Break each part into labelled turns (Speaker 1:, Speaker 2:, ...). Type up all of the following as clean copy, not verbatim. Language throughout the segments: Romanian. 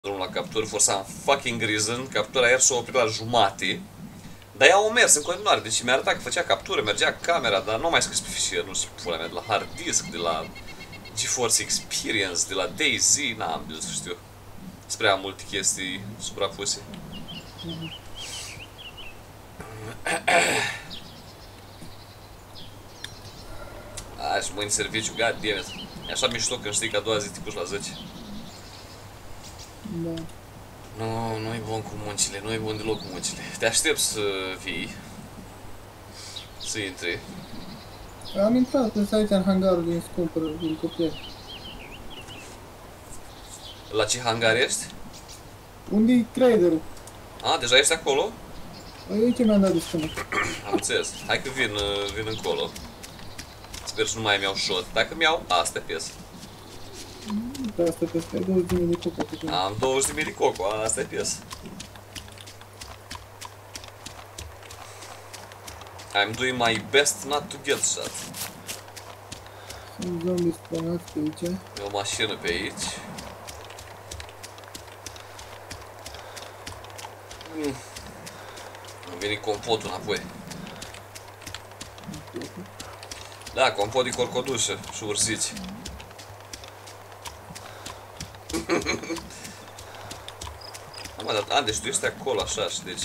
Speaker 1: drumul la capturi, for some fucking reason, captura aer s-a oprit la jumate. Dar ea au mers în continuare, deci mi-a arătat că făcea captură, mergea camera, dar nu mai scris pe fișier, nu știu pula mea, de la hard disk, de la GeForce Experience, de la DayZ, n-am de să știu. Spre multe chestii suprapuse. Și mâine serviciu, god damn it. E așa mișto când știi că a doua zi te puși la 10.
Speaker 2: Da.
Speaker 1: Nu, nu-i bun cu muncile, nu-i bun deloc cu muncile. Te aștept să vii. Să intri.
Speaker 2: Am intrat însă aici în hangarul din scumpără, din copier.
Speaker 1: La ce hangar ești?
Speaker 2: Unde-i traderul?
Speaker 1: A, deja ești acolo?
Speaker 2: Aici mi-am dat descună.
Speaker 1: Am înțeles. Hai că vin încolo. Sper să nu mai mi-au shot. Dacă mi-au, asta e piesă.
Speaker 2: Pe asta peste 20.000 de coco.
Speaker 1: Am 20.000 de coco, asta e piesă. I'm doing my best not to get shot.
Speaker 2: Sunt zombi spawnați pe aici.
Speaker 1: E o mașină pe aici. Am venit compotul înapoi. Da, compot de corcodușă și ursici. Deci tu ești acolo așa și deci...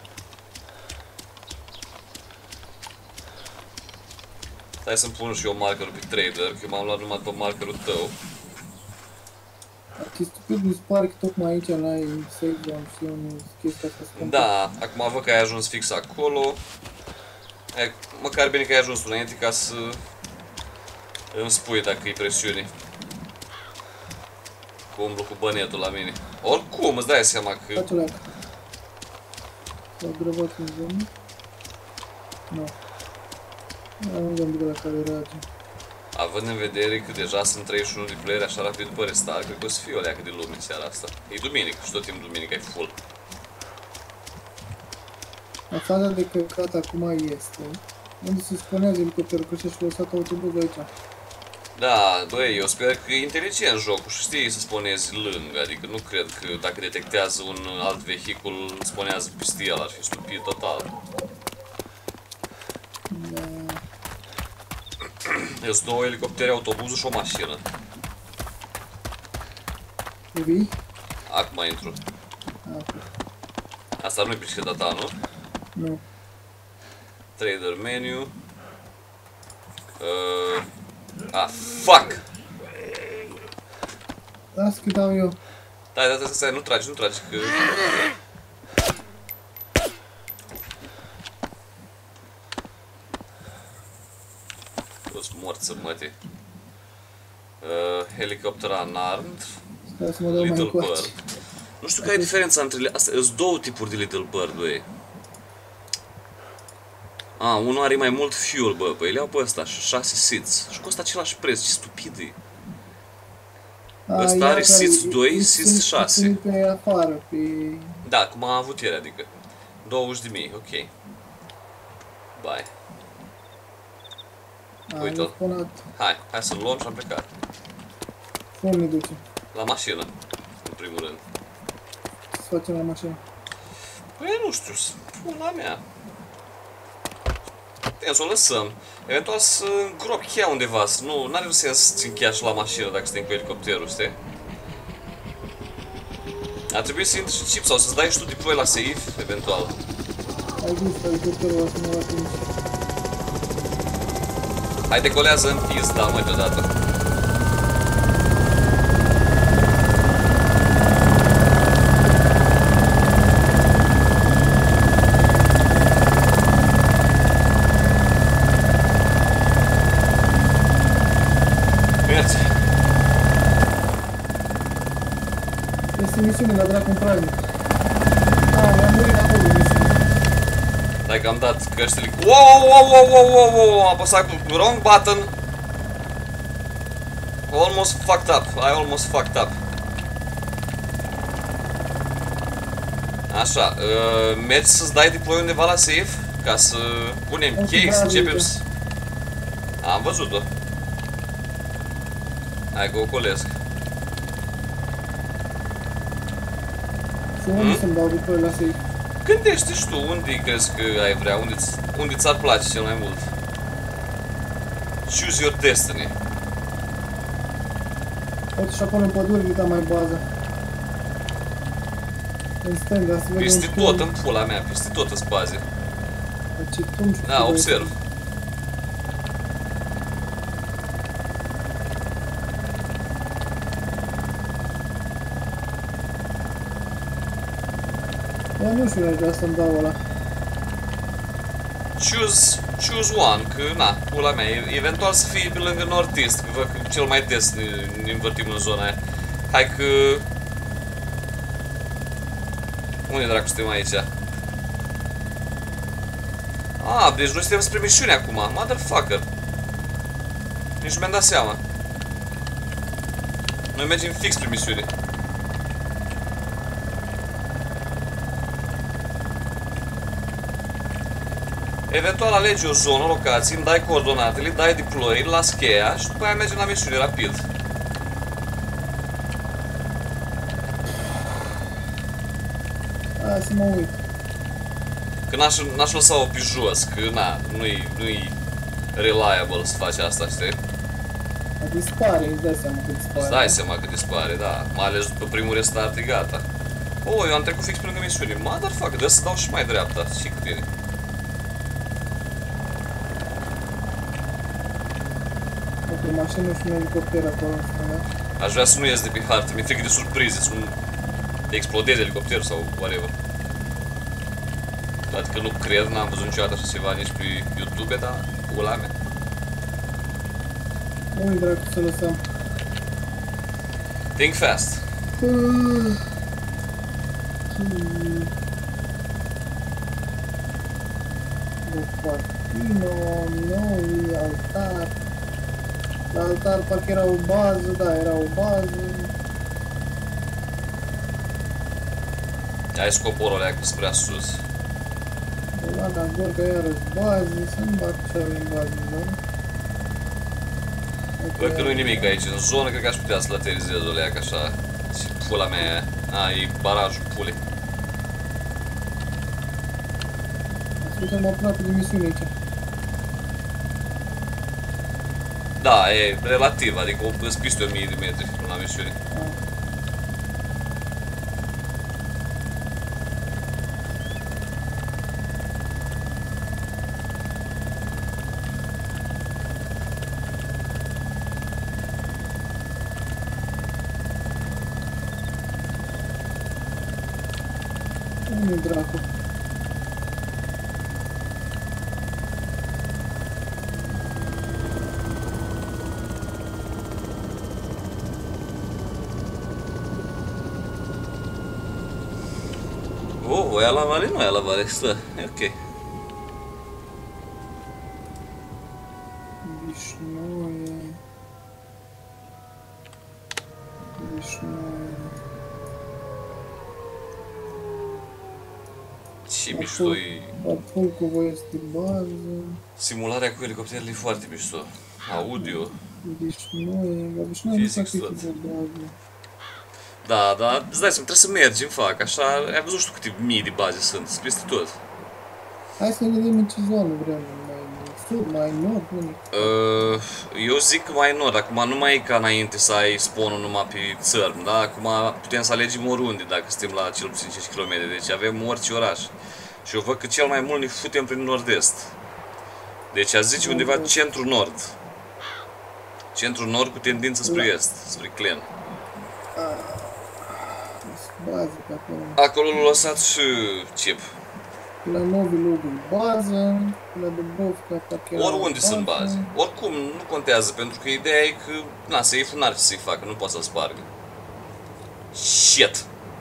Speaker 1: Stai să-mi pun și eu markerul pe trader, că eu m-am luat numai pe markerul tău.
Speaker 2: Ce stupid, mi se pare că tocmai aici n-ai save zone și eu nu chestia asta scumpă.
Speaker 1: Da, acum văd că ai ajuns fix acolo. Măcar bine că ai ajuns înainte ca să îmi spui dacă e presiune. Că umblu cu bănetul la mine. Oricum, îți dai seama că...
Speaker 2: Face leacă. S-au gravat în zonă. Nu. Am un zombi de la care rage.
Speaker 1: Având în vedere că deja sunt 31 de playeri așa rapid după restart, cred că o să fie o leacă de lume în seara asta. E duminică și tot timpul duminică e full.
Speaker 2: Afara de căcat acum este. Unde se spunează elicopterul, că și-a lăsat autobuzul aici.
Speaker 1: Da, băi, eu sper că e inteligent jocul și știi să spunezi lângă, adică nu cred că dacă detectează un alt vehicul, spunează peste el, ar fi stupid total.
Speaker 2: Da.
Speaker 1: Eu-s două elicoptere, autobuzul și o mașină.
Speaker 2: Vii?
Speaker 1: Acum intru. Asta nu-i prișcheta ta, nu?
Speaker 2: Nu.
Speaker 1: Trader menu. Fuck!
Speaker 2: Las că dau eu.
Speaker 1: Stai, nu tragi, că... Toți morți, mătii. Helicopter unarmed.
Speaker 2: Stai să mă dau mai
Speaker 1: Little
Speaker 2: încoace.
Speaker 1: Bird. Nu știu care e diferența între ele. Astea sunt două tipuri de Little Bird, băi. Unul are mai mult fuel, bă, păi le iau pe ăsta și 6 seats. Și costă același preț, ce stupid e. Ăsta are seats 2, seats 6.
Speaker 2: Pe afară, pe...
Speaker 1: Da, cum a avut el, adică 20.000, ok. Bye. Uite-l. Hai să-l luăm și am plecat.
Speaker 2: Cum ne duce?
Speaker 1: La mașină, în primul rând.
Speaker 2: Ce să facem la mașină?
Speaker 1: Păi nu știu, pula mea. Putem să o lăsăm. Eventual să îngrop cheia undeva, să nu are sens să țin cheia și la mașină dacă suntem cu elicopterul, știi? Ar trebui să intri și chip sau să-ți dai și tu deploy la safe, eventual.
Speaker 2: Ai zis că elicopterul ăsta nu va fi nici.
Speaker 1: Hai, decolează în pizda, mă, deodată. Merge.
Speaker 2: Este misiune la dracu în praznic. Mi-am murit acolo misiune.
Speaker 1: Dai că am dat căștile... Wow, am apăsat cu wrong button. Almost fucked up, I almost fucked up. Așa, mergi să-ți dai deploy undeva la safe, ca să punem chei, să începem să... Am văzut-o. Hai că o colesc.
Speaker 2: unde să-mi dau după la safe?
Speaker 1: Gândește și tu, unde crezi că ai vrea, unde ți-ar place cel mai mult. Choose your destiny.
Speaker 2: Uite și acolo în pădure uita mai bază. În stânga, să vedem
Speaker 1: Peste tot în pula mea, peste tot îți baze.
Speaker 2: Ce tum și
Speaker 1: Da, observ.
Speaker 2: Dar nu știu de asta îmi dau ăla.
Speaker 1: Choose one, că na, pula mea, eventual să fie pe lângă nord-est, că văd că cel mai des ne învârtim în zona aia. Hai că... Unde dracu suntem aici? Ah, deci noi suntem spre misiune acum, motherfucker. Nici nu mi-am dat seama. Noi mergem fix spre misiune. Eventual alegi o zonă, o locație, îmi dai coordonatele, dai deploy, las cheia și după aia mergem la misiune rapid.
Speaker 2: Hai să mă uit.
Speaker 1: Că n-aș lăsa-o pe jos, că na, nu-i reliable să faci asta, știi?
Speaker 2: Dispare, îți dai seama că dispare.
Speaker 1: Îți dai seama că dispare, da. Mai ales după primul restart e gata. Oh, eu am trecut fix pe lângă misiune. Motherfucker, trebuie să dau și mai dreapta. Și cu tine.
Speaker 2: Ok, mașină și un elicopter acolo în stânga.
Speaker 1: Aș vrea să nu ies de pe hartă, mi-e frică de surprize, să nu explodeze elicopterul sau whatever. Toate că nu cred, n-am văzut niciodată așa ceva nici pe YouTube, dar pula mea.
Speaker 2: Unde dracu să lăsăm?
Speaker 1: Think fast.
Speaker 2: Bufatino, noi, altar. La altar parcă era o bază, da, era o bază.
Speaker 1: Ai scoporul ăla spre prea sus.
Speaker 2: La Gorga iarăși bază, să-mi bag cel în bază, da?
Speaker 1: Bă, că nu-i nimic aici, în zonă cred că aș putea să laterizez o leacă așa. Și pula mea. A, e barajul pulei.
Speaker 2: Suntem aproape de misiune aici.
Speaker 1: Da, e relativ, adică îți piste 1000 de metri până la misiune.
Speaker 2: Unde dracu?
Speaker 1: Oh, é a lavare? Não é a lavare, está. É ok.
Speaker 2: Vișnoie. Vișnoie.
Speaker 1: Ce mișto e...
Speaker 2: Patrul cu voiesc de bază.
Speaker 1: Simularea cu elicopterele e foarte mișto. Audio.
Speaker 2: Vișnoie. La Vișnoie nu
Speaker 1: Fizic
Speaker 2: s-a
Speaker 1: tot.
Speaker 2: de bază.
Speaker 1: Da, da, îți dai seama, trebuie să mergem, fac, așa, ai văzut știu câte mii de baze sunt, sunt peste tot.
Speaker 2: Hai să ne vedem în ce zonă vrem. Mai sud, mai nord, unde?
Speaker 1: Eu zic că mai nord, acum nu mai e ca înainte să ai spawn-ul numai pe țărm, da? Acum putem să alegem oriunde dacă suntem la cel puțin 5 km, deci avem orice oraș. Și eu văd că cel mai mult ne futem prin nord-est. Deci aș zice undeva centru-nord. Centru-nord cu tendință spre est, spre Clen.
Speaker 2: Bază pe acolo.
Speaker 1: Acolo l-a lăsat și Chip.
Speaker 2: La Novi Lugu bază, la Dubrovka parcă era
Speaker 1: Oriunde
Speaker 2: bază.
Speaker 1: sunt baze. Oricum, nu contează, pentru că ideea e că, na, să iei funar ce să-i facă, nu poate să-l spargă. Shit!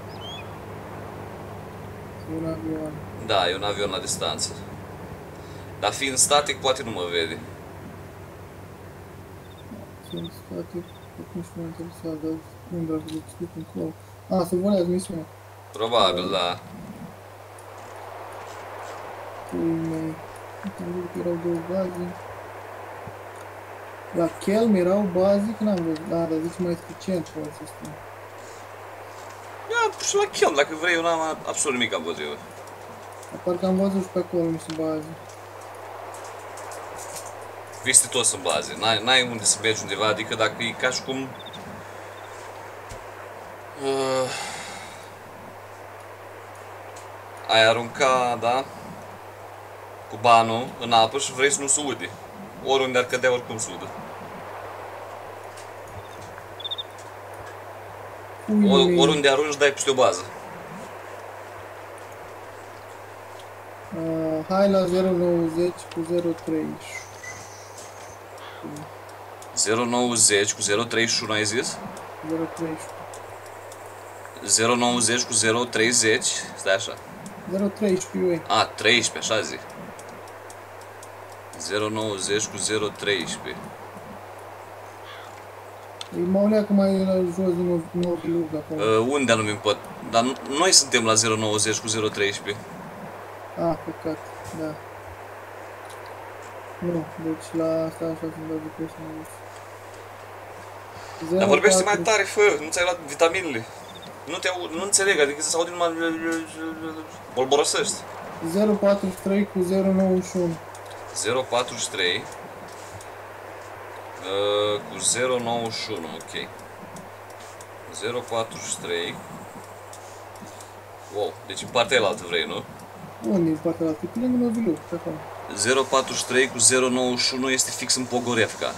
Speaker 2: E un avion.
Speaker 1: Da, e un avion la distanță. Dar fiind static, poate nu mă vede.
Speaker 2: Sunt static, nu știu mai interesat, dar unde ar fi explic încolo. A, să volează misiunea.
Speaker 1: Probabil, da.
Speaker 2: Pui mei. Am văzut că erau două baze. La Kelm erau baze, că n-am văzut. Da, dar zici mai spre centru, să spun.
Speaker 1: Ia, și la chem, dacă vrei, eu n-am absolut nimic împotrivă.
Speaker 2: Parcă am văzut și pe acolo niște baze.
Speaker 1: Peste tot sunt baze, n-ai unde să mergi undeva, adică dacă e ca și cum... ai arunca, da? Cu banul în apă și vrei să nu se ude. Oriunde ar cădea, oricum se udă. Oriunde arunci, dai peste o bază.
Speaker 2: Hai la 090 cu 030.
Speaker 1: 090 cu 031 ai zis?
Speaker 2: 030.
Speaker 1: 090 cu 030, stai așa.
Speaker 2: 013.
Speaker 1: A, 13, așa zi. 090 cu 013.
Speaker 2: E mă leacă mai la jos din nou lug acolo.
Speaker 1: Unde anume pot? Dar noi suntem la 090 cu 013.
Speaker 2: Ah, păcat, da. Nu, deci la asta așa sunt doar de presă mai jos.
Speaker 1: Dar vorbește mai tare, fă, nu ți-ai luat vitaminele. Nu înțeleg, adică să auzi numai... bolborosești.
Speaker 2: 043 cu 091.
Speaker 1: 043 cu 091, ok. 043. Wow, deci în partea aia altă vrei, nu?
Speaker 2: Unde e partea altă? E pe lângă Noviluc, pe acolo.
Speaker 1: 043 cu 091 este fix în Pogorevca.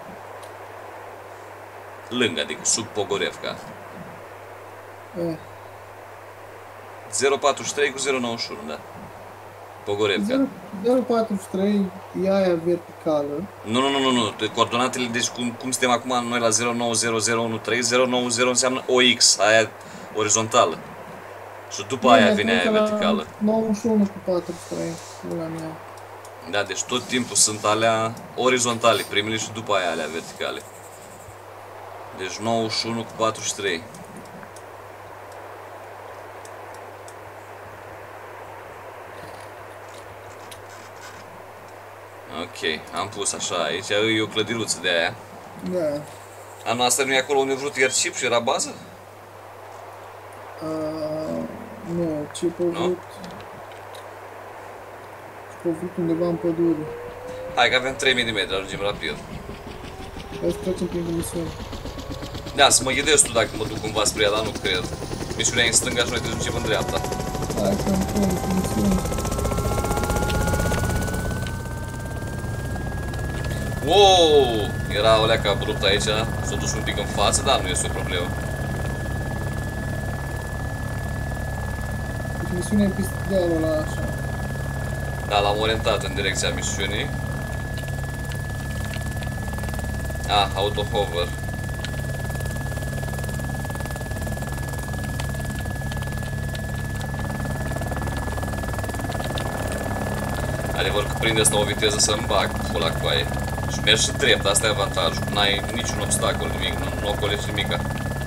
Speaker 1: Lângă, adică sub Pogorevca. 043 cu 091, da. Pogorevca.
Speaker 2: 043 e aia verticală.
Speaker 1: Nu. Coordonatele, deci cum suntem acum noi la 090013, 090 înseamnă OX, aia orizontală. Și după aia vine aia verticală.
Speaker 2: 91 cu 43, la mea.
Speaker 1: Da, deci tot timpul sunt alea orizontale, primele și după aia alea verticale. Deci 91 cu 43. Ok, am pus așa, aici e o clădiruță de aia.
Speaker 2: Da.
Speaker 1: Anul asta nu e acolo unde a vrut Iercip și era bază?
Speaker 2: Nu, ce-a vrut... Ce-a vrut undeva în pădure.
Speaker 1: Hai că avem 3000 de metri, ajungem rapid.
Speaker 2: Hai să trecem prin misiune.
Speaker 1: Da, să mă ghidezi tu dacă mă duc cumva spre ea, dar nu cred. Misiunea e în stânga și noi te ducem în dreapta.
Speaker 2: Hai că îmi pun misiune.
Speaker 1: Wow! Era o leacă abrupt aici, s-a dus un pic în față, dar nu este o problemă.
Speaker 2: Deci misiunea e peste dealul ăla așa.
Speaker 1: Da, l-am orientat în direcția misiunii. Ah, auto-hover. Adevăr că prinde asta o viteză să-mi bag pula coaie. Și mergi și drept, asta e avantajul. N-ai niciun obstacol, nimic, nu ocolești nimica.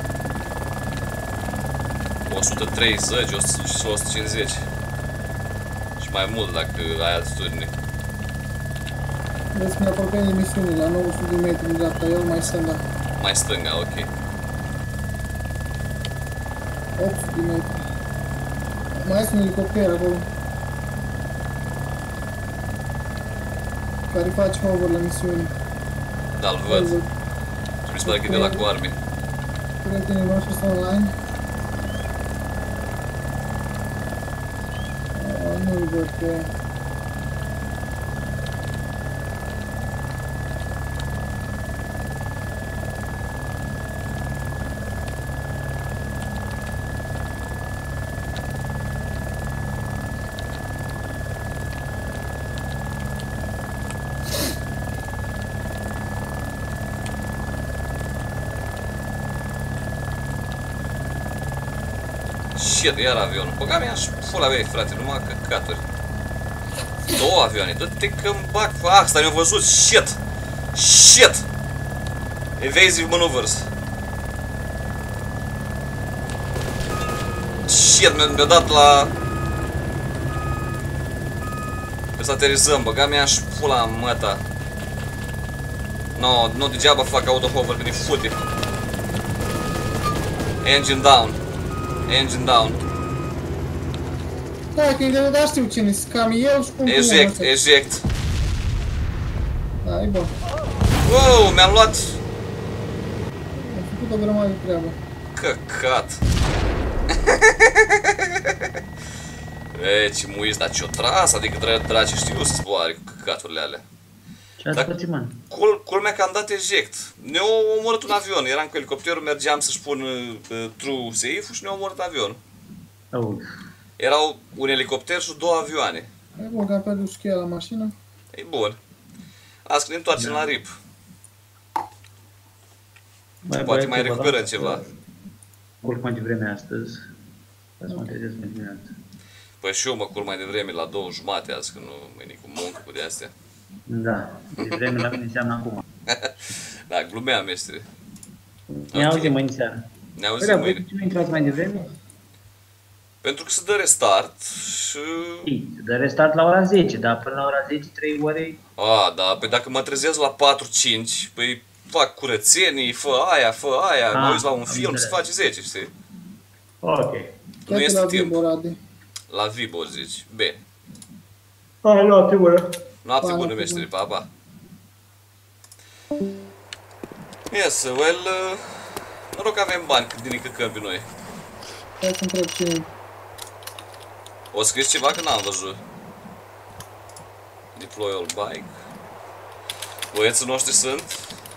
Speaker 1: 130, 150 și mai mult dacă ai altitudine.
Speaker 2: Vezi că ne apropiem de misiune, la 900 de metri în dreapta, el mai stânga.
Speaker 1: Mai stânga, ok.
Speaker 2: 800 de metri. Mai este un elicopter acolo. Care face hover la misiune.
Speaker 1: Da-l văd. Trebuie să mă ghide la cu arme.
Speaker 2: Prietenii noștri sunt online. Nu-l văd pe...
Speaker 1: Shit, iar avionul. Băga mea și pula mea, frate, numai căcaturi. Două avioane, dă-te că-mi bag. Ah, ăsta mi-a văzut, shit! Shit! Evasive maneuvers. Shit, mi-a dat la... Trebuie să aterizăm, băga mea și pula măta. No, nu degeaba fac auto-hover, că ne fute. Engine down. Engine down.
Speaker 2: Da, că e de știu cine, cam eu și cum
Speaker 1: Eject, eject.
Speaker 2: Da, e bun.
Speaker 1: Wow, mi-am luat...
Speaker 2: Am făcut o grămadă de treabă.
Speaker 1: Căcat. Ce muiți, dar ce-o tras, adică dragi știu să zboare cu căcaturile alea.
Speaker 3: Ce-ați pățit, mă?
Speaker 1: Culmea că am dat eject. Ne-a omorât un avion, eram cu elicopterul, mergeam să-și pun true safe-ul și ne-a omorât avionul. Erau un elicopter și 2 avioane.
Speaker 2: E bun, că am pierdut cheia la mașină.
Speaker 1: E bun. Azi că ne întoarcem la RIP. Poate mai recuperăm ceva.
Speaker 3: Culc mai devreme astăzi. Ca să mă trezesc mai dimineață.
Speaker 1: Păi și eu mă culc mai devreme la 2:30 azi, că nu mâine cu muncă cu de-astea.
Speaker 3: Da, devreme la mine înseamnă acum.
Speaker 1: Da, glumeam, mestre.
Speaker 3: Ne auzim mâine seara.
Speaker 1: Ne auzim mâine.
Speaker 3: De ce nu intrați mai devreme?
Speaker 1: Pentru că se dă restart și...
Speaker 3: Se dă restart la ora 10, dar până la ora 10, 3 ore...
Speaker 1: A, da, păi dacă mă trezesc la 4-5, păi fac curățenii, fă aia, mă uit la un film, se face 10, știi?
Speaker 3: Ok.
Speaker 1: Nu este timp.
Speaker 2: Rade.
Speaker 1: La Vibor, zici. Bine.
Speaker 3: Hai, noapte bună.
Speaker 1: Noapte bună, meștere, pa, pa. Yes, well, noroc că avem bani când ne căcăm pe noi.
Speaker 2: Hai să întreb cine.
Speaker 1: O scris ceva că n-am văzut. Deploy all bike. Băieții noștri sunt.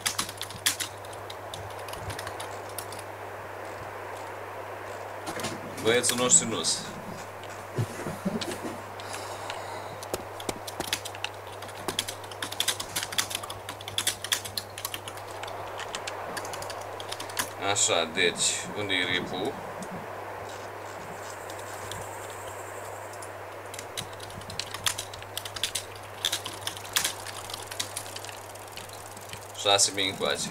Speaker 1: Băieții noștri nu-s. Așa, deci, unde-i ripul? Șase mii încoace.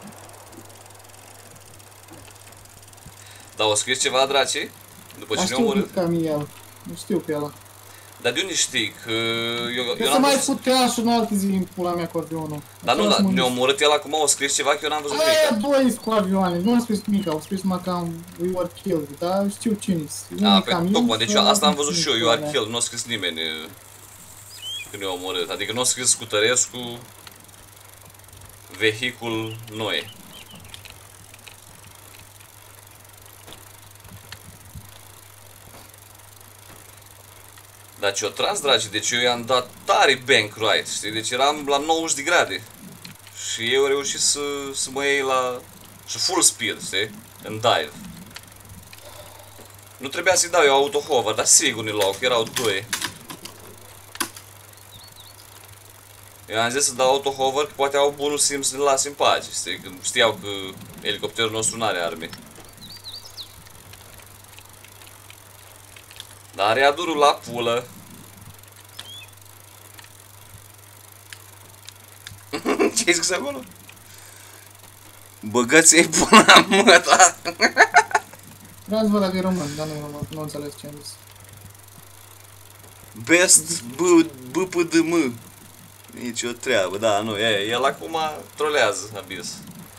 Speaker 1: Dar o scris ceva, dracii? După ce ne-au omorât?
Speaker 2: Nu știu pe ăla.
Speaker 1: Dar de unde știi? Că eu
Speaker 2: să mai putea și în alte zi în pula mea cu avionul.
Speaker 1: Dar nu, dar ne-a omorât el acum, o scris ceva că eu n-am văzut
Speaker 2: nimic.
Speaker 1: nimic.
Speaker 2: Aia 2 cu avioane, nu am scris nimic, au scris numai că we were killed, dar știu cine-s.
Speaker 1: A, păi tocmai, deci asta am văzut și eu, you are killed, nu a scris nimeni că ne-a omorât. Adică nu a scris Scutărescu, vehicul noi. Dar ce-o tras, dragi, deci eu i-am dat tare bank right, știi? Deci eram la 90 de grade. Și eu au reușit să mă iei la... și full speed, știi? În dive. Nu trebuia să-i dau eu auto-hover, dar sigur ne luau, că erau 2. Eu am zis să dau auto-hover, că poate au bunul simț să ne lase în pace, știi? Că știau că elicopterul nostru n-are arme. Dar ia durul la pulă. Ce-ai scris acolo? Băgați-i pula mă, ta!
Speaker 2: Vreau să văd dacă e român, dar nu e român, nu înțeles ce am zis.
Speaker 1: Best BPDM. Nici o treabă, da, nu, el acum trolează abis.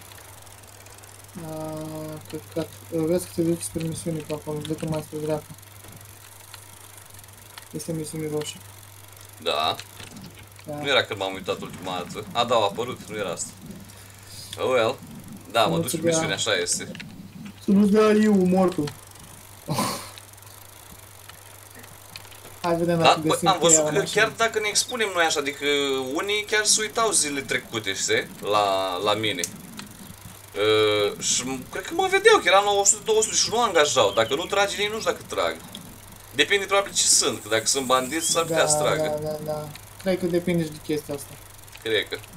Speaker 2: Căcat, vezi că te duci spre misiune pe acolo, de mai spre dreapta. Este misiune roșie.
Speaker 1: Da. Nu era când m-am uitat ultima dată. A, da, a apărut, nu era asta. Oh, well. Da, mă duc și misiunea, așa este.
Speaker 2: Să nu-ți dea eu mortul. Hai, vedem dacă găsim.
Speaker 1: Am văzut că chiar dacă ne expunem noi așa, adică unii chiar se uitau zilele trecute, știi, la mine. Și cred că mă vedeau că era 900-200 și nu angajau. Dacă nu trage ei, nu știu dacă trag. Depinde probabil ce sunt, că dacă sunt bandiți s-ar putea să tragă.
Speaker 2: Da. Cred că depinde și de chestia asta.
Speaker 1: Cred că.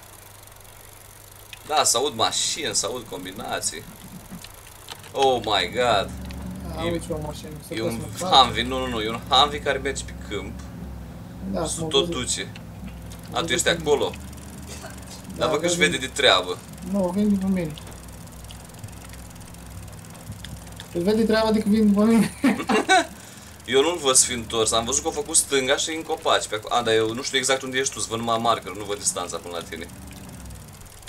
Speaker 1: Da, s-aud mașini, s-aud combinații. Oh my god. E un Humvee, nu, e un Humvee care merge pe câmp.
Speaker 2: Da,
Speaker 1: se tot duce. A, tu ești acolo? Dar văd că își vede de treabă.
Speaker 2: Nu, vine după mine. Îți vede treaba adică vine după mine.
Speaker 1: Eu nu-l văd să fi întors, am văzut că a făcut stânga și în copaci pe acolo. A, dar eu nu știu exact unde ești tu, îți văd numai marker, nu văd distanța până la tine.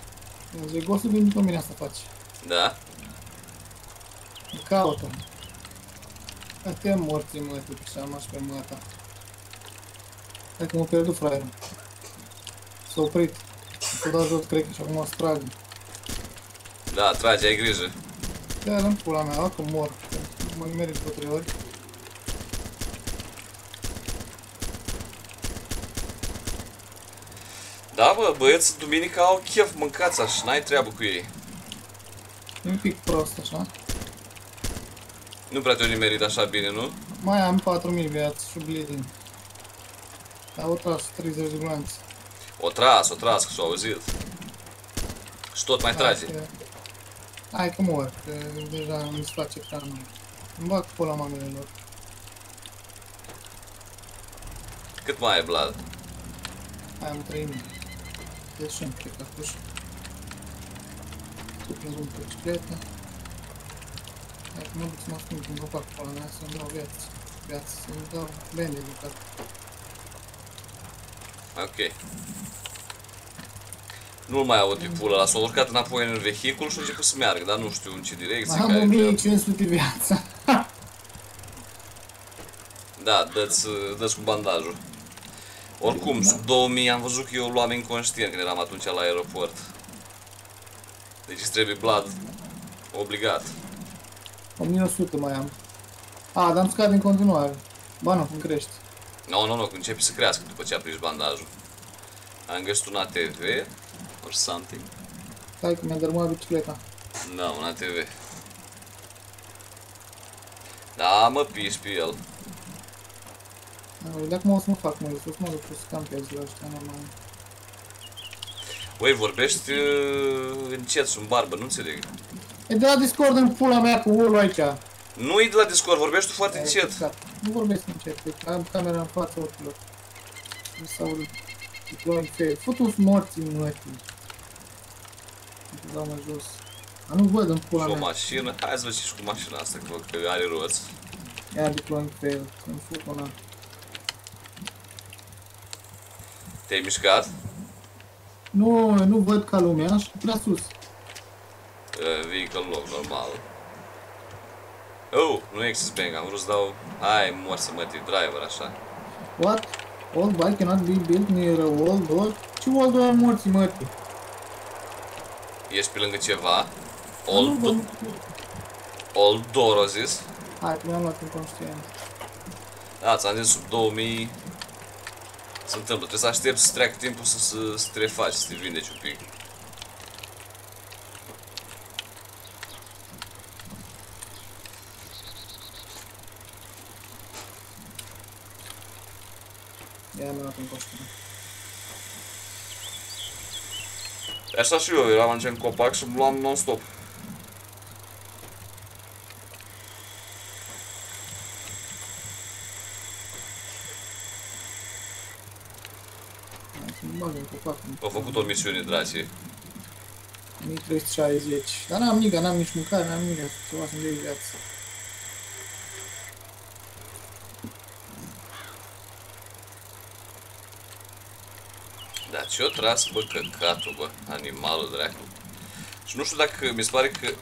Speaker 2: Zic, o să vin după mine asta faci.
Speaker 1: Da?
Speaker 2: Caută. Hai că e morții mătii, pe seama și pe măta. Hai că m-a pierdut fraierul. S-a oprit. S-a dat jos, cred că și acum o să tragă.
Speaker 1: Da, trage, ai grijă.
Speaker 2: Da, în pula mea, că mor. Mă nimerit pe 3 ori.
Speaker 1: Da, bă, băieți, duminica au chef, mâncați așa, n-ai treabă cu ei.
Speaker 2: E un pic prost așa.
Speaker 1: Nu prea te-o nimerit așa bine, nu?
Speaker 2: Mai am 4000 viață și bleeding. Dar au tras 30 de glanți.
Speaker 1: O tras, că s-a auzit. Și tot mai trage.
Speaker 2: Hai că mor, că deja mi se face canul. Îmi bag pula mamelor.
Speaker 1: Cât mai ai, Vlad?
Speaker 2: Hai, am 3000. Deci și cred că apuși. Tu plăzum pe bicicletă. Hai că mă duc să mă ascund în copac pula mea să-mi dau viață, să-mi dau bende de cap.
Speaker 1: Ok. Nu-l mai aud pe pula ăla, s-a urcat înapoi în vehicul și a început să meargă, dar nu știu în ce direcție.
Speaker 2: Mai am 1500 viață.
Speaker 1: Da, dă-ți cu bandajul. Oricum, sub 2000 am văzut că eu luam inconștient când eram atunci la aeroport. Deci îți trebuie Vlad obligat.
Speaker 2: 1100 mai am. A, dar îmi scade în continuare. Ba nu, îmi crește.
Speaker 1: Nu, că începe să crească după ce apriși bandajul. Am găsit un ATV or something.
Speaker 2: Stai că mi-a dărmat bicicleta.
Speaker 1: Da, un ATV. Da, mă piși pe el.
Speaker 2: De acum o să mă fac mai sus, mă duc să campez la ăștia, normal.
Speaker 1: Băi, vorbești încet, sunt barbă, nu înțeleg.
Speaker 2: E de la Discord în pula mea cu ulu aici.
Speaker 1: Nu e de la Discord, vorbești tu foarte încet.
Speaker 2: Nu vorbesc încet, am camera în fața ochilor. Nu s-au urât. Deploying fail. Fătu-ți morții mătii. Dau mai jos. A, nu văd în pula
Speaker 1: Și o
Speaker 2: mea.
Speaker 1: mașină, hai să văd și cu mașina asta, că are roți.
Speaker 2: Ia deploying fail, să-mi fut una.
Speaker 1: Te-ai mișcat?
Speaker 2: Nu văd ca lumea, și prea sus.
Speaker 1: Vehicle lock, normal. Oh, nu exist bang, am vrut să dau... Hai, mor să mă driver, așa.
Speaker 2: What? Old bike cannot be built near a wall door? Ce wall door al morții mătii?
Speaker 1: Ești pe lângă ceva?
Speaker 2: Nu văd.
Speaker 1: Old door, a zis?
Speaker 2: Hai, că mi-am luat inconștient.
Speaker 1: Da, ți-am zis sub 2000... Se întâmplă, trebuie să aștepți să treacă timpul să te refaci, să te vindeci un pic.
Speaker 2: Ia, mi-am luat inconștient.
Speaker 1: Așa și eu, eram în copac și îmi luam non-stop.
Speaker 2: Hai să mă bag în copac.
Speaker 1: Au făcut o misiune, dracii.
Speaker 2: 1360. Dar n-am niga, n-am nici mâncare, n-am niga. Ceva să-mi dai viață.
Speaker 1: Da, ce-o tras, bă, căcatul, bă, animalul dracu. Și nu știu dacă, mi se pare că...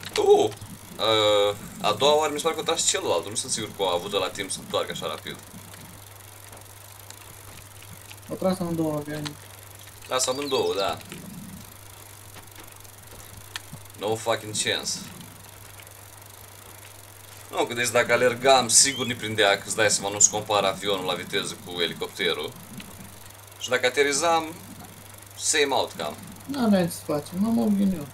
Speaker 1: a doua oară mi se pare că o tras celălalt, nu sunt sigur că a avut de la timp să întoarcă așa rapid.
Speaker 2: O tras în două avioane.
Speaker 1: Tras amândouă, da. No fucking chance. Nu, că deci dacă alergam, sigur ne prindea, că îți dai seama, nu-ți compara avionul la viteză cu elicopterul. Și dacă aterizam, same outcome.
Speaker 2: N-aveam ce să facem, mă mă vin eu.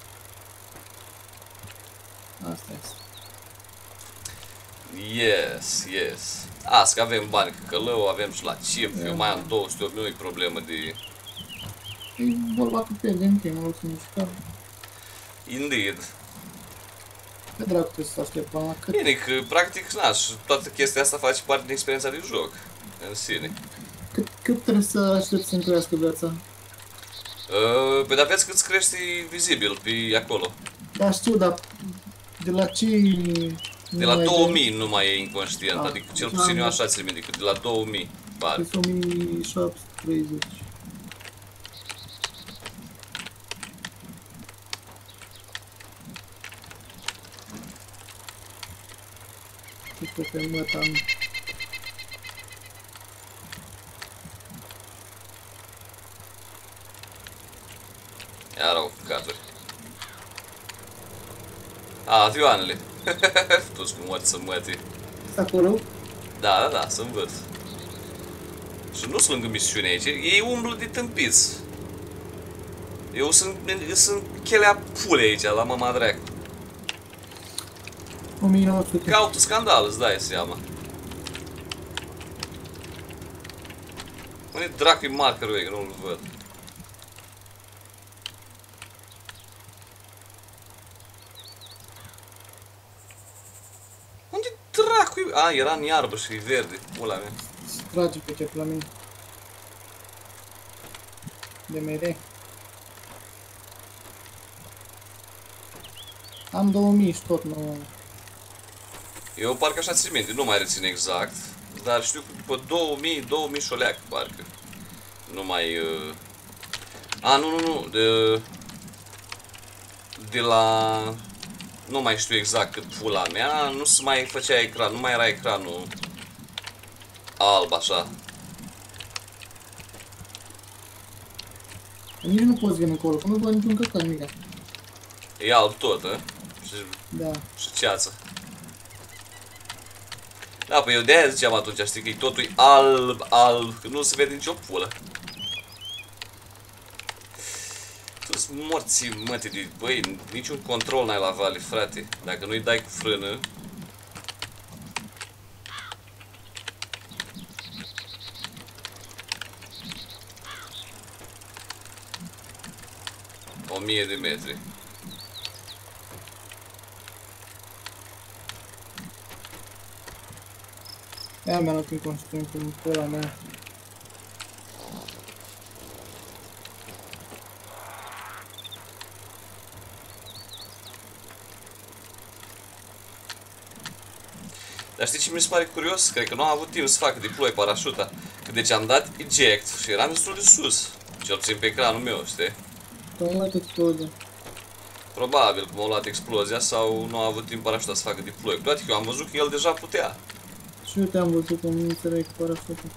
Speaker 2: Asta este.
Speaker 1: Yes. Asta că avem bani cu călău, avem și la chip, eu mai am 200, nu e problemă de...
Speaker 2: E vorba cu pe din timp, mă să mișcăm.
Speaker 1: Indeed.
Speaker 2: Pe dracu trebuie să aștept până la cât.
Speaker 1: Bine, că practic, na, și toată chestia asta face parte din experiența de joc, în sine.
Speaker 2: Cât trebuie să aștept să-mi crească viața?
Speaker 1: Păi dar vezi cât crește vizibil pe acolo.
Speaker 2: Da, știu, dar de la ce...
Speaker 1: De la 2000 nu mai e inconștient, adică cel puțin eu așa țin minte, de la 2000 pare.
Speaker 2: Este 1730. că pe măta nu.
Speaker 1: Iar au căcaturi. A, avioanele. Toți cu moți să mătii.
Speaker 2: Sunt acolo?
Speaker 1: Da, să-mi văd. Și nu sunt lângă misiune aici, ei umblă de tâmpiți. Eu sunt chelea pule aici, la mama dracu.
Speaker 2: 1900.
Speaker 1: Caută scandal, îți dai seama. Unde dracu-i markerul ăia, că nu-l văd. Unde dracu-i? A, era în iarbă și e verde, pula mea.
Speaker 2: Trage pe ce la mine. De mere. Am 2000 și tot nu...
Speaker 1: Eu parcă așa țin minte, nu mai rețin exact. Dar știu că după 2000 șoleac, parcă. Nu mai... A, nu, de la... Nu mai știu exact cât pula mea, nu se mai făcea ecran, nu mai era ecranul alb așa.
Speaker 2: Nici nu poți veni încolo, că nu văd niciun căcat, nimica.
Speaker 1: E alb tot, Și,
Speaker 2: Da.
Speaker 1: și ceață. Da, păi eu de-aia ziceam atunci, știi, că totul e alb, că nu se vede nicio pulă. Tu-s morții, mătii, de... Băi, niciun control n-ai la vale, frate. Dacă nu-i dai cu frână... O 1000 de metri.
Speaker 2: Aia mi-a luat inconștient în pula mea.
Speaker 1: Dar știi ce mi se pare curios? Cred că nu am avut timp să fac deploy parașuta. Că deci am dat eject și eram destul de sus. Cel puțin pe ecranul meu, știi?
Speaker 2: Că am luat explozia.
Speaker 1: Probabil că m-a luat explozia sau nu a avut timp parașuta să facă deploy. Cu toate că eu am văzut că el deja putea.
Speaker 2: Și eu te-am văzut că nu înțeleg cu parașutul.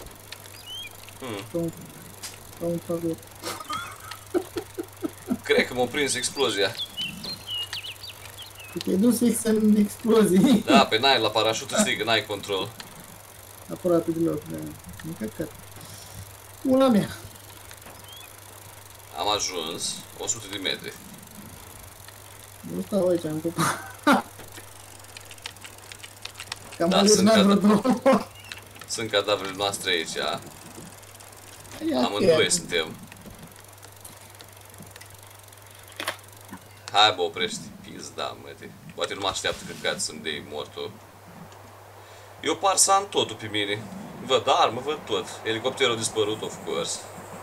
Speaker 2: Ca un pagor.
Speaker 1: Cred că m-a prins explozia.
Speaker 2: Te-ai dus fix în explozii.
Speaker 1: Da, pe n-ai la parașută, știi că n-ai control.
Speaker 2: Aproape deloc, da. Nu căcat. Ula mea.
Speaker 1: Am ajuns 100 de metri.
Speaker 2: Nu stau aici, am pupat. Cam
Speaker 1: Da,
Speaker 2: alergat vreo două.
Speaker 1: Sunt cadavrele noastre aici.
Speaker 2: Ia
Speaker 1: Amândoi
Speaker 2: chiar.
Speaker 1: suntem. Hai bă, oprește. Pizda, mătii. Poate nu mă așteaptă căcat să-mi dei mortul. Eu par să am totul pe mine. Văd armă, văd tot. Elicopterul a dispărut, of course.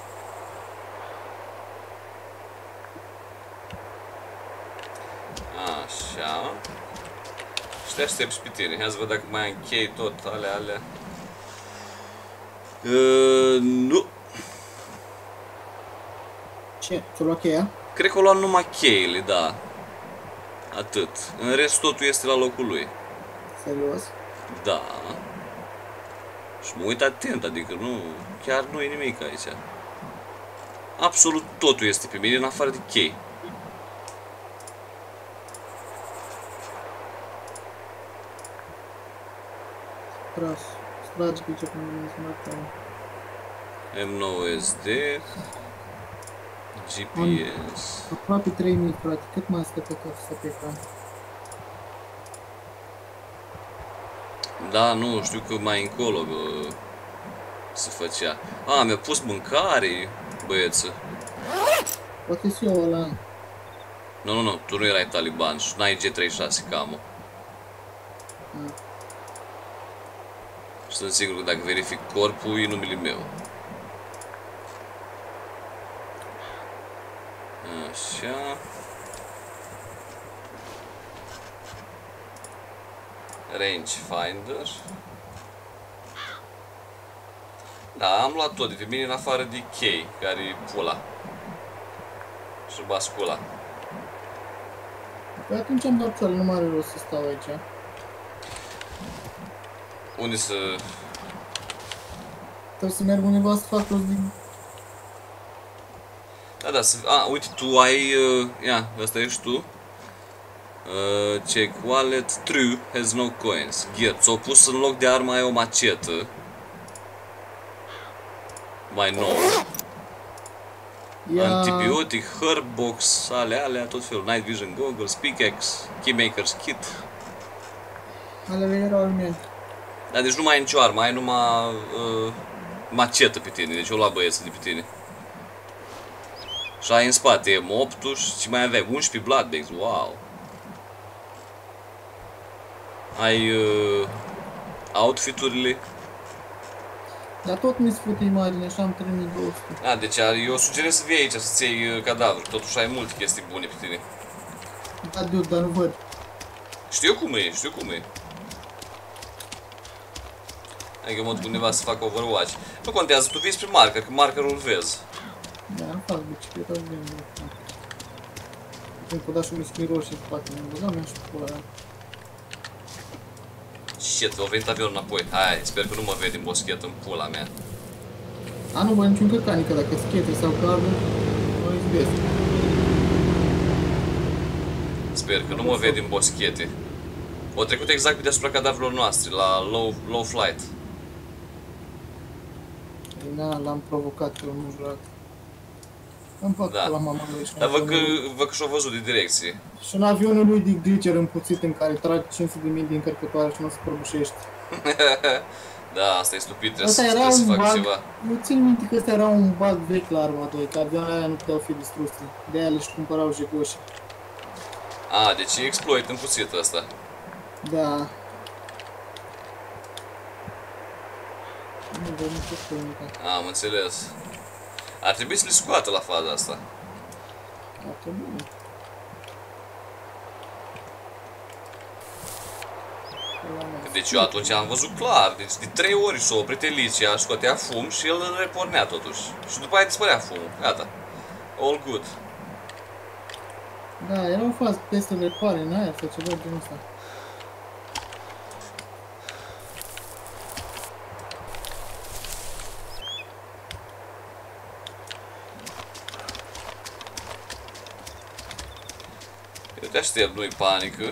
Speaker 1: Așa. Și te aștept și pe tine. Hai să văd dacă mai închei tot alea. Nu.
Speaker 2: Ce? Ți-o lua cheia?
Speaker 1: Cred că o luam numai cheile, da. Atât. În rest totul este la locul lui.
Speaker 2: Serios?
Speaker 1: Da. Și mă uit atent, adică nu, chiar nu e nimic aici. Absolut totul este pe mine, în afară de chei.
Speaker 2: Tras. Stragi pe ce până mine să mă acolo.
Speaker 1: M9SD. GPS.
Speaker 2: Aproape 3000, frate. Cât mai scătă ca să pe ecran?
Speaker 1: Da, nu, știu că mai încolo se făcea. A, mi-a pus mâncare, băieță.
Speaker 2: Poate și eu ăla.
Speaker 1: Nu, tu nu erai taliban și n-ai G36 camo. Și sunt sigur că dacă verific corpul, e numele meu. Așa. Range Finder. Da, am luat tot de pe mine în afară de chei, care e pula. Și bascula.
Speaker 2: Păi atunci am dat țoale, nu mai are rost să stau aici.
Speaker 1: Unde să...
Speaker 2: Trebuie să merg undeva să fac rost din...
Speaker 1: Da, să... A, uite, tu ai... ia, ăsta ești tu. Check wallet, true, has no coins. Gear, ți-o pus în loc de armă ai o macetă. Mai nou. Antibiotic, herb box, alea, tot felul. Night vision goggles, pickaxe, keymakers kit.
Speaker 2: Alele erau ale mele.
Speaker 1: Da, deci nu mai ai nicio armă, ai numai macetă pe tine, deci o lua băieță de pe tine. Și ai în spate M8-ul și mai aveai 11 blood bags, wow. Ai outfit-urile.
Speaker 2: Dar tot mi-s fute imagine, așa am 3200.
Speaker 1: A, deci eu sugerez să vii aici să-ți iei cadavru, totuși ai multe chestii bune pe tine.
Speaker 2: Da, dude, dar nu văd.
Speaker 1: Știu cum e, știu cum e. Adică mă duc undeva să fac Overwatch. Nu contează, tu vii spre marker, că markerul vezi.
Speaker 2: Da, nu fac bicicleta, nu vin. Când dat și un screen roșii în spate, mi-am băgat mea și pula aia.
Speaker 1: Shit, a venit avionul înapoi. Hai, sper că nu mă vede în boschet în pula mea.
Speaker 2: A, nu, bă, niciun căcanică, dacă schete sau cardă, mă izbesc.
Speaker 1: Sper că nu mă vede în boschete. O trecut exact pe deasupra cadavrelor noastre, la low flight.
Speaker 2: Da, l-am provocat pe un jurat. Îmi fac
Speaker 1: Da.
Speaker 2: la mama lui și
Speaker 1: Dar văd că și-o văzut de direcție.
Speaker 2: și în avionul lui de glitcher împuțit în care trage 500.000 de încărcătoare și nu se prăbușește.
Speaker 1: Da, asta e stupid,
Speaker 2: Asta era
Speaker 1: trebuie să
Speaker 2: un
Speaker 1: fac
Speaker 2: bug.
Speaker 1: ceva.
Speaker 2: Eu țin minte că ăsta era un bug vechi la Arma 2, că avioanele alea nu puteau fi distruse. De-aia le-și cumpărau jegoși.
Speaker 1: A, deci e exploit împuțit ăsta.
Speaker 2: Da. Nu văd nicio comunică.
Speaker 1: Am înțeles. Ar trebui să le scoată la faza asta.
Speaker 2: Ar trebui.
Speaker 1: Deci eu atunci am văzut clar, deci de 3 ori s-a oprit elicia, scotea fum și el îl repornea totuși. Și după aia dispărea fumul, gata. All good.
Speaker 2: Da, erau faze teste de pare în aer sau ceva genul ăsta.
Speaker 1: Eu te aștept, nu-i panică.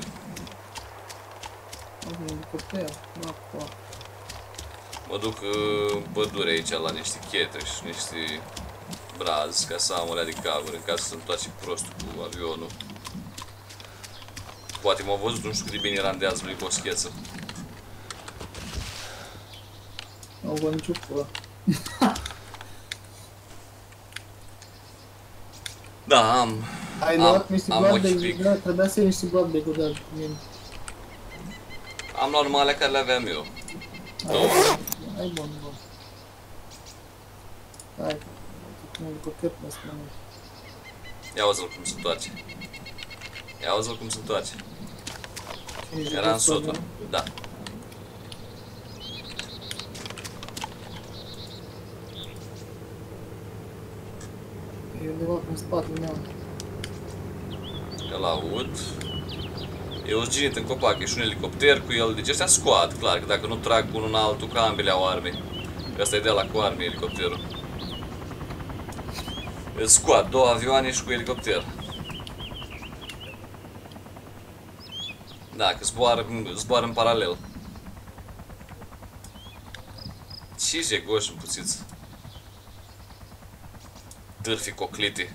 Speaker 2: Un elicopter, nu acolo.
Speaker 1: Mă duc în pădure aici la niște chetre și niște brazi ca să am alea de cover în caz să se întoarce prostul cu avionul. Poate m-au văzut, nu știu cât de bine randează lui boscheță.
Speaker 2: Nu văd nicio pula.
Speaker 1: Da, am.
Speaker 2: Ai luat niște
Speaker 1: am
Speaker 2: blood
Speaker 1: ochi
Speaker 2: bag,
Speaker 1: pic.
Speaker 2: da, trebuia să iei niște blood bag-uri de mine.
Speaker 1: Am luat numai alea care le aveam eu. Două.
Speaker 2: Ai bun, bun. Hai, un elicopter până spune.
Speaker 1: Ia uzi-l cum se întoarce. Ia uzi-l cum se întoarce. Era în sotul. Da.
Speaker 2: E undeva prin spatele meu.
Speaker 1: Îl aud. E o zginit în copac, e și un elicopter cu el. Deci ăștia scoat, clar, că dacă nu trag unul în altul, că ambele au arme. Că asta e de la cu arme, elicopterul. Îl scoat, 2 avioane și cu elicopter. Da, că zboară în paralel. Ce jegoși împuțiți. Târfi coclite.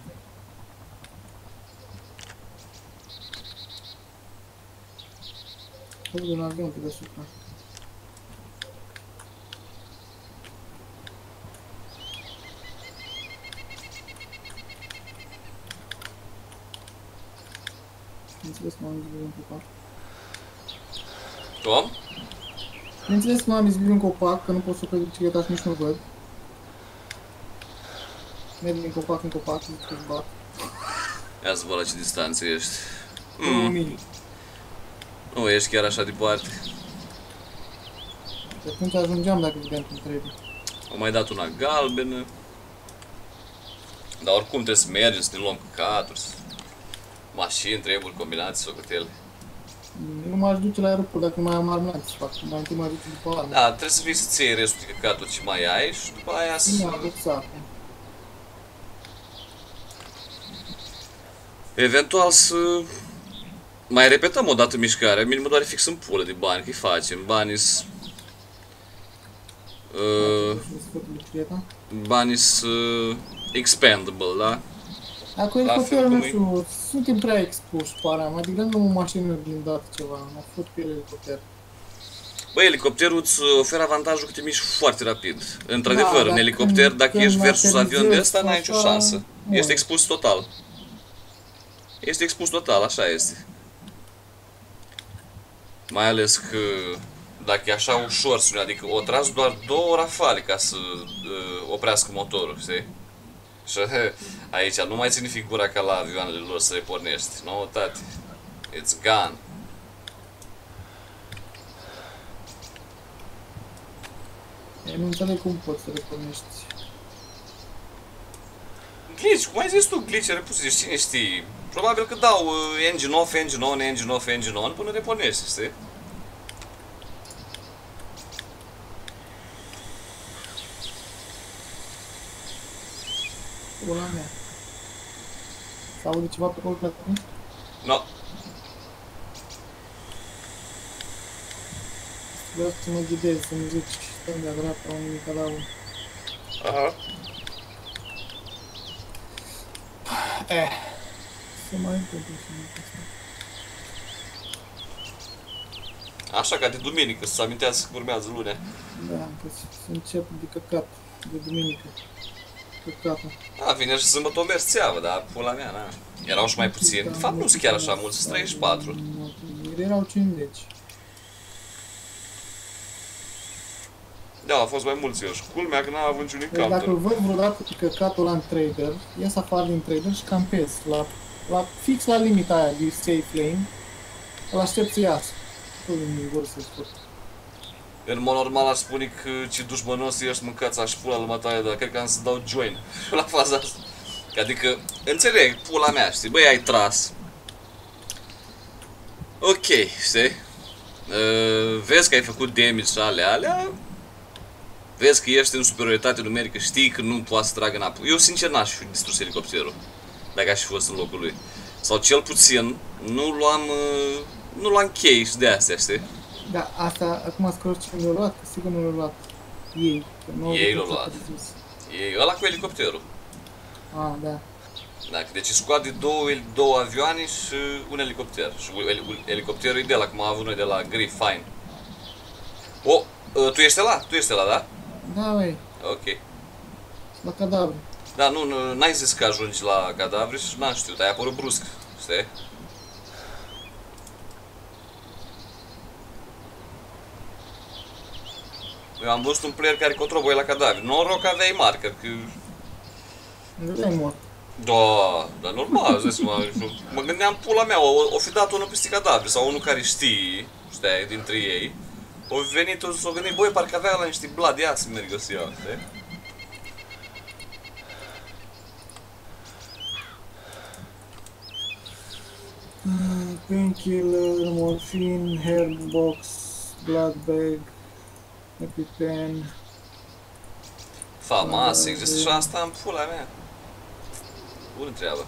Speaker 2: Văd un avion pe deasupra. Bineînțeles că m-am izbit un copac.
Speaker 1: Cum?
Speaker 2: Bineînțeles că m-am izbit un copac, că nu pot să plec bicicleta și nici nu văd. Merg din copac în copac, zic că-ți bat.
Speaker 1: Ia să văd la ce distanță ești.
Speaker 2: 2000.
Speaker 1: Nu ești chiar așa departe.
Speaker 2: Și atunci ajungeam dacă vedeam cum trebuie.
Speaker 1: Am mai dat una galbenă. Dar oricum trebuie să mergem, să ne luăm căcaturi. Mașini, treburi, combinații, socotele.
Speaker 2: Nu m-aș duce la aeroport dacă nu mai am arme să fac. Mai întâi mă duce după arme.
Speaker 1: Da, trebuie să vii să-ți iei restul de căcatul ce mai ai și după aia să...
Speaker 2: Nu am exact.
Speaker 1: Eventual să... mai repetăm o dată mișcarea, mine mă doare fix în pulă de bani, că-i facem, banii-s... Banii-s expendable, da?
Speaker 2: Acum elicopterul, nu știu, suntem prea expuși, para, mai degrabă o mașină blindată ceva, am fost pe elicopter.
Speaker 1: Băi, elicopterul îți oferă avantajul că te miști foarte rapid. Într-adevăr, în elicopter, dacă ești versus avion de ăsta, n-ai nicio șansă. Ești expus total. Ești expus total, așa este. Mai ales că dacă e așa ușor, adică o tragi doar 2 rafale ca să oprească motorul, știi? Și aici nu mai ține figura ca la avioanele lor să le pornești. Noutate. It's gone.
Speaker 2: Eu nu înțeleg cum poți să le pornești.
Speaker 1: Glitch, cum ai zis tu, glitch repuse, deci cine știe? Probabil că dau engine off, engine on, engine off, engine on până le pornești, știi?
Speaker 2: Pula mea. S-aude ceva pe acolo, frate?
Speaker 1: No.
Speaker 2: Vreau să mă ghidez, să-mi zici stânga, dreapta, unde mica la unul.
Speaker 1: Aha.
Speaker 2: Se mai întâmplă și mai asta.
Speaker 1: Așa ca de duminică, să-ți amintească că urmează lunea.
Speaker 2: Da, că să încep de căcat, de duminică. Căcatul.
Speaker 1: Da, vineri și sâmbătă o mers țeavă, dar pula mea, na. Erau și mai puțini. De fapt, nu sunt chiar așa mulți, sunt 34.
Speaker 2: Ieri erau 50.
Speaker 1: Da, au fost mai mulți eu și culmea că n-am avut niciun encounter.
Speaker 2: Dacă îl văd vreodată pe căcatul ăla în trader, ies afară din trader și campez. Fix la limita aia de safe lane, îl aștept să iasă. Tot din gură să-i spun.
Speaker 1: În mod normal aș spune că ce dușmănos ești, mâncați aș pula la mătaie, dar cred că am să dau join la faza asta. Adică, înțeleg, pula mea, știi, băi, ai tras. Ok, știi? Vezi că ai făcut damage și alea, vezi că ești în superioritate numerică, știi că nu poate să tragă înapoi. Eu sincer n-aș fi distrus elicopterul, dacă aș fi fost în locul lui. Sau cel puțin, nu luam chei și de astea, știi?
Speaker 2: Da, asta, acum scroll ce l-a luat, că sigur nu l-a luat ei.
Speaker 1: Ei l-au luat. Ei, ăla cu elicopterul.
Speaker 2: Ah, da.
Speaker 1: Da, deci scoate două avioane și un elicopter. Și elicopterul e de la, cum am avut noi de la Griff, fine. O, tu ești ăla? Tu ești ăla, da?
Speaker 2: Da, băi,
Speaker 1: Ok.
Speaker 2: la cadavru.
Speaker 1: Da, n-ai zis că ajungi la cadavre și n-am știut, ai apărut brusc, știi? Eu am văzut un player care controboi la cadavre. Noroc că aveai marker, că...
Speaker 2: Nu e mort.
Speaker 1: Da, dar normal, zici, mă gândeam pula mea, o fi dat unul peste cadavre sau unul care știi, știi, dintre ei. O venit, s-o gândit, băi, parcă avea la niște blood, ia să merg să iau, știi?
Speaker 2: Painkiller, morphine, herb box, blood bag, EpiPen.
Speaker 1: Famas, există și asta în pula mea. Bună treabă.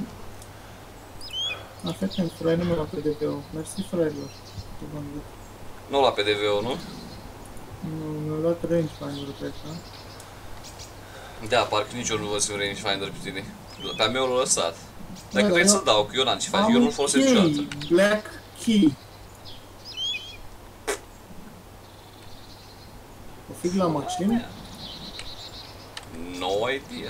Speaker 2: Afectent, frate, nu mi-a luat PDV-ul. Mersi, frailor.
Speaker 1: Nu la PDV-ul, nu?
Speaker 2: Nu, mi-a luat rangefinder pe asta.
Speaker 1: Da, parcă nici eu nu văd un rangefinder pe tine. Pe-a meu l-a lăsat. Dacă
Speaker 2: Da,
Speaker 1: trebuie
Speaker 2: eu-
Speaker 1: să dau, că eu n-am ce faci, eu nu-l folosesc niciodată.
Speaker 2: Black key. O fig la mașină?
Speaker 1: No idea.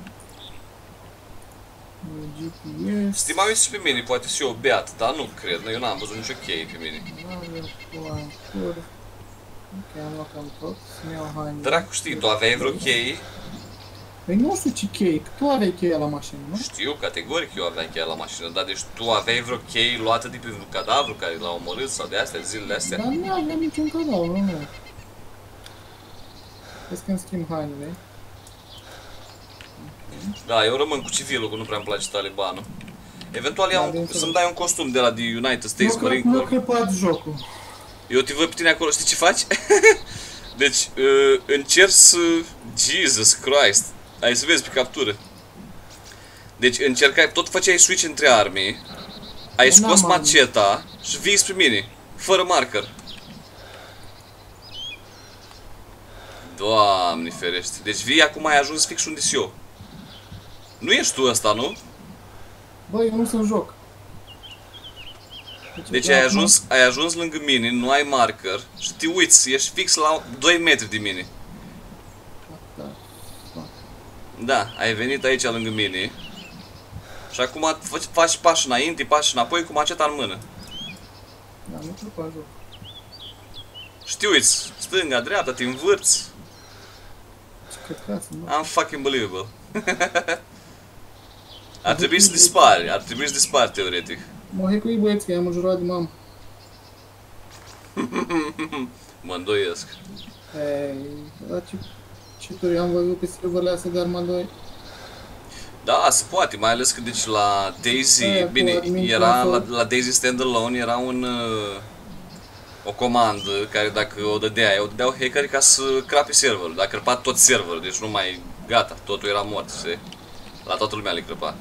Speaker 2: GPS.
Speaker 1: Stima uite și pe mine, poate și eu beat, dar nu cred, eu n-am văzut nicio cheie pe mine.
Speaker 2: Ok, am luat cam tot. Să-mi iau haine.
Speaker 1: Dracu, știi, tu aveai vreo cheie?
Speaker 2: Păi nu știu ce cheie, că tu aveai cheia la mașină, nu?
Speaker 1: Știu, categoric eu aveam cheia la mașină, dar deci tu aveai vreo cheie luată de pe un cadavru care l-a omorât sau de astea, zilele astea?
Speaker 2: Dar nu aveam niciun cadavru, nu. Vezi că-mi schimb hainele.
Speaker 1: Da, eu rămân cu civilul, că nu prea îmi place talibanul. Eventual
Speaker 2: Da,
Speaker 1: să-mi dai un costum de la de United States Marine
Speaker 2: Nu
Speaker 1: Corps.
Speaker 2: crăpat jocul.
Speaker 1: Eu te văd pe tine acolo, știi ce faci? Deci, încerci să... Jesus Christ! Hai să vezi pe captură. Deci încercai, tot făceai switch între armii. Ai scos maceta și vii spre mine. Fără marker. Doamne ferește. Deci vii, acum ai ajuns fix unde sunt eu. Nu ești tu ăsta, nu?
Speaker 2: Băi, eu nu sunt joc.
Speaker 1: Deci ai ajuns lângă mine, nu ai marker și te uiți, ești fix la 2 metri de mine. Da, ai venit aici lângă mine. Și acum faci pași înainte, pași înapoi cu maceta în mână.
Speaker 2: Da, nu crăpat joc.
Speaker 1: Și te uiți, stânga, dreapta, te învârți.
Speaker 2: Ce căcați, mă.
Speaker 1: Unfucking believable. Ar trebui să dispari, teoretic.
Speaker 2: Mă hecui băieți, că i-am înjurat de mamă.
Speaker 1: Mă îndoiesc.
Speaker 2: Ei, da, ce turi am văzut pe serverele astea de Arma 2.
Speaker 1: Da, se poate, mai ales că deci la DayZ, bine, era la DayZ Standalone era o comandă care dacă o dădeau hackeri ca să crape serverul, dar a crăpat tot serverul, deci nu mai, gata, totul era mort, știi? La toată lumea le crăpa.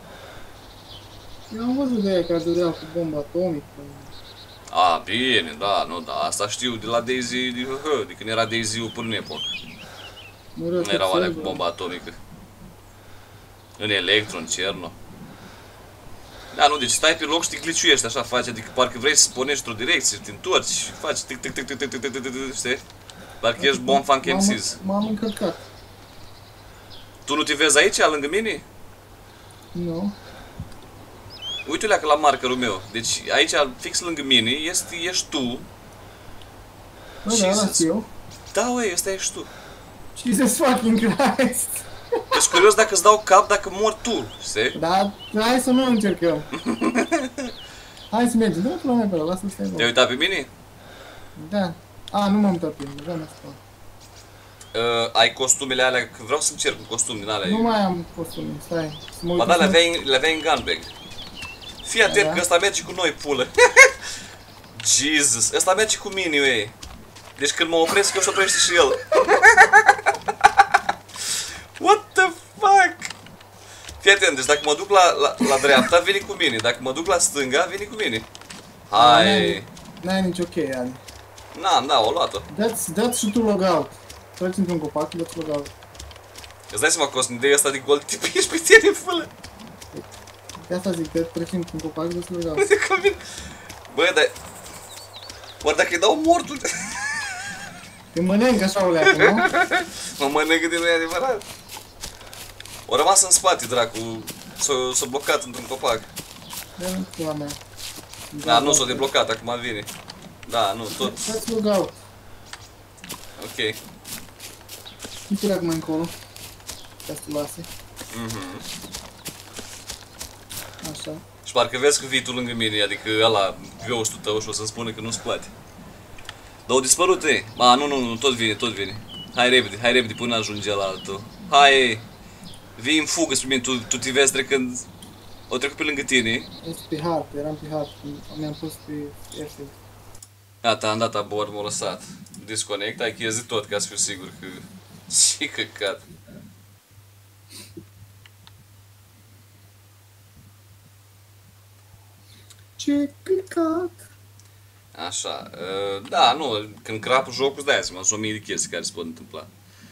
Speaker 2: Eu am văzut de aia care dureau cu bomba atomică.
Speaker 1: A, bine, da, nu, da, asta știu de la DayZ, de când era DayZ-ul până în Epoch. Nu erau alea cu bomba atomică. În Electro, în Cerno. Da, nu, deci stai pe loc și te gliciuiești așa, faci, adică parcă vrei să pornești într-o direcție, te întorci și faci tic tic tic tic tic tic tic tic tic, știi? Parcă ești Bomb Funk MCs.
Speaker 2: M-am încărcat.
Speaker 1: Tu nu te vezi aici, lângă mine?
Speaker 2: Nu.
Speaker 1: Uite-o la markerul meu. Deci aici, fix lângă mine, ești tu.
Speaker 2: Bă, da, ăla eu.
Speaker 1: Da, ui, ăsta ești tu.
Speaker 2: Jesus fucking Christ.
Speaker 1: Ești curios dacă îți dau cap, dacă mor tu, știi?
Speaker 2: Da, hai să nu încercăm. Hai să mergem, dă-l la mea pe ăla, lasă-l stai.
Speaker 1: Te-ai uitat pe mine?
Speaker 2: Da. A, nu m-am uitat pe mine, deja mi-a spus.
Speaker 1: Ai costumele alea, că vreau să-mi cer un costum din alea.
Speaker 2: Nu mai am costume, stai.
Speaker 1: Ba da, le aveai în gunbag. Fii atent că ăsta merge cu noi, pulă. Jesus, ăsta merge cu mine, ei. Deci când mă opresc eu, se oprește și el. What the fuck? Fii atent, deci dacă mă duc la dreapta, vine cu mine. Dacă mă duc la stânga, vine cu mine. Hai.
Speaker 2: N-ai nicio cheie, Ali.
Speaker 1: N-am, da, o luat-o.
Speaker 2: Dați și tu logout. Treci într-un copac, dați logout.
Speaker 1: Îți dai seama că o să-mi dai ăsta de gol, te piși pe tine, fălă.
Speaker 2: De asta zic, treci într-un copac, dați logout.
Speaker 1: Băi, dar... Oare dacă îi dau mortul?
Speaker 2: Te mănânc așa o leacă, nu?
Speaker 1: Mă mănâncă de noi adevărat. O rămas în spate, dracu. S-a blocat într-un copac.
Speaker 2: Dă-mi pula mea.
Speaker 1: Da, nu s-a deblocat, acum vine. Da, nu, tot...
Speaker 2: Dați logout.
Speaker 1: Ok.
Speaker 2: Nu-ți mai încolo. Ca să te lase. Așa.
Speaker 1: Și parcă vezi că vii tu lângă mine, adică ăla, ghost-ul tău și o să-mi spune că nu-ți place. Dar au dispărut, ei. A, nu, tot vine. Hai repede până ajunge la altul. Hai, vii în fugă spre mine, tu te vezi trecând... O trecut pe lângă tine.
Speaker 2: Ești pe hartă, eram pe hartă, mi-am pus pe airfield.
Speaker 1: Gata, am dat abord, m-a lăsat. Disconnect, ai chezit tot ca să fiu sigur că... Ce căcat.
Speaker 2: Ce căcat.
Speaker 1: Așa, da, nu, când crapă jocul îți dai seama, sunt 1000 de chestii care se pot întâmpla.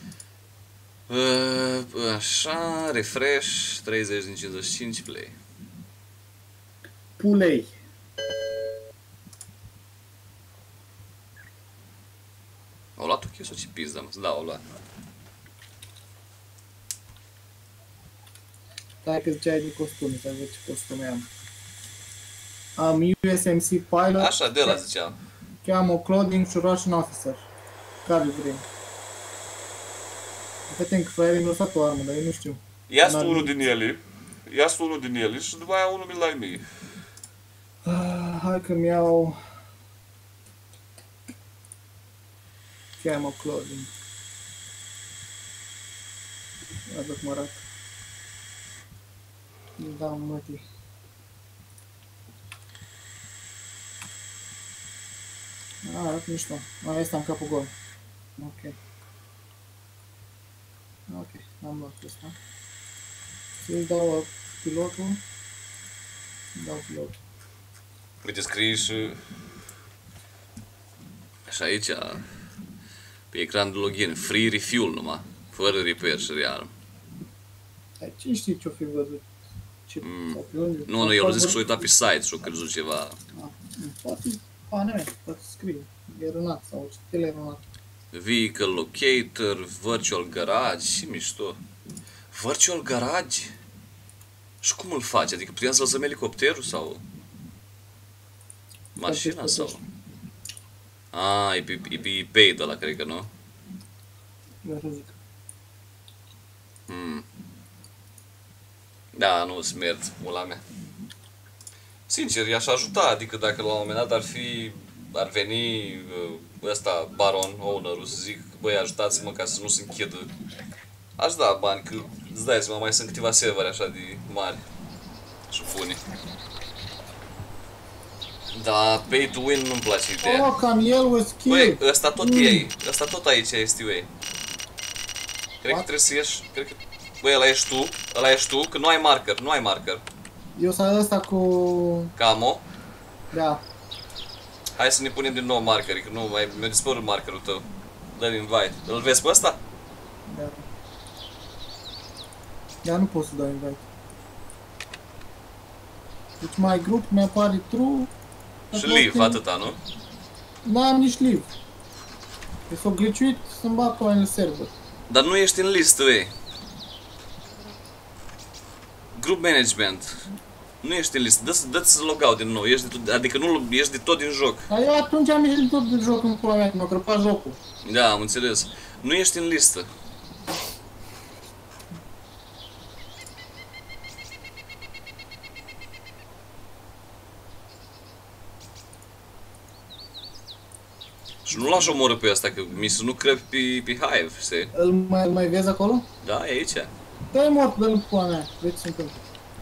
Speaker 1: Așa, refresh, 30 din 55, play.
Speaker 2: Pulei.
Speaker 1: Au luat o chestie sau ce pizda, mă? Da, au luat.
Speaker 2: Stai că ziceai de costume, să vezi ce costume am. Am USMC Pilot.
Speaker 1: Așa, de la ziceam.
Speaker 2: Cheamă Clothing și Russian Officer. Care vrei? Vedem că fraierii mi-au lăsat o armă, dar eu nu știu.
Speaker 1: Ia-ți unul din ele și după aia unul mi-l dai mie.
Speaker 2: Hai că-mi iau... Cheamă Clothing. Ia văd cum arată. Da, mătii. Arată mișto. Mai este în capul gol. Ok. Ok, am luat ăsta. Să-i dau pilotul. Dau pilotul.
Speaker 1: Uite, scrii și aici, pe ecran de login, free refuel numai, fără repair și real.
Speaker 2: Dar cine știe ce-o fi văzut? Ce, sau pe unde?
Speaker 1: Nu, eu zic că s-a uitat pe site și-a crezut ceva.
Speaker 2: Poate, poate scrie. Eronat sau teleeronat.
Speaker 1: Vehicle locator, virtual garage, și mișto. Virtual garage? Și cum îl faci? Adică puteam să lăsăm elicopterul sau mașina sau? E pe paid ăla, cred că, nu?
Speaker 2: Eu așa zic.
Speaker 1: Da, nu smert, mula mea. Sincer, i-aș ajuta, adică dacă la un moment dat ar veni ăsta, baron, owner-ul, să zic, băi, ajutați-mă ca să nu se închidă. Aș da bani, că îți dai seama, mai sunt câteva servere așa de mari și bune. Da, pay to win nu-mi place ideea.
Speaker 2: Oh, cam el was skill.
Speaker 1: Băi, ăsta tot e, ăsta tot aici este ei. Cred că trebuie să ieși, cred că... Băi, ăla ești tu, că nu ai marker, nu ai marker.
Speaker 2: Eu sunt ăsta cu...
Speaker 1: Camo.
Speaker 2: Da.
Speaker 1: Hai să ne punem din nou markeri, că nu mai mi-a dispărut markerul tău. Dă-l invite. Îl vezi pe ăsta?
Speaker 2: Da. Dar nu pot să dau invite. Deci mai grup mi-apare true.
Speaker 1: Și leave, atâta, nu?
Speaker 2: N-am nici leave. E s-o glitchuit să-mi bag pe în server.
Speaker 1: Dar nu ești în listă, ei. Group management. Nu ești în listă, dă-ți logout din nou, adică nu ești de tot din joc.
Speaker 2: Dar eu atunci am ieșit tot din joc în pula mea, m-a crăpat jocul.
Speaker 1: Da, am înțeles. Nu ești în listă. Și nu l-aș omorâ pe ăsta, că mi să nu crep pe Hive, știi?
Speaker 2: Îl mai vezi acolo?
Speaker 1: Da, e aici.
Speaker 2: Da, e mort, dă-l în pula mea, vezi ce se întâmplă.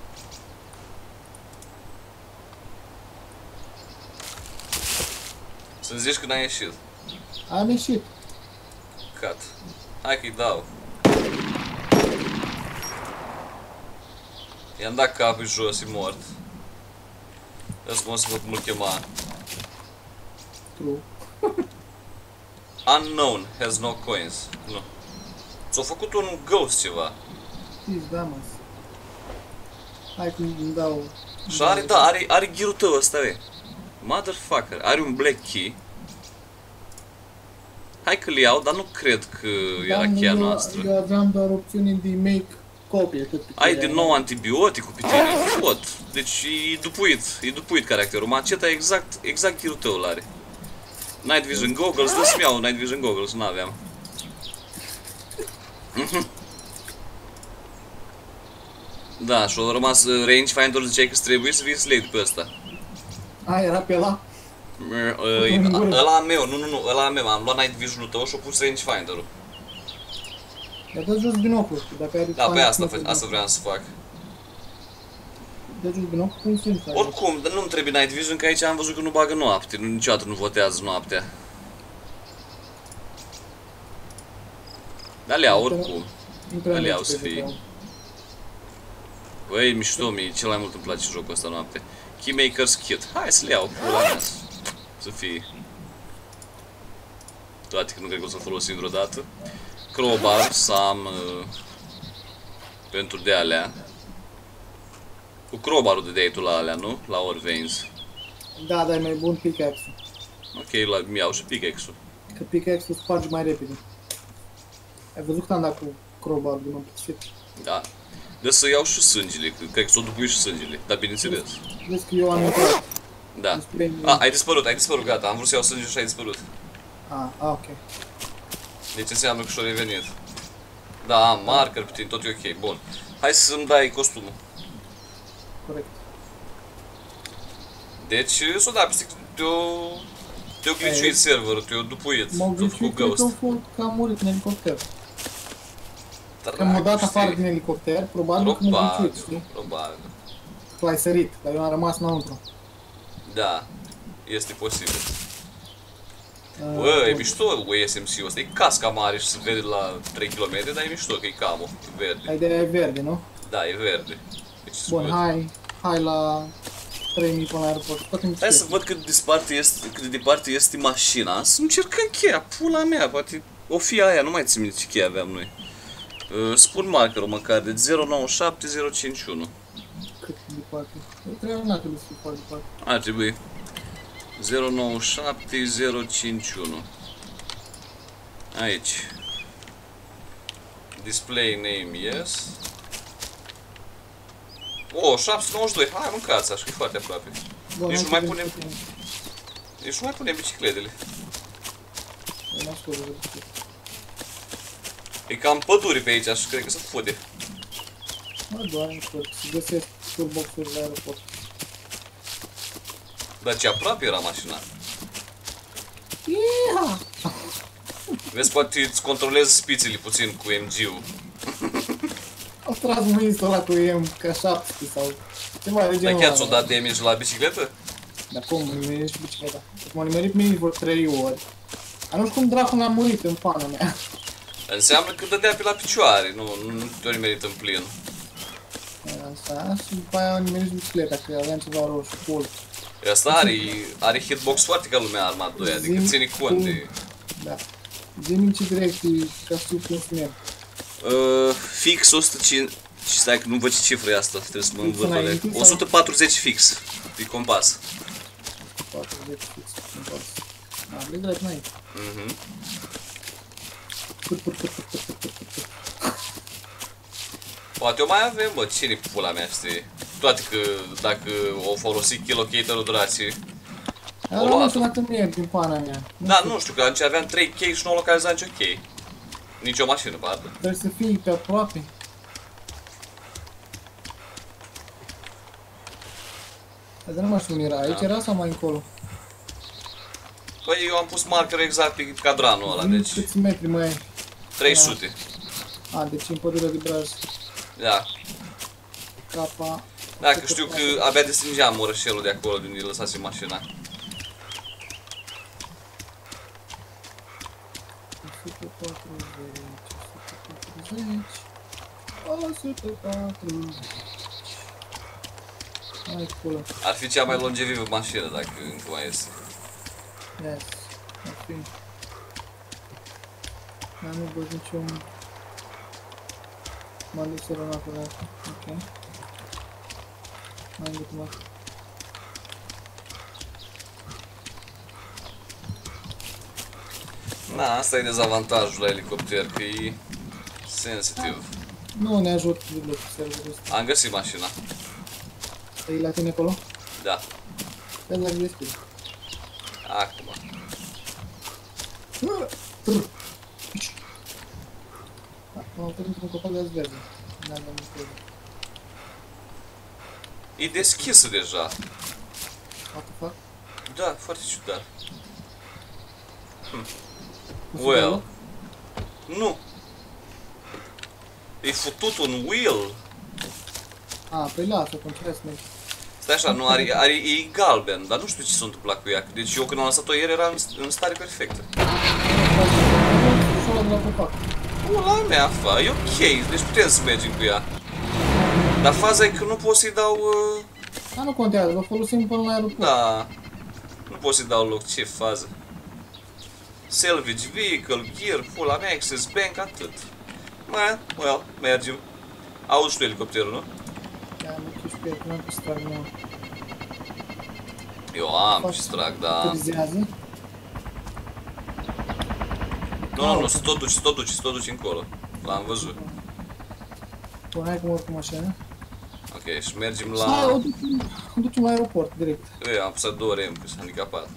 Speaker 1: Să-mi zici că n-ai ieșit.
Speaker 2: Am ieșit.
Speaker 1: Cut. Hai că-i dau. I-am dat capul jos, e mort. Ăsta mă să văd cum îl chema.
Speaker 2: True.
Speaker 1: Unknown has no coins. Nu. S-a făcut un ghost ceva.
Speaker 2: Știți, da, mă. Hai că îmi dau...
Speaker 1: Și are gear-ul tău ăsta, e. Motherfucker. Are un black key. Hai că-l iau, dar nu cred că era cheia noastră.
Speaker 2: Eu aveam doar opțiune de make copie.
Speaker 1: Ai din nou antibioticul pe tine, tot. Deci e dupuit caracterul. Maceta exact gear-ul tău l-are. Night Vision Goggles, dă-ți-mi iau Night Vision Goggles, n-aveam. Da, și-a rămas rangefinder, ziceai că trebuie să vii să lei pe ăsta.
Speaker 2: Era pe ăla?
Speaker 1: Ăla a meu, nu, ăla a meu, am luat Night Vision-ul tău și-a pus rangefinder-ul.
Speaker 2: Dar dă jos binocul, dacă ai...
Speaker 1: Da, pe asta vreau să fac.
Speaker 2: Dă jos binocul, cum simți?
Speaker 1: Oricum, dar nu-mi trebuie Night Vision, că aici am văzut că nu bagă noapte, niciodată nu votează noaptea. Dar le iau oricum. Le iau să fie. Băi, mișto, mie cel mai mult îmi place jocul ăsta noapte. Keymaker's Kit. Hai să le iau, pula mea. Să fie. Toate că nu cred că o să-l folosim vreodată. Crowbar, să am pentru de alea. Cu crowbar-ul dădeai tu la alea, nu? La Orveins.
Speaker 2: Da, dar e mai bun pickaxe-ul.
Speaker 1: Ok, mi iau și pickaxe-ul.
Speaker 2: Că pickaxe-ul sparge mai repede. Ai văzut că am dat cu crowbar-ul din opțit?
Speaker 1: Da. Dă să iau și sângele, că cred că s-o dupuit și sângele, dar bineînțeles.
Speaker 2: Vezi că eu am intrat.
Speaker 1: Da. Ai dispărut, gata, am vrut să iau sânge și ai dispărut.
Speaker 2: Ok.
Speaker 1: Deci înseamnă că și-o revenit. Da, am marker pe tine, tot e ok, bun. Hai să-mi dai costumul.
Speaker 2: Corect.
Speaker 1: Deci, s-o da, te-o glitchuit serverul, te-o dupuit,
Speaker 2: M-au
Speaker 1: te-o făcut ghost.
Speaker 2: că am murit în elicopter. Că m-au dat afară din elicopter, probabil că m-au glitchuit, știi?
Speaker 1: Probabil.
Speaker 2: Tu ai sărit, dar eu am rămas înăuntru.
Speaker 1: Da, este posibil. Bă, e mișto USMC-ul ăsta, e casca mare și se vede la 3 km, dar e mișto că e camo, e verde.
Speaker 2: Ideea e verde, nu?
Speaker 1: Da, e verde. Deci,
Speaker 2: Bun, hai la 3000 până la aeroport.
Speaker 1: Hai să văd cât de departe este mașina. Să încercăm cheia, pula mea, poate o fi aia, nu mai țin minte ce cheie aveam noi. Spun markerul măcar, de 097051.
Speaker 2: Cât de departe? Trebuie n-ar trebui să fie foarte departe.
Speaker 1: Ar trebui. 097051. Aici. Display name, yes. O, 792, hai mâncați, așa că e foarte aproape.
Speaker 2: Bun,
Speaker 1: Nici nu mai punem... Nici nu mai punem bicicletele. E cam pădure pe aici și cred că se fode.
Speaker 2: Mă, doar nu știu, să găsesc turboxuri la aeroport.
Speaker 1: Dar ce aproape era mașina.
Speaker 2: Iiha!
Speaker 1: Vezi, poate îți controlezi spițele puțin cu MG-ul.
Speaker 2: Au tras mâinile ăla cu M17 sau ceva de genul
Speaker 1: Dar chiar
Speaker 2: ăla.
Speaker 1: ți-o dat damage la bicicletă?
Speaker 2: Dar cum, mă nimerești și bicicleta? M-a nimerit mie vreo 3 ori. Dar nu știu cum dracu n-a murit în pana mea.
Speaker 1: Înseamnă că dădea pe la picioare, nu te-o nimerit în plin.
Speaker 2: Asta, și după aia am nimerit și bicicleta, că aveam ceva roșu, pol.
Speaker 1: Asta are hitbox foarte ca lumea Arma 2, adică ține cont de...
Speaker 2: Da. Zi-mi ce direcții, ca să știu cum suntem.
Speaker 1: Fix 105... Stai că nu văd ce cifră e asta, trebuie să mă învăț alea. 140 fix, de compas.
Speaker 2: 40 fix, compas. Da, le drept înainte.
Speaker 1: Poate o mai avem, bă, cine pula mea știi? Toate că dacă o folosi kill-locator-ul drații,
Speaker 2: Dar nu știu dacă merg din pana mea.
Speaker 1: Da, nu știu, că atunci aveam 3 chei și nu o localizam nicio chei. Nici o mașină, pardon.
Speaker 2: Trebuie să fii pe aproape. Dar nu mai știu unde era, aici era sau mai încolo?
Speaker 1: Păi eu am pus markerul exact pe cadranul ăla, deci
Speaker 2: Câți metri mai ai?
Speaker 1: 300.
Speaker 2: A, deci în pădurea de Braj.
Speaker 1: Da.
Speaker 2: Capa...
Speaker 1: Da, că știu că abia distingeam orășelul de acolo, de unde lăsase mașina.
Speaker 2: 140. Hai, pula.
Speaker 1: Ar fi cea mai longevivă mașină dacă încă mai este.
Speaker 2: Yes, ar fi. Dar nu văd niciun... M-a dus aeronautul ăla. Ok. Mai gândit-mă.
Speaker 1: Da, asta e dezavantajul la elicopter, că e sensitiv.
Speaker 2: Nu ne ajută deloc serverul ăsta.
Speaker 1: Am găsit mașina.
Speaker 2: E la tine acolo?
Speaker 1: Da.
Speaker 2: Vezi la respir.
Speaker 1: Acum.
Speaker 2: M-am oprit într-un copac de azi verde. N-am dat nici verde.
Speaker 1: E deschisă deja.
Speaker 2: What the fuck?
Speaker 1: Da, foarte ciudat. Well. Nu. E futut un wheel.
Speaker 2: A, păi lasă, atunci hai să mergi.
Speaker 1: Stai așa, nu are, e galben, dar nu știu ce s-a întâmplat cu ea. Deci eu când am lăsat-o ieri era în stare perfectă.
Speaker 2: Și ăla de la copac.
Speaker 1: Pula mea, fa, e ok, deci putem să mergem cu ea. Dar faza e că nu pot să-i dau...
Speaker 2: Dar nu contează, o folosim până la aeroport.
Speaker 1: Da. Nu pot să-i dau loc, ce fază. Salvage vehicle, gear, pula mea, access bank, atât. Well, mergem. Auzi tu elicopterul, nu?
Speaker 2: Da, mă chiși pe el, că n-am pus să trag nouă.
Speaker 1: Eu am și trag, da.
Speaker 2: Târzează.
Speaker 1: Nu, să tot duci încolo. L-am văzut.
Speaker 2: Bun, hai că mă urc cu mașina.
Speaker 1: Ok, și mergem
Speaker 2: Hai,
Speaker 1: la...
Speaker 2: o ducem la aeroport, direct.
Speaker 1: Eu am pus 2 rem, că s-a handicapat.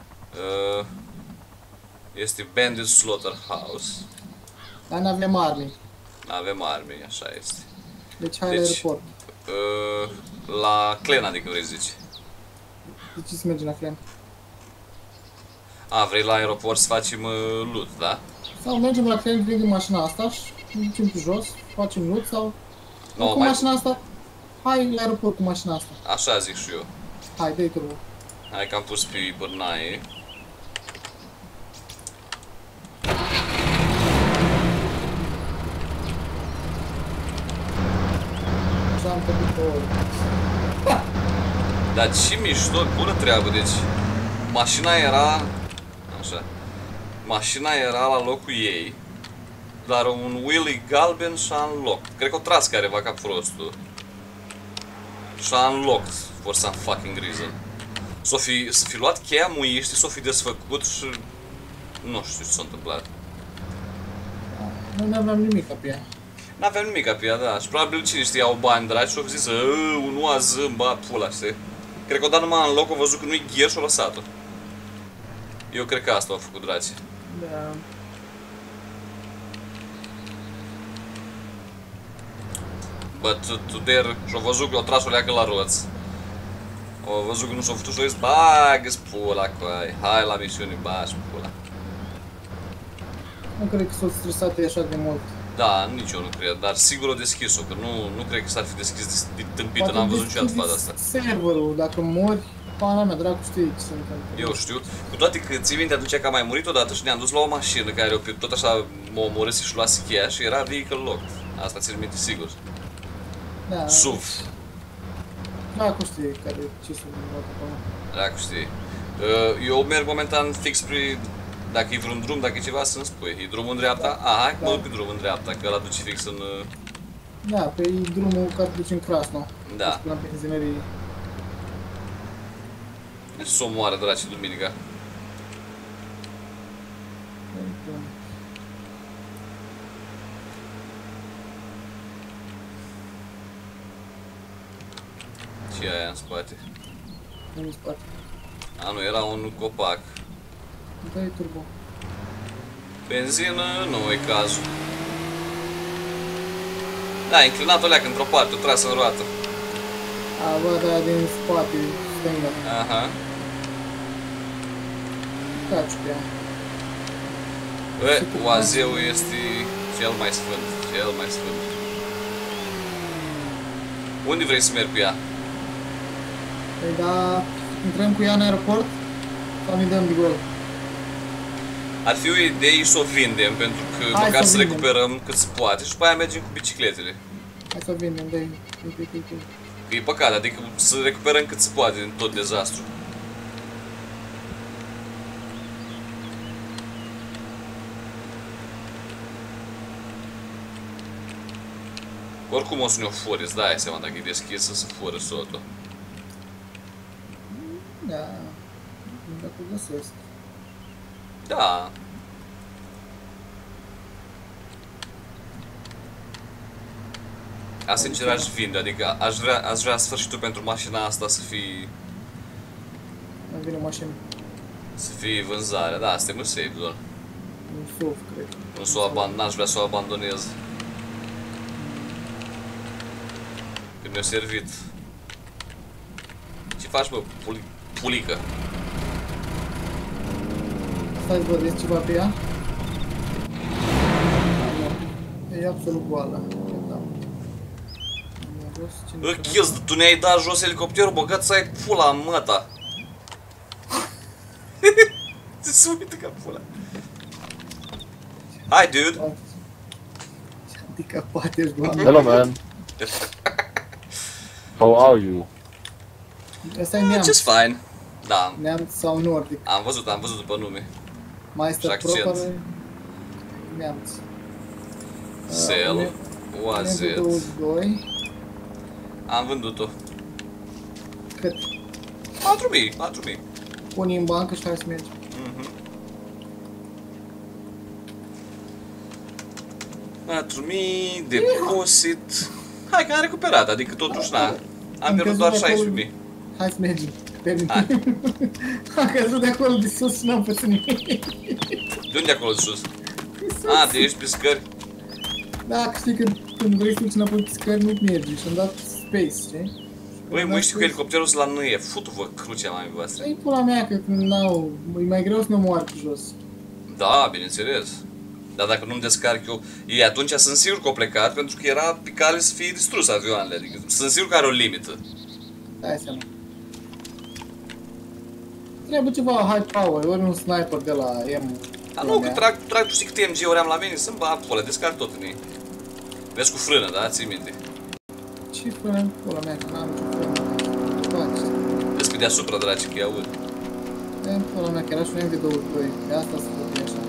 Speaker 1: Este Bandit Slaughterhouse.
Speaker 2: Dar n-avem arme.
Speaker 1: Avem arme, așa este.
Speaker 2: Deci hai la aeroport.
Speaker 1: La Clen, adică vrei să zici.
Speaker 2: De ce să mergem la Clen?
Speaker 1: A, vrei la aeroport să facem loot, da?
Speaker 2: Sau mergem la Clen, vindem mașina asta și ne ducem pe jos, facem loot sau...
Speaker 1: No,
Speaker 2: cu mașina asta, hai la aeroport cu mașina asta.
Speaker 1: Așa zic și eu.
Speaker 2: Hai, dă-i turbo.
Speaker 1: Hai că am pus pe bărnaie. Dar ce mișto, bună treabă, deci mașina era, așa, mașina era la locul ei, dar un wheelie galben și-a unlocked. Cred că o tras careva ca prostul. Și-a unlocked, for some fucking reason. Să fi luat cheia muiștii, s-o fi desfăcut și nu știu ce s-a întâmplat.
Speaker 2: Nu aveam nimic pe ea.
Speaker 1: N-aveam nimic pe ea, da, și probabil cine știe, au bani dragi și-au zis, un oaz, ba, pula, știi? Cred că o dat numai în loc, au văzut că nu-i gher și-au lăsat-o. Eu cred că asta au făcut dracii.
Speaker 2: Da.
Speaker 1: But to there, și-au văzut că o tras o leacă la roți. Au văzut că nu s-au făcut și-au zis, bagă-ți pula cu aia, hai la misiune, bași pula.
Speaker 2: Nu cred că s-au stresat așa de mult.
Speaker 1: Da, nici eu nu cred, dar sigur o deschis-o, că nu cred că s-ar fi deschis de tâmpită, n-am văzut niciodată faza asta.
Speaker 2: Serverul, dacă mori, pana mea, dracu știi ce se întâmplă.
Speaker 1: Eu știu, cu toate că ții minte atunci că am mai murit odată și ne-am dus la o mașină care tot așa m-a omorât și luase cheia și era vehicle locked. Asta țin minte sigur.
Speaker 2: Da,
Speaker 1: SUV.
Speaker 2: dracu știi care, ce se întâmplă acolo.
Speaker 1: Dracu știi. Eu merg momentan fix spre, dacă e vreun drum, dacă e ceva să-mi spui. E drumul în dreapta? Hai că mă duc pe drumul în dreapta, că ăla duce fix în...
Speaker 2: Da, pe drumul care duce în Krasno.
Speaker 1: Da.
Speaker 2: La benzinărie.
Speaker 1: Deci s-o moară draci duminica. Ce e aia în spate?
Speaker 2: În spate.
Speaker 1: A, nu, era un copac.
Speaker 2: Da, e turbo.
Speaker 1: Benzină, nu e cazul. Da, inclinat o leacă într-o parte, o trasă în roată.
Speaker 2: A, bă, da, din spate, stânga.
Speaker 1: Aha.
Speaker 2: Caci pe ea.
Speaker 1: Bă, oazeul este cel mai sfânt, cel mai sfânt. Unde vrei să mergi cu ea?
Speaker 2: Păi da, intrăm cu ea în aeroport sau ne dăm de gol?
Speaker 1: Ar fi o idee să o vindem, pentru că
Speaker 2: Hai
Speaker 1: măcar
Speaker 2: să
Speaker 1: să
Speaker 2: vindem.
Speaker 1: recuperăm cât se poate și după aia mergem cu bicicletele.
Speaker 2: Hai să vindem, dai.
Speaker 1: Că e păcat, adică să recuperăm cât se poate din tot dezastru. Oricum o să ne-o furi, îți dai seama dacă e deschisă să fură sotul.
Speaker 2: Da, dacă o găsesc.
Speaker 1: Da. A, sincer, aș vinde, adică aș vrea sfârșitul pentru mașina asta să fie
Speaker 2: Mai vine o mașină.
Speaker 1: vânzarea, da, suntem în safe zone.
Speaker 2: Un SUV, cred.
Speaker 1: N-aș vrea să o abandonez. Că mi-a servit. Ce faci, bă, pulică?
Speaker 2: Stai, vedeți ceva pe ea? E absolut goală.
Speaker 1: Chis, tu ne-ai dat jos elicopterul, băgat să ai pula în măta. Ți se uită ca pula. Hi, dude.
Speaker 2: Adică poate ești goală.
Speaker 4: Hello, man. How are you?
Speaker 2: Ăsta e neamț.
Speaker 1: Just fine. Da,
Speaker 2: Neamț sau nordic.
Speaker 1: am văzut după nume.
Speaker 2: Meister
Speaker 1: Și accent.
Speaker 2: proper. Neamț.
Speaker 1: Sel, OAZ.
Speaker 2: 22.
Speaker 1: Am vândut-o.
Speaker 2: Cât?
Speaker 1: 4.000.
Speaker 2: Pune în bancă și hai să mergem.
Speaker 1: Mhm. 4.000, depozit. Hai că am recuperat, adică totuși n-am. Am pierdut
Speaker 2: căzut
Speaker 1: doar
Speaker 2: de acolo.
Speaker 1: 16.000.
Speaker 2: Hai să mergem.
Speaker 1: Hai.
Speaker 2: Am căzut de acolo de sus și n-am pățit nimic.
Speaker 1: De unde acolo de sus? De ești pe scări?
Speaker 2: Da, că știi că când vrei să duci înapoi pe scări nu mergi și am dat space, știi?
Speaker 1: Băi, mă știu că elicopterul ăsta la năie. Futu-vă crucea, mami voastră.
Speaker 2: E pula mea că n-au, e mai greu să ne moar pe jos.
Speaker 1: Da, bineînțeles. Dar dacă nu-mi descarc eu... Ei, atunci sunt sigur că au plecat, pentru că era pe cale să fie distrus avioanele. Adică sunt sigur că are o limită.
Speaker 2: Dai seama. Trebuie ceva high power, ori un sniper de la M.
Speaker 1: Dar nu, că trag, tu știi câte MG-uri am la mine, să-mi bat pula, descarc tot în ei. Vezi cu frână, da? Ții minte.
Speaker 2: și frână pula mea, că n-am nicio frână.
Speaker 1: Vezi pe deasupra, dragi, că-i aud.
Speaker 2: E, pula mea, că era și un MV22, de asta se făcea așa.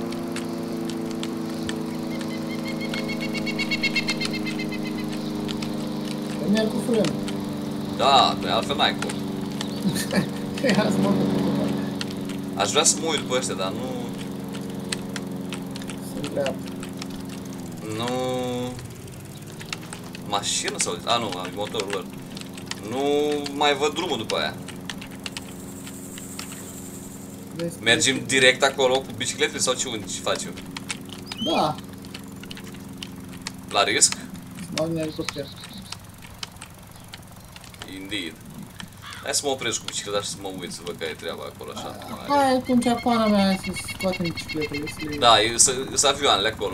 Speaker 2: Că merg cu frână.
Speaker 1: Da, pe altfel n-ai cum.
Speaker 2: Ia să mă
Speaker 1: Aș vrea să mă uit pe ăștia, dar nu...
Speaker 2: se îndreaptă.
Speaker 1: Nu... Mașină sau... A, nu, am motorul lor. Nu mai văd drumul după aia. Mergem direct acolo cu bicicletele sau ce faci eu?
Speaker 2: Da,
Speaker 1: La risc?
Speaker 2: mă în elicopter.
Speaker 1: Indeed. Hai să mă opresc cu bicicleta și să mă uit să văd care e treaba acolo, așa.
Speaker 2: Hai atunci pana mea să scoatem bicicletele, să le...
Speaker 1: Da, sunt avioanele acolo.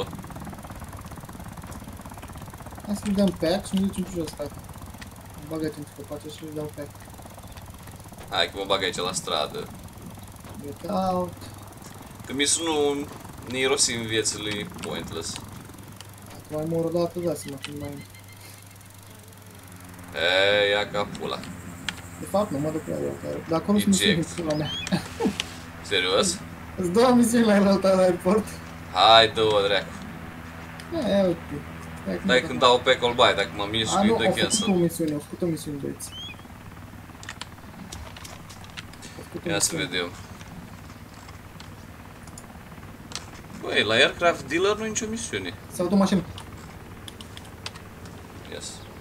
Speaker 2: Hai să-i dăm pack și ne ducem pe jos, frate. Mă bagă între copace și le dau pack.
Speaker 1: Hai că mă bag aici la stradă.
Speaker 2: Get out.
Speaker 1: Că mi nu ne irosim viețile pointless.
Speaker 2: Dacă mai mor o dată, dați-mă când mai...
Speaker 1: E, ia ca pula.
Speaker 2: De fapt, nu mă duc la el. Dar acolo sunt misiuni în pula mea.
Speaker 1: Serios?
Speaker 2: Îți dau misiuni la el la aeroport.
Speaker 1: Hai, dă-o, dracu.
Speaker 2: Ia uite.
Speaker 1: Dai când dau pe colbai, dacă mă mișc, îi dă cancel.
Speaker 2: Au făcut o misiune, băieți.
Speaker 1: Ia să vedem. Băi, la Aircraft Dealer nu e nicio misiune.
Speaker 2: Se aud o mașină.
Speaker 1: Yes.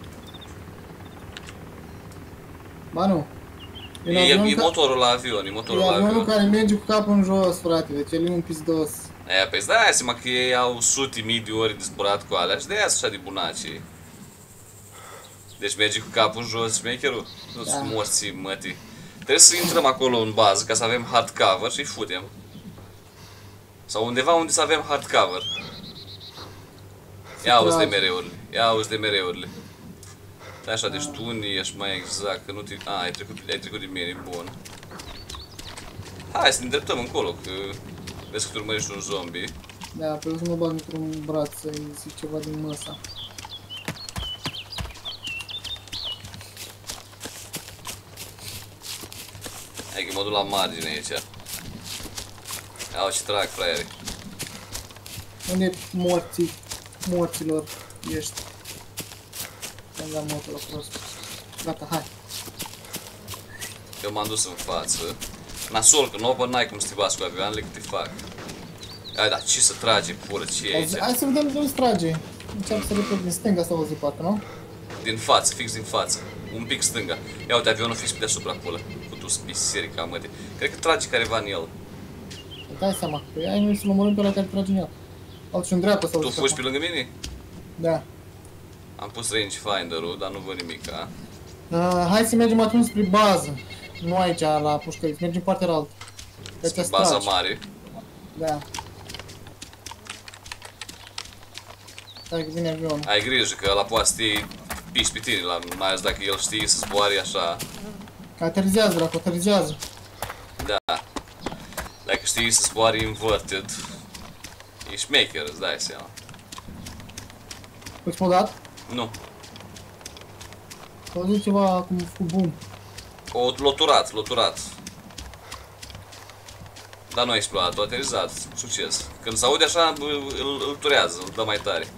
Speaker 2: Ba nu.
Speaker 1: E motorul la avion, e motorul la
Speaker 2: avionul
Speaker 1: avion.
Speaker 2: care merge cu capul în jos, frate, deci el e un pizdos.
Speaker 1: Aia, păi îți dai seama că ei au sute mii de ori de zburat cu alea și de-aia sunt așa de bunaci. Deci merge cu capul în jos, șmecherul? Nu-ți
Speaker 2: Da.
Speaker 1: morți, mătii. Trebuie să intrăm acolo în bază ca să avem hardcover și-i futem. Sau undeva unde să avem hardcover. Ia auzi de mereurile, ia auzi de mereurile. Stai așa, deci tu unde ești mai exact, că nu te... A, ai trecut de mine, bun. Hai să ne îndreptăm încolo, că... Vezi că tu urmărești un zombie.
Speaker 2: Da, pe eu să mă bag într-un braț să-i zic ceva din măsa.
Speaker 1: Hai că mă duc la margine aici. Iau și trag, fraieri.
Speaker 2: Unde morților ești? Am dat motorul prost. Gata, hai.
Speaker 1: Eu m-am dus în față. Nasol, că nu n-ai cum să te bați cu avioanele, că te fac. Hai, dar ce să trage, pură, ce e aici?
Speaker 2: Hai să vedem de unde trage. Încearcă să repede din stânga sau o zi parcă, nu?
Speaker 1: Din față, fix din față. Un pic stânga. Ia uite, avionul fix pe deasupra acolo. Putu-s biserica, măte. Cred că trage careva în el.
Speaker 2: Îți dai seama, că ai noi să-l omorâm pe ăla care trage în el. Altul și în dreapta sau
Speaker 1: Tu fugi pe lângă mine?
Speaker 2: Da.
Speaker 1: Am pus rangefinder-ul, dar nu văd nimica.
Speaker 2: Hai să mergem atunci spre bază. Nu aici, la pușcăriți, mergem partea altă.
Speaker 1: Spre baza mare.
Speaker 2: Da. Stai că vine avionul.
Speaker 1: Ai grijă că ăla poate să te piși pe tine, mai ales dacă el știe să zboare așa.
Speaker 2: Că aterizează, dacă aterizează.
Speaker 1: Da. Dacă știi să zboare inverted, e șmecher, îți dai seama.
Speaker 2: Îți m-a dat?
Speaker 1: Nu.
Speaker 2: Au zis ceva cu boom.
Speaker 1: O loturat. Dar nu a explodat, a aterizat, succes. Când se aude așa, îl turează, îl dă mai tare.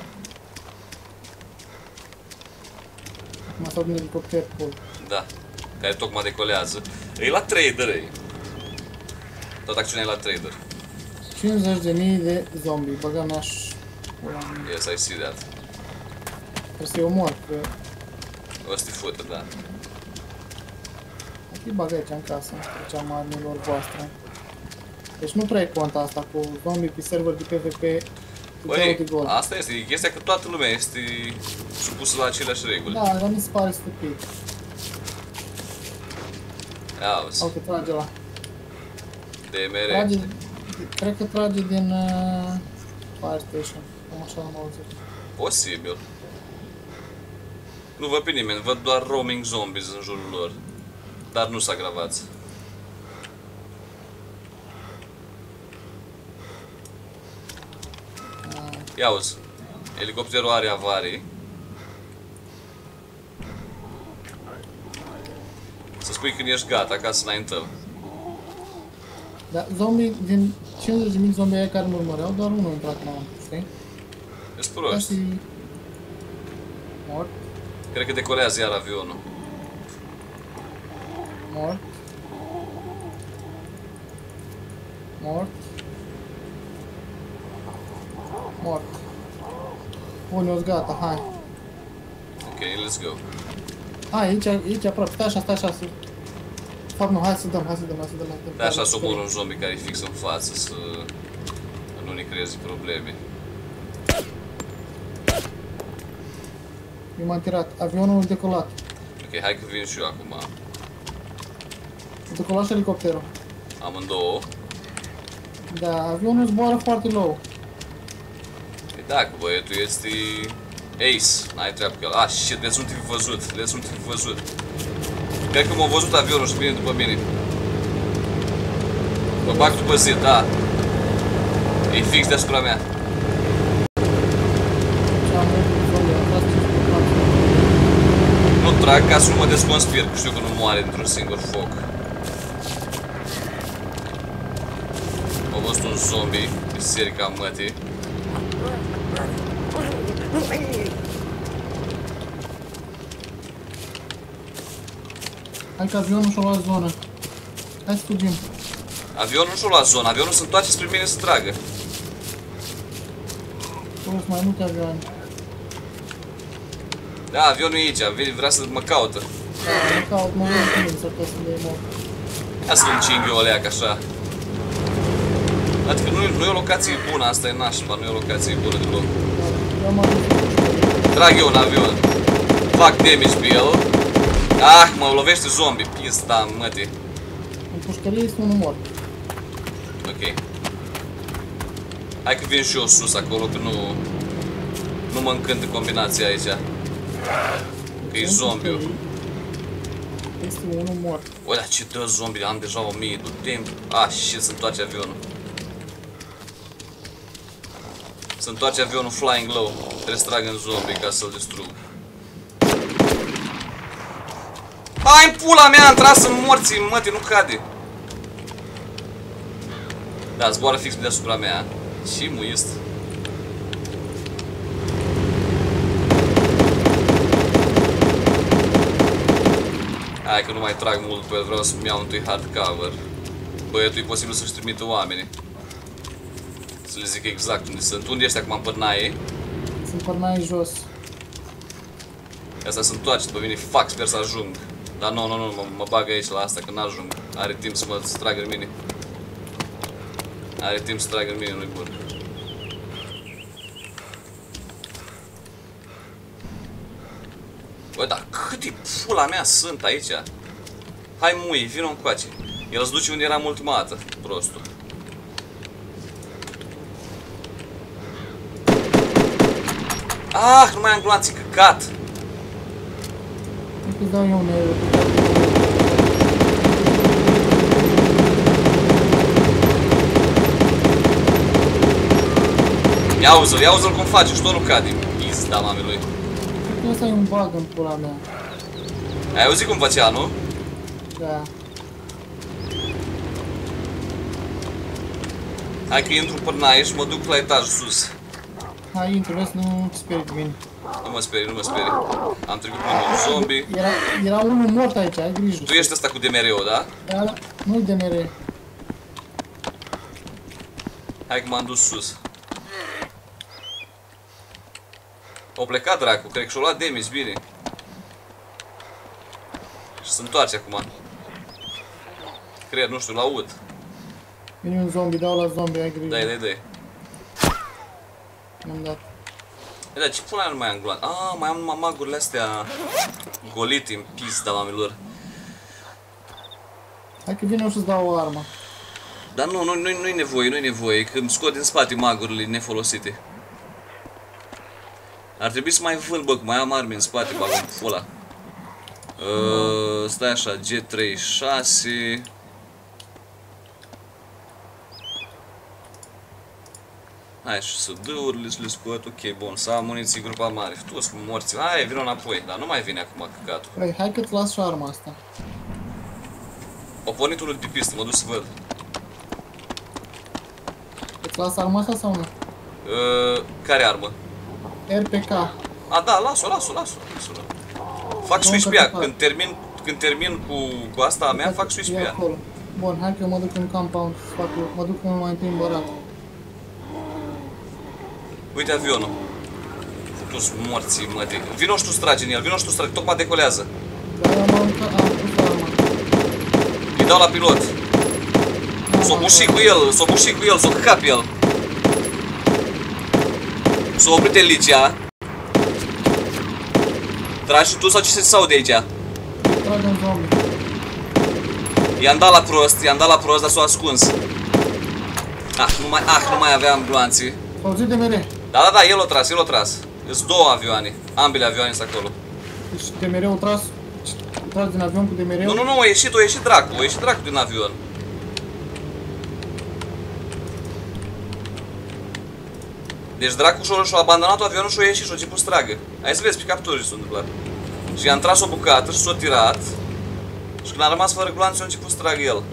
Speaker 2: Acum s-au din elicopter, pol.
Speaker 1: Da, care tocmai decolează. E la trader, ei. Tot acțiunea e la trader.
Speaker 2: 50.000 de zombie, băga mea și...
Speaker 1: Yes, I see that.
Speaker 2: Trebuie să-i omor, că...
Speaker 1: O să te fută, da.
Speaker 2: Îi bag aici în casă, ziceam armelor voastre. Deci nu prea e conta asta cu zombie pe server de PvP cu
Speaker 1: Băi,
Speaker 2: de gol.
Speaker 1: asta este, e chestia că toată lumea este supusă la aceleași reguli.
Speaker 2: Da, dar mi se pare stupid.
Speaker 1: Auzi,
Speaker 2: Sau că trage la...
Speaker 1: DMR.
Speaker 2: Trage... Cred că trage din... Fire Station. Cam așa am auzit.
Speaker 1: Posibil. Nu văd pe nimeni, văd doar roaming zombies în jurul lor. Dar nu s-a gravat. Ia auzi, elicopterul are avarii. spui când ești gata, ca să înaintăm.
Speaker 2: Da, zombie, din 50.000 zombie aia care mă urmăreau, doar unul a intrat înăuntru, știi?
Speaker 1: Ești prost.
Speaker 2: Și... Mort,
Speaker 1: Cred că decolează iar avionul.
Speaker 2: mort. Mort. Mort. Bun, eu-s gata, hai.
Speaker 1: Ok, let's go.
Speaker 2: Hai, aici aproape, stai așa, să... Fapt, nu, hai să dăm.
Speaker 1: Da, așa să omor un zombie care e fix în față, să nu ne creezi probleme.
Speaker 2: Eu m-am tirat, avionul a decolat.
Speaker 1: Ok, hai că vin și eu acum.
Speaker 2: A decolat și elicopterul.
Speaker 1: Amândouă.
Speaker 2: Da, avionul zboară foarte low.
Speaker 1: Păi da, că băietul este ace, n-ai treabă cu el. Ah, shit, le-sunt fi văzut. Cred că m-a văzut avionul și vine după mine. Mă bag după zid, da. E fix deasupra mea. Nu trag ca să nu mă desconspir, că știu că nu moare dintr-un singur foc. Am văzut un zombie, e seri ca mătii.
Speaker 2: Hai că avionul și-a luat zonă. Hai să fugim.
Speaker 1: Avionul nu-și-a luat zona, avionul se întoarce spre mine să tragă.
Speaker 2: Sunt mai multe avioane.
Speaker 1: Da, avionul e aici, vrea să mă caută.
Speaker 2: Da, mă caut, mă uit să pot să-mi dai mort.
Speaker 1: Ia să încing eu o leacă așa. Adică nu e o locație bună, asta e nașpa, nu e o locație bună deloc.
Speaker 2: Eu mă duc.
Speaker 1: Trag eu un avion. Fac damage pe el. Ah, mă lovește zombie, pista mătii.
Speaker 2: În pușcărie este unul mort.
Speaker 1: Ok. Hai că vin și eu sus acolo, că nu mă încântă combinația aici. Că e zombiu.
Speaker 2: Este unul mort.
Speaker 1: Oi, dar ce dă zombie? Am deja 1000 de timp. Ah, shit, se întoarce avionul. Se întoarce avionul flying low. Trebuie să trag în zombie ca să-l distrug. Hai în pula mea, am tras în morții, mătii, nu cade. Da, zboară fix pe deasupra mea. Și muist. Hai că nu mai trag mult pe el, vreau să-mi iau întâi hardcover. Băietul, e posibil să-și trimită oamenii. Să le zic exact unde sunt. Unde ești acum în părnaie?
Speaker 2: Sunt părnaie jos.
Speaker 1: Asta se întoarce după mine, fac, sper să ajung. Dar nu, mă bag aici la asta, că n-ajung. Are timp să mă tragă în mine. Are timp să tragă în mine, nu-i bun. Bă, dar câte pula mea sunt aici? Hai mui, vino încoace. El se duce unde eram ultima dată, prostul. Ah, nu mai am gloanțe, căcat!
Speaker 2: Îți dau eu un euro.
Speaker 1: Ia-uzi-l cum face și tot nu cade. Pizda mamei lui.
Speaker 2: Cred că ăsta e un bug în pula mea.
Speaker 1: Ai auzit cum făcea, nu?
Speaker 2: Da.
Speaker 1: Hai că intru până aici și mă duc la etaj sus.
Speaker 2: Hai, intru, vezi, nu te sperii de mine.
Speaker 1: Nu mă sperii. Am trecut până un zombie.
Speaker 2: Era unul mort aici, ai grijă.
Speaker 1: Tu ești ăsta cu DMR-ul, da?
Speaker 2: Da, nu-i DMR.
Speaker 1: Hai că m-am dus sus. O plecat dracu, cred că și-o luat damage, bine. Și se întoarce acum. Cred, nu știu, l-aud.
Speaker 2: Vine un zombie, dau la zombie, ai grijă.
Speaker 1: Dai.
Speaker 2: Mi-am dat.
Speaker 1: E, dar ce pula nu mai am gloan? Ah, mai am numai magurile astea golite în pizda mamilor.
Speaker 2: Hai că vine eu să-ți dau o armă.
Speaker 1: Dar nu-i nevoie, că îmi scot din spate magurile nefolosite. Ar trebui să mai vând, bă, că mai am arme în spate, bag în pula. Stai așa, G36. Hai și SD-urile să le scot, ok, bun, să am muniții grupa mare, toți morți, hai, vină înapoi, dar nu mai vine acum căcatul.
Speaker 2: Păi, hai că-ți las și arma asta.
Speaker 1: O pornit unul de pe pistă, mă duc să văd.
Speaker 2: Îți las arma asta sau nu?
Speaker 1: Care armă?
Speaker 2: RPK.
Speaker 1: A, da, las-o. Fac switch pe ea. Când termin cu asta a mea, fac switch pe ea.
Speaker 2: Bun, hai că eu mă duc în compound. Mă duc mai întâi în barat.
Speaker 1: Uite avionul. Futu-s morții, mătii. Vino și tu stragi în el, tocmai decolează.
Speaker 2: Da, am pus arma.
Speaker 1: Îi dau la pilot. S-o buși cu el, s-o căca pe el. S-o oprit Elicia. Tragi tu sau ce se aude aici?
Speaker 2: Trag un zombie.
Speaker 1: I-am dat la prost, dar s-o ascuns. Nu mai aveam glanții.
Speaker 2: Auzit de mere.
Speaker 1: Da, el o tras. Sunt două avioane. Ambele avioane sunt acolo.
Speaker 2: Deci DMR-ul tras din avion cu DMR-ul?
Speaker 1: Nu, a ieșit dracu din avion. Deci dracu și-a abandonat avionul și-a ieșit și-a început să tragă. Hai să vezi pe capturi ce s-a întâmplat. Și i-am tras o bucată și s-a tirat. Și când a rămas fără gloanțe, a început să tragă el.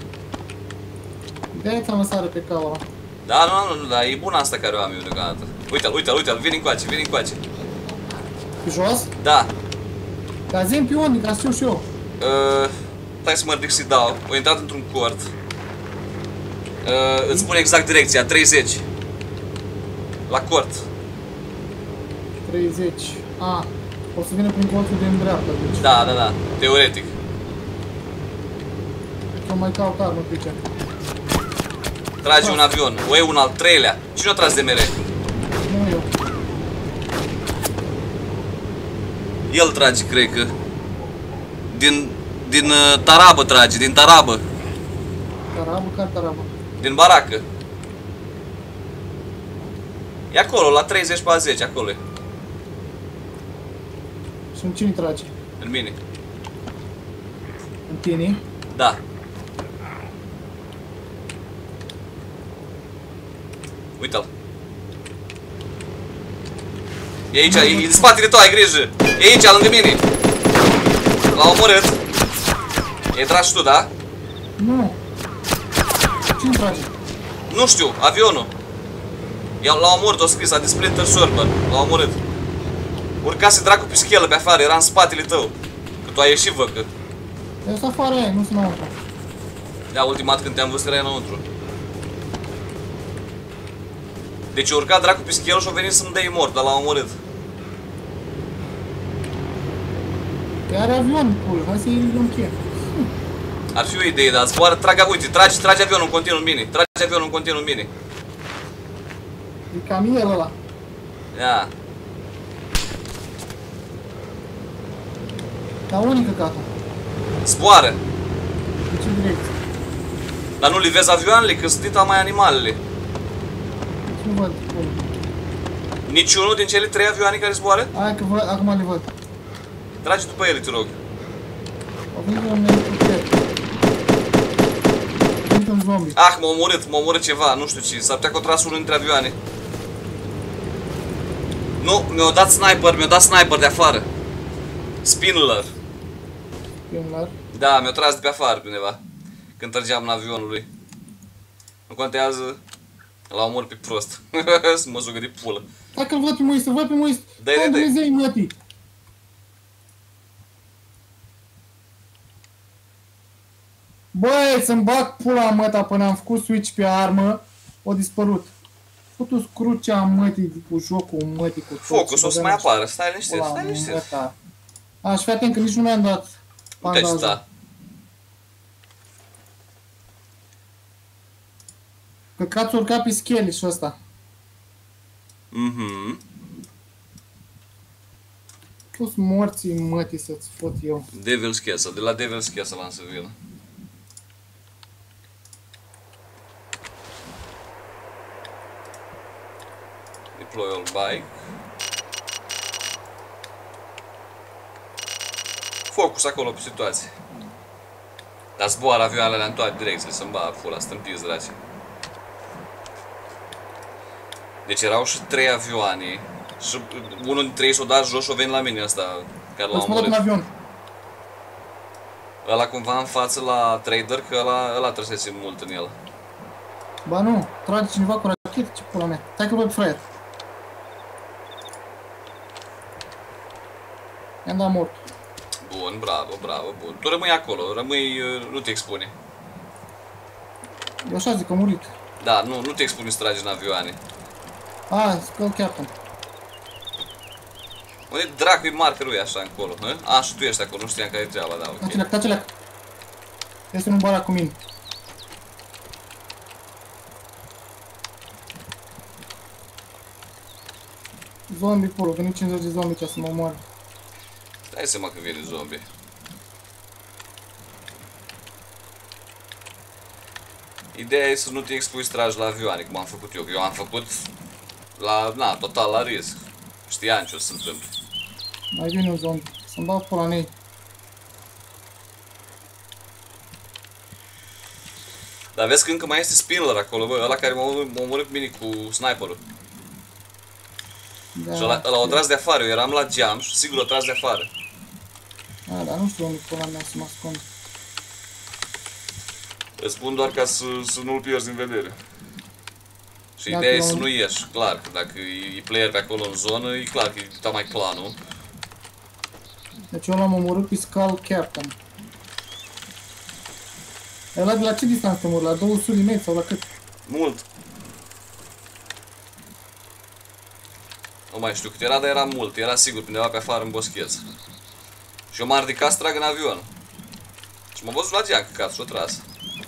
Speaker 2: De-aia ți-am lăsat pe cala.
Speaker 1: Da, nu, e bună asta care o am eu deocamdată. Uite-l, vine încoace.
Speaker 2: Pe jos?
Speaker 1: Da.
Speaker 2: Dar zi-mi pe unde, ca știu și eu.
Speaker 1: Stai să mă ridic să-i dau. O intrat într-un cort. Îți spune exact direcția, 30. La cort.
Speaker 2: 30. O să vină prin colțul de îndreaptă, deci.
Speaker 1: Da, teoretic.
Speaker 2: Eu mai caut armă pe ce.
Speaker 1: Trage un avion, o e un al treilea. Cine o tras de mere?
Speaker 2: Nu eu.
Speaker 1: El trage, cred că. Din tarabă trage, din tarabă.
Speaker 2: Tarabă? Care tarabă?
Speaker 1: Din baracă. E acolo, la 30-40, acolo e.
Speaker 2: Și în cine trage?
Speaker 1: În mine.
Speaker 2: În tine?
Speaker 1: Da. Uite-l. E aici, e în spatele tău, ai grijă. E aici, lângă mine. L-a omorât. E tras și tu, da?
Speaker 2: Nu. Cine trage?
Speaker 1: Nu știu, avionul. L-a omorât, o scris, a Splinter Server. L-a omorât. Urcase dracu pe schelă pe afară, era în spatele tău. Că tu ai ieșit, vă, că...
Speaker 2: E asta afară aia, nu sunt înăuntru.
Speaker 1: Da, ultima dată când te-am văzut era înăuntru. Deci a urcat dracu pe schelă și a venit să-mi dai mort, dar l-a omorât.
Speaker 2: Are avion, pul, hai să-i încheie.
Speaker 1: Ar fi o idee, dar zboară, uite, trage avionul în continuu în mine. Trage avionul în continuu în mine.
Speaker 2: E cam el ăla.
Speaker 1: Ia.
Speaker 2: Dar unde-i căcatul?
Speaker 1: Zboară.
Speaker 2: În ce direcție?
Speaker 1: Dar nu li vezi avioanele, că sunt dita mai animalele.
Speaker 2: Nu văd cum.
Speaker 1: Niciunul din cele 3 avioane care zboară?
Speaker 2: Hai că văd, acum le văd.
Speaker 1: Trage după ele, te rog.
Speaker 2: Au venit un elicopter. A venit un zombie.
Speaker 1: M-a omorât ceva, nu știu ce, s-ar putea că o tras unul dintre avioane. Nu, mi-a dat sniper de afară. Spindler.
Speaker 2: Spindler.
Speaker 1: Da, mi-a tras de pe afară pe undeva. Când trăgeam în avionul lui. Nu contează, l-a omorât pe prost. Să mă zugă de pulă.
Speaker 2: Hai că-l văd pe Moise, văd pe Moise.
Speaker 1: Dă-i.
Speaker 2: Dumnezei mătii. Băi, să-mi bag pula măta până am făcut switch pe armă, o dispărut. Futu-ți crucea mătii cu jocul mătii cu tot.
Speaker 1: Focus o să mai apară, stai liniștit.
Speaker 2: Aș fi atent că nici nu mi-am dat
Speaker 1: bandajul. Uite asta.
Speaker 2: Că cați urca pe schele și ăsta. Tu-s morții mătii să-ți fot eu.
Speaker 1: Devil's Castle, de la Devil's Castle am să vină. Deploy all bike. Focus acolo pe situație. Dar zboară avioanele în toate direcțiile, să-mi bag pula, stâmpiți draci. Deci erau și 3 avioane și unul dintre ei s-o dat jos și o venit la mine ăsta care l-a omorât.
Speaker 2: Un avion.
Speaker 1: Ăla cumva în față la trader, că ăla trăsese mult în el.
Speaker 2: Ba nu, trage cineva cu rachetă, ce pula mea. Stai că văd fraier. I-am dat mort.
Speaker 1: Bun, bravo, bravo, bun. Tu rămâi acolo, rămâi, nu te expune.
Speaker 2: Eu așa zic că a murit.
Speaker 1: Da, nu te expune să tragi în avioane.
Speaker 2: Skull Captain.
Speaker 1: Unde dracu-i markerul ăia așa încolo, hă? Și tu ești acolo, nu știam care e treaba, da, ok.
Speaker 2: Taceleac. Este un barac cu mine. Zombie polo, veni 50 de zombie ca să mă omoare.
Speaker 1: Dai seama că vine zombie. Ideea e să nu te expui să tragi la avioane, cum am făcut eu, că eu am făcut total la risc. Știam ce o să se întâmple.
Speaker 2: Mai vine un zombie, să-mi dau pula în ei.
Speaker 1: Dar vezi că încă mai este Spindler acolo, bă, ăla care m-a omorât pe mine cu sniperul.
Speaker 2: Da,
Speaker 1: Și ăla o tras de afară, eu eram la geam și sigur o tras de afară.
Speaker 2: Dar nu știu unde pula mea să mă ascund.
Speaker 1: Îți spun doar ca să nu-l pierzi în vedere. Și
Speaker 2: Dacă
Speaker 1: ideea e să nu ieși, clar, că dacă e player pe acolo în zonă, e clar că e mai clanul.
Speaker 2: Deci eu l-am omorât pe Skull Captain. Ăla de la ce distanță mor? La 200 de metri sau la cât?
Speaker 1: Mult. Nu mai știu cât era, dar era mult, era sigur undeva pe afară în boscheț. Și eu m-am ridicat să trag în avion. Și m-am văzut la geam, căcat, și-o tras.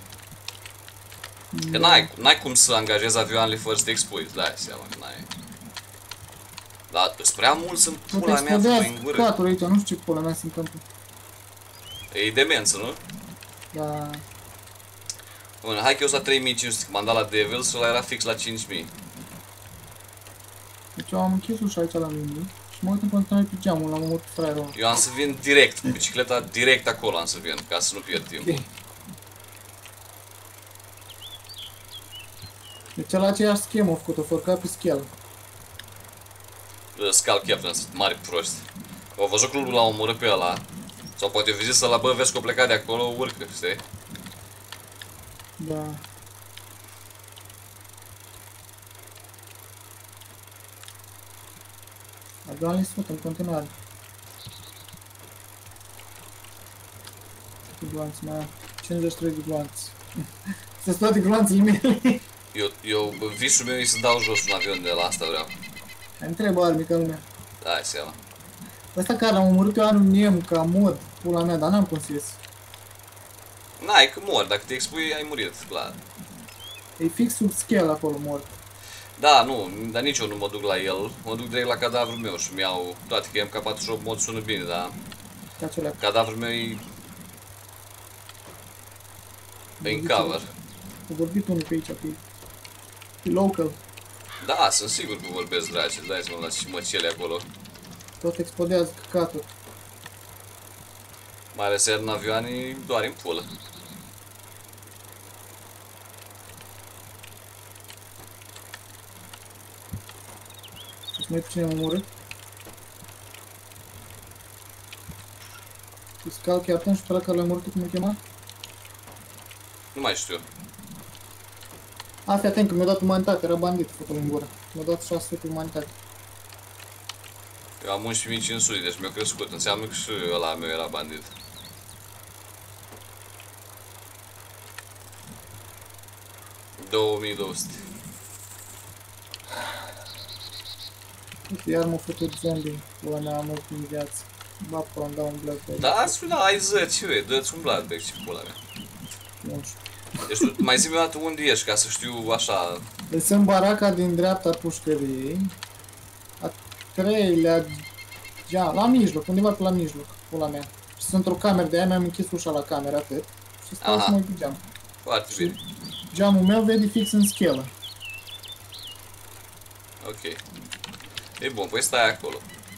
Speaker 1: Că n-ai cum să angajezi avioanele fără să te expui, îți dai seama că n-ai. Dar îți prea mult sunt pula mea în gură.
Speaker 2: Catul aici, nu știu ce pula mea se întâmplă.
Speaker 1: E demență, nu?
Speaker 2: Da.
Speaker 1: Bun, hai că eu sunt la 3500, că m-am dat la Devils și ăla era fix la 5000.
Speaker 2: Deci eu am închis ușa aici la mine și mă uit în continuare pe geamul, l-am omorât pe fraierul ăla.
Speaker 1: Eu am să vin direct, cu bicicleta direct acolo am să vin, ca să nu pierd timp.
Speaker 2: Ok. Deci ăla aceeași schemă a făcut-o, fărca pe schelă.
Speaker 1: Skull Captain, sunt mari proști. Au văzut că l-a omorât pe ăla. Sau poate vizit să-l bă, vezi că o plecat de acolo, urcă, știi?
Speaker 2: Da. Avioanele sunt în continuare. Cu gloanțe mai am. 53 de gloanțe. Sunt toate gloanțele mele.
Speaker 1: Eu visul meu e să dau jos un avion de la asta vreau.
Speaker 2: Întreb armi ca lumea.
Speaker 1: Dai seama.
Speaker 2: Ăsta care am omorât eu anul nem ca mod, pula mea, dar n-am cum să ies.
Speaker 1: N-ai, că mor, dacă te expui ai murit, clar.
Speaker 2: E fix sub scale acolo mort.
Speaker 1: Da, nu, dar nici eu nu mă duc la el, mă duc direct la cadavrul meu și mi-au toate că MK48 mod sună bine, dar cadavrul meu e în cover.
Speaker 2: A vorbit unul pe aici, pe local.
Speaker 1: Da, sunt sigur că vorbesc, dragi, îți dai seama la și măcele acolo.
Speaker 2: Tot explodează căcatul.
Speaker 1: Mai ales în avioane, doar în pulă.
Speaker 2: Și mai puțin am omorât. Și Skull Captain și pe ăla care l-a omorât, cum îl chema?
Speaker 1: Nu mai știu.
Speaker 2: Fii atent că mi-a dat umanitate, era bandit făcut în gură. Mi-a dat 600 umanitate.
Speaker 1: Eu am 11500, deci mi-a crescut, înseamnă că și ăla meu era bandit. $2200.
Speaker 2: Uite, iar m-a făcut zombie, pula mea, am mult în viață. Ba, pula, îmi dau un blood bag.
Speaker 1: Da, ai 10, ue, dă-ți un blood bag, ce pula mea.
Speaker 2: Nu știu.
Speaker 1: Deci tu mai zi-mi o dată unde ești, ca să știu așa.
Speaker 2: Deci sunt baraca din dreapta pușcăriei. A treilea geam, la mijloc, undeva pe la mijloc, pula mea. Și sunt într-o cameră, de aia mi-am închis ușa la cameră, atât. Și stau să mă uit pe geam.
Speaker 1: Foarte bine.
Speaker 2: Geamul meu vede fix în schelă.
Speaker 1: Ok. E bun, păi stai acolo.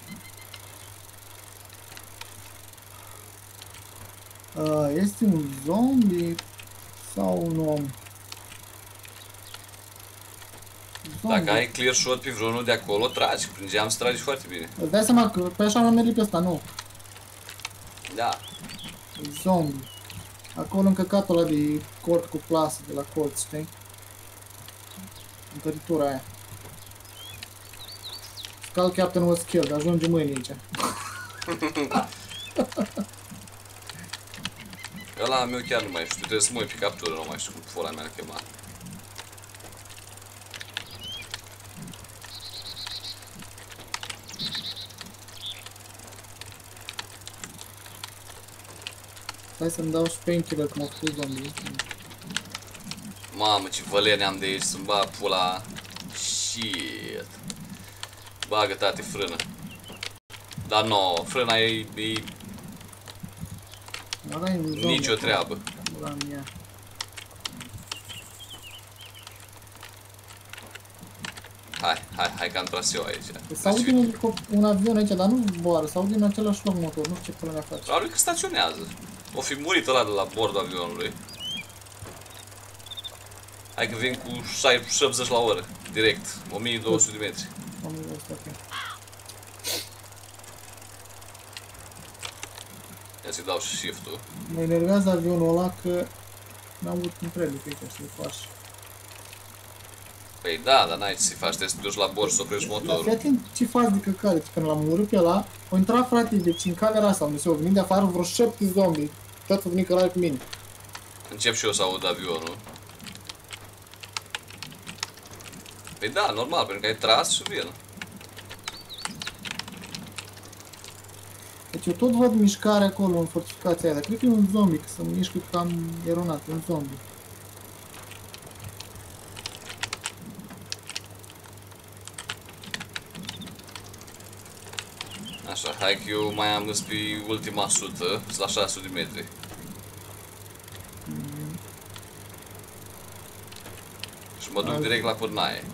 Speaker 2: Este un zombie sau un om? Zombie.
Speaker 1: Dacă ai clear shot pe vreunul de acolo, tragi, prin geam să tragi foarte bine.
Speaker 2: Îți dai seama că pe așa m-am mergit pe ăsta, nu?
Speaker 1: Da.
Speaker 2: Zombie. Acolo încăcatul ăla de cort cu plasă de la colț, știi? Încăritura aia. Skull Captain was killed, ajunge mâine aici.
Speaker 1: Ăla meu chiar nu mai știu, trebuie să mă uit pe captură, nu mai știu cum fola mea chema.
Speaker 2: Hai să-mi dau și painkiller că m-au făcut zombie.
Speaker 1: Mamă, ce văleni am de aici, să-mi bag pula. Shit. Bagă, tate, frână. Dar no, frâna e nicio treabă. Hai că am tras eu aici.
Speaker 2: S-aude un avion aici, dar nu zboară, s-aude în același loc motor, nu știu ce până face.
Speaker 1: Probabil că staționează. O fi murit ăla de la bordul avionului. Hai că vin cu 70 la oră, direct, 1200 de metri.
Speaker 2: 1200, ok.
Speaker 1: Ia să-i dau și shift-ul.
Speaker 2: Mă enervează avionul ăla că n-am avut cum trebuie pe aici să-l faci.
Speaker 1: Păi da, dar n-ai ce să-i faci, trebuie să te duci la bord să oprești motorul.
Speaker 2: Fii atent ce faci de căcare, când l-am omorât pe ăla, o intra frate, deci în camera asta unde s-au venit de afară vreo 7 zombie. Tot au venit călare cu mine.
Speaker 1: Încep și eu să aud avionul. Păi da, normal, pentru că ai tras și vin.
Speaker 2: Deci eu tot văd mișcare acolo în fortificația aia, dar cred că e un zombie, că se mișcă cam eronat, un zombie.
Speaker 1: Așa, hai că eu mai am pe ultima 100, la 600 de metri. Și mă duc direct la pârnaie.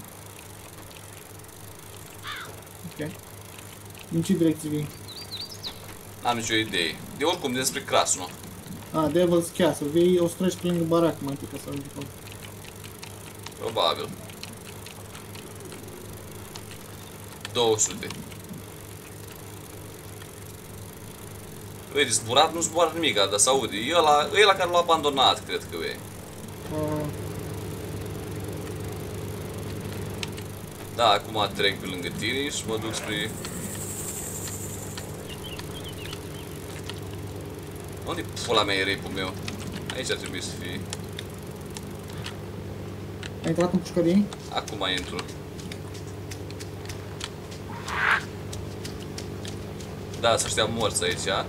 Speaker 2: Ok. Din ce direcție vii?
Speaker 1: N-am nicio idee. De oricum, despre Cras, nu?
Speaker 2: Ah, Devil's Castle. Vei o să treci pe lângă barac mai întâi ca să ajungi acolo.
Speaker 1: Probabil. 200. Uite, zburat nu zboară nimic, dar s-aude. E ăla care l-a abandonat, cred că e. Da, acum trec pe lângă tine și mă duc spre... Unde pula mea e rape-ul meu? Aici ar trebui să fie.
Speaker 2: Ai intrat în pușcărie?
Speaker 1: Acum intru. Da, să știam morți aici.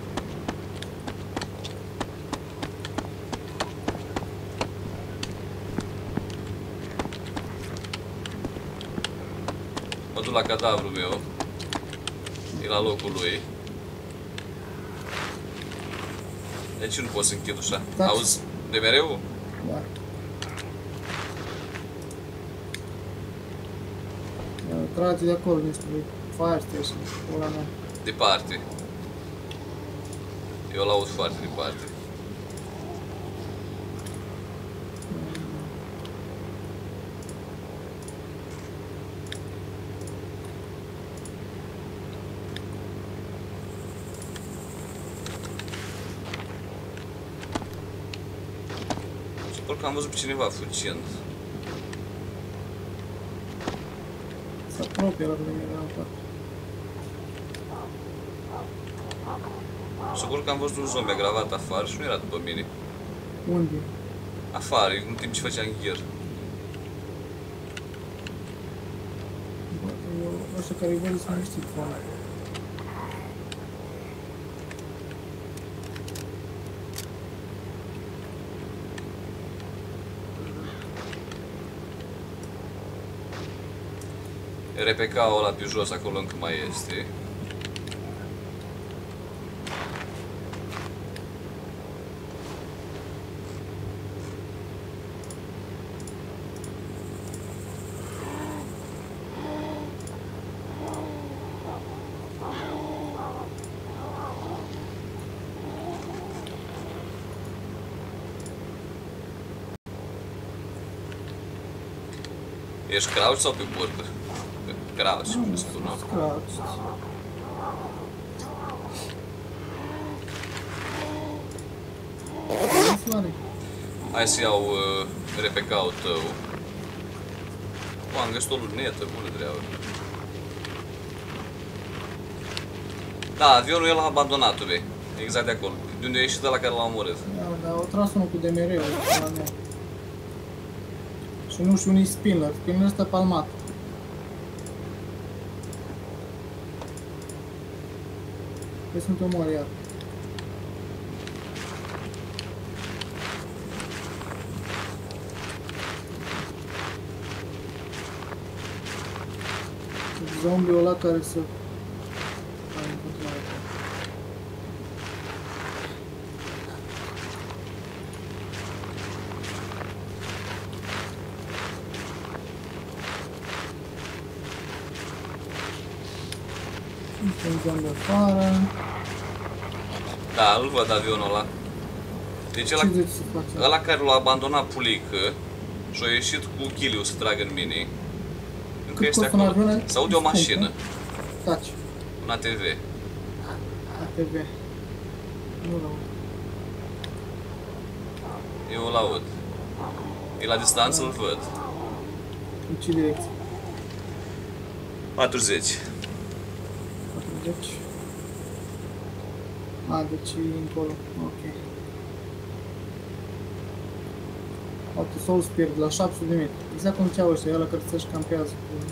Speaker 1: Mă duc la cadavrul meu. E la locul lui. Deci nu pot să închid ușa.
Speaker 2: Da.
Speaker 1: Auzi de mereu?
Speaker 2: Da. Trage de acolo niște fire station, pula mea.
Speaker 1: Departe. Eu l-aud foarte departe. Sper că am văzut pe cineva fugind.
Speaker 2: Se apropie la mine de la parte.
Speaker 1: Sigur că am văzut un zombie agravat afară și nu era după mine.
Speaker 2: Unde?
Speaker 1: Afară, în timp ce făceam ghir.
Speaker 2: Ăștia care-i văd sunt niște foame.
Speaker 1: RPK-ul ăla pe jos, acolo încă mai este. Ești crouch sau pe burtă? Crouch, cum se spune.
Speaker 2: Crouch. soare.
Speaker 1: Hai să iau RPK-ul tău. Bă, am găsit o lunetă, bună treabă. Da, avionul el a abandonat, ube. Exact de acolo. De unde a ieșit ăla care l-a omorât.
Speaker 2: Da, au tras unul cu DMR-ul la mea. Și nu știu unii spinner. Spinner ăsta palmat. Păi sunt omor iar. Zombiul ăla care să... Hai, în continuare. Sunt zombie afară.
Speaker 1: Da, îl văd avionul ăla. Deci
Speaker 2: Ce zici să facem?
Speaker 1: ăla care l-a abandonat pulică și-a ieșit cu ghiliu să tragă în mini. Încă
Speaker 2: Cât
Speaker 1: este
Speaker 2: costă un
Speaker 1: acolo.
Speaker 2: avion?
Speaker 1: Se aude o mașină.
Speaker 2: Taci.
Speaker 1: Un ATV.
Speaker 2: ATV. Nu l-aud.
Speaker 1: Eu îl aud. E la distanță, îl văd.
Speaker 2: În ce direcție?
Speaker 1: 40.
Speaker 2: 40. A, deci e încolo. Ok. Poate Soul Spirit la 700 de metri. Exact cum ceau ăștia, ăla care să-și campează cu...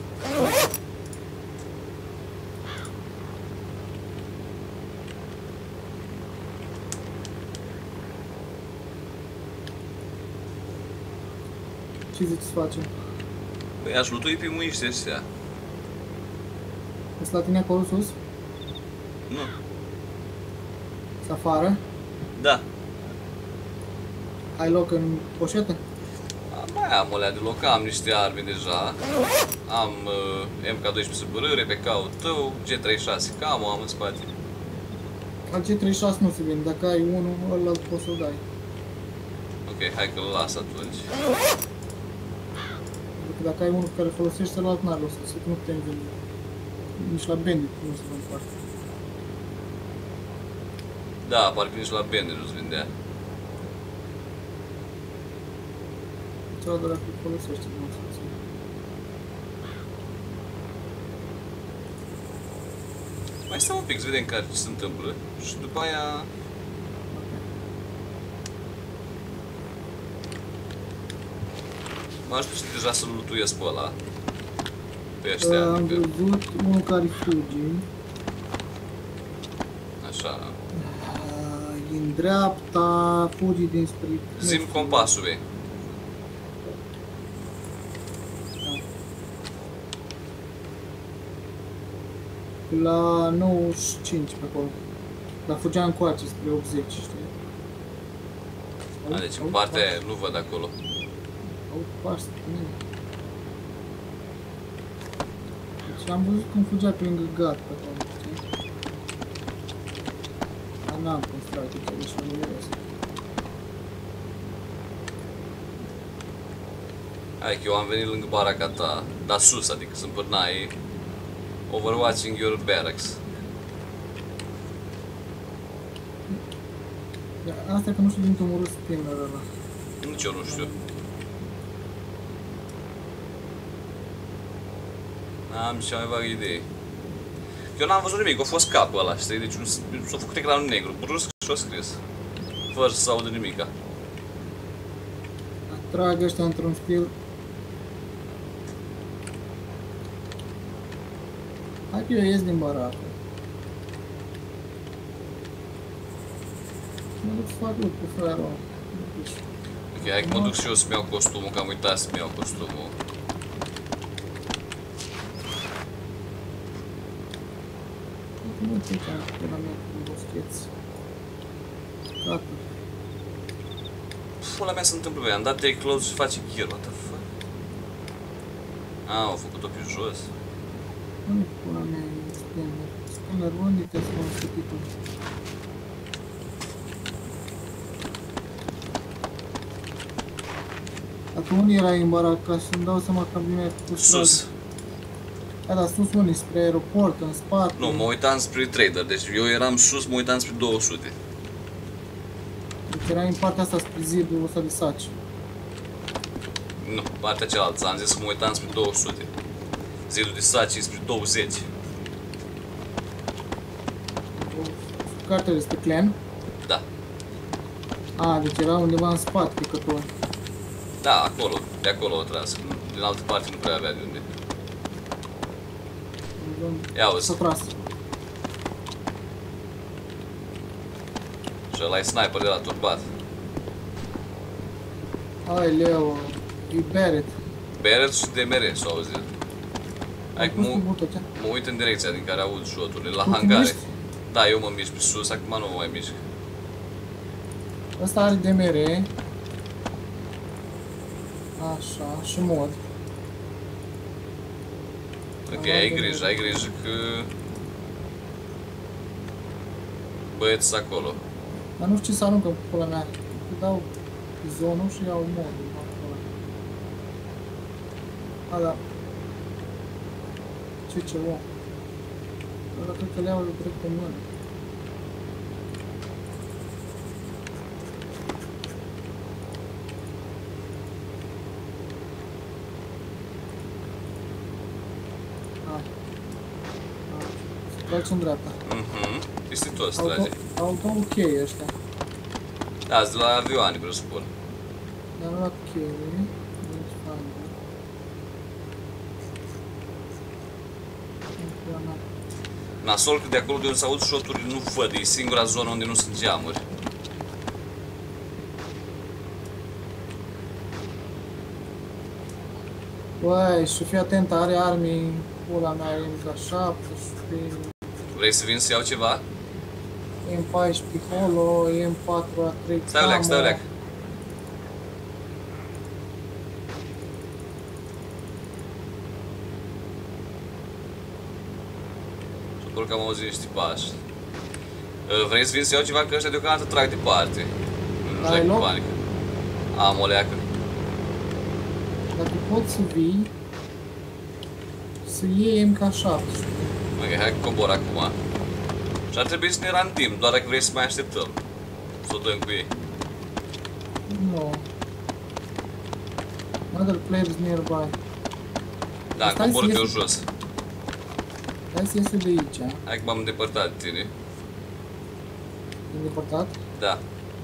Speaker 2: Ce zici să facem?
Speaker 1: Păi aș lutui pe muiște ăștia.
Speaker 2: Ești la tine acolo sus?
Speaker 1: Nu.
Speaker 2: Afară?
Speaker 1: Da.
Speaker 2: Ai loc în poșetă?
Speaker 1: Mai am alea de loc, am niște arme deja. Am MK12 SBR, RPK-ul tău, G36 camo am în spate.
Speaker 2: La G36 nu se vinde, dacă ai unul, ăla poți să-l dai.
Speaker 1: Ok, hai că-l las atunci.
Speaker 2: Adică dacă ai unul care folosește, ălalt n-are rost, să nu putem vinde. Nici la Bandit nu se vând foarte.
Speaker 1: Da, parcă nici la Bandit nu-ți vindea.
Speaker 2: Cealaltă dacă îl folosește, nu se ține.
Speaker 1: Mai stau un pic să vedem ce se întâmplă și după aia... M-aș duce deja să-l lutuiesc pe ăla. Pe ăștia,
Speaker 2: Am
Speaker 1: adică...
Speaker 2: văzut unul care fugi.
Speaker 1: Așa.
Speaker 2: E în dreapta, fugi dinspre...
Speaker 1: Zi-mi compasul, băi.
Speaker 2: La 95 pe acolo. Dar fugea încoace spre 80, știi?
Speaker 1: A, deci în partea aia, nu văd acolo.
Speaker 2: Au pas pe mine. Deci am văzut cum fugea pe lângă gat pe acolo, știi? Dar n-am cum să trag ce deci nu miros.
Speaker 1: Hai că eu am venit lângă baraca ta, dar sus, adică sunt pe nai. Overwatching your barracks.
Speaker 2: Dar asta e că nu știu din ce omorât spinnerul ăla.
Speaker 1: Nici eu nu știu. N-am cea mai vagă idee. Eu n-am văzut nimic, a fost capul ăla, știi? Deci s-a făcut ecranul negru, brusc și a scris. Fără să se audă nimica.
Speaker 2: Trag ăștia într-un stil. Hai că eu ies din baracă. Mă duc să fac lucru, fraierul ăla.
Speaker 1: Ok, hai că mă duc și eu să-mi iau costumul, că am uitat să-mi iau costumul.
Speaker 2: Nu știu ce am pe la mea cu boscheți. Gata.
Speaker 1: Pula mea se întâmplă, băi, am dat take close și face gear, what the fuck? Au făcut-o pe jos.
Speaker 2: Nu pula mea e spinner. Spinner, unde te-ai folosit-o? Dacă unde erai în baraca să-mi dau seama că am bine cu stradă.
Speaker 1: Sus.
Speaker 2: Da, dar sus unde? Spre aeroport, în spate?
Speaker 1: Nu, mă uitam spre trader, deci eu eram sus, mă uitam spre 200.
Speaker 2: Deci Era în partea asta spre zidul ăsta de saci.
Speaker 1: Nu, partea cealaltă, am zis că mă uitam spre 200. Zidul de saci e spre 20.
Speaker 2: Cartele spre clan?
Speaker 1: Da.
Speaker 2: A, deci era undeva în spate picător.
Speaker 1: Da, acolo, de acolo o tras. Din altă parte nu prea avea de unde. Ia uzi.
Speaker 2: S-a tras.
Speaker 1: Și ăla e sniper de la turbat.
Speaker 2: Hai, Leo, e Barrett.
Speaker 1: Barrett și DMR s-au auzit. Hai că mă
Speaker 2: Mă
Speaker 1: uit în direcția din care aud shot-urile, la
Speaker 2: Tu te
Speaker 1: hangare.
Speaker 2: miști?
Speaker 1: Da, eu mă mișc pe sus, acum nu mă mai mișc.
Speaker 2: Ăsta are DMR. Așa, și mod.
Speaker 1: Ok, ai grijă că... băieți sunt acolo.
Speaker 2: Dar nu știu ce să aruncă pe pula mea. Îi dau zonul și iau modul acolo. A, da. Ce om. Ăla cred că le iau direct pe mână. Se trage în dreapta.
Speaker 1: Peste toți trage.
Speaker 2: Au două cheie ăștia.
Speaker 1: Da, sunt de la avioane, presupun.
Speaker 2: Dar la cheie.
Speaker 1: Nasol că de acolo de unde s-aud shot-uri nu văd, e singura zonă unde nu sunt geamuri.
Speaker 2: Băi, și fii atent, are arme, pula mea, M7 și
Speaker 1: Vrei să vin să iau ceva?
Speaker 2: M14 holo, M4A3
Speaker 1: Stai o leac. Acolo că am auzit niște pași. Vrei să vin să iau ceva, că ăștia deocamdată trag departe. Nu știu cu panică. Am o leacă.
Speaker 2: Dacă poți să vii, să iei MK7.
Speaker 1: Ok, hai că cobor acum. Și ar trebui să ne randim, doar dacă vrei să mai așteptăm. Să o dăm cu ei.
Speaker 2: No. Other players nearby.
Speaker 1: Da,
Speaker 2: Stai
Speaker 1: cobor
Speaker 2: să
Speaker 1: pe eu
Speaker 2: ies-
Speaker 1: jos.
Speaker 2: Hai să iese de aici.
Speaker 1: Hai că m-am îndepărtat de tine.
Speaker 2: Îndepărtat.
Speaker 1: Da.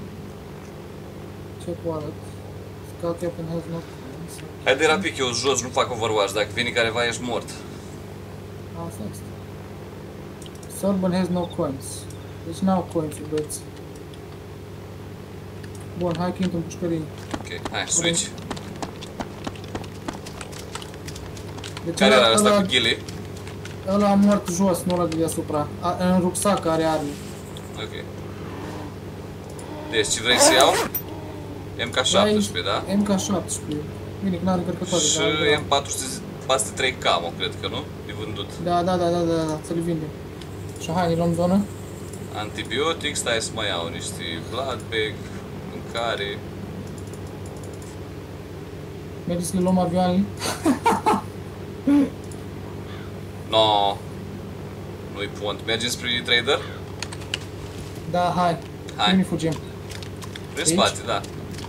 Speaker 2: Ce poară? Scout weapon has no points.
Speaker 1: Hai de rapid, eu jos, nu fac overwatch, dacă vine careva ești mort.
Speaker 2: Asta este. Sorban has no coins. Deci n-au coins, băieți. Bun, hai că intru în pușcărie.
Speaker 1: Ok, hai, switch.
Speaker 2: Deci
Speaker 1: Care era ăsta cu ghili?
Speaker 2: ăla a mort jos, nu ăla de deasupra. În rucsac are arme.
Speaker 1: Ok. Deci, ce vrei să iau? MK17, da?
Speaker 2: MK17. Bine, că n-are încărcătoare.
Speaker 1: Și M403 camo, cred că, nu? E vândut.
Speaker 2: Da, să le vindem. Și hai, ne luăm zonă.
Speaker 1: Antibiotic, stai să mai iau niște blood bag, mâncare.
Speaker 2: Mergi să le luăm avioanele.
Speaker 1: No. Nu-i pont. Mergem spre trader?
Speaker 2: Da, hai.
Speaker 1: Hai.
Speaker 2: Unde fugim?
Speaker 1: Prin spate, da.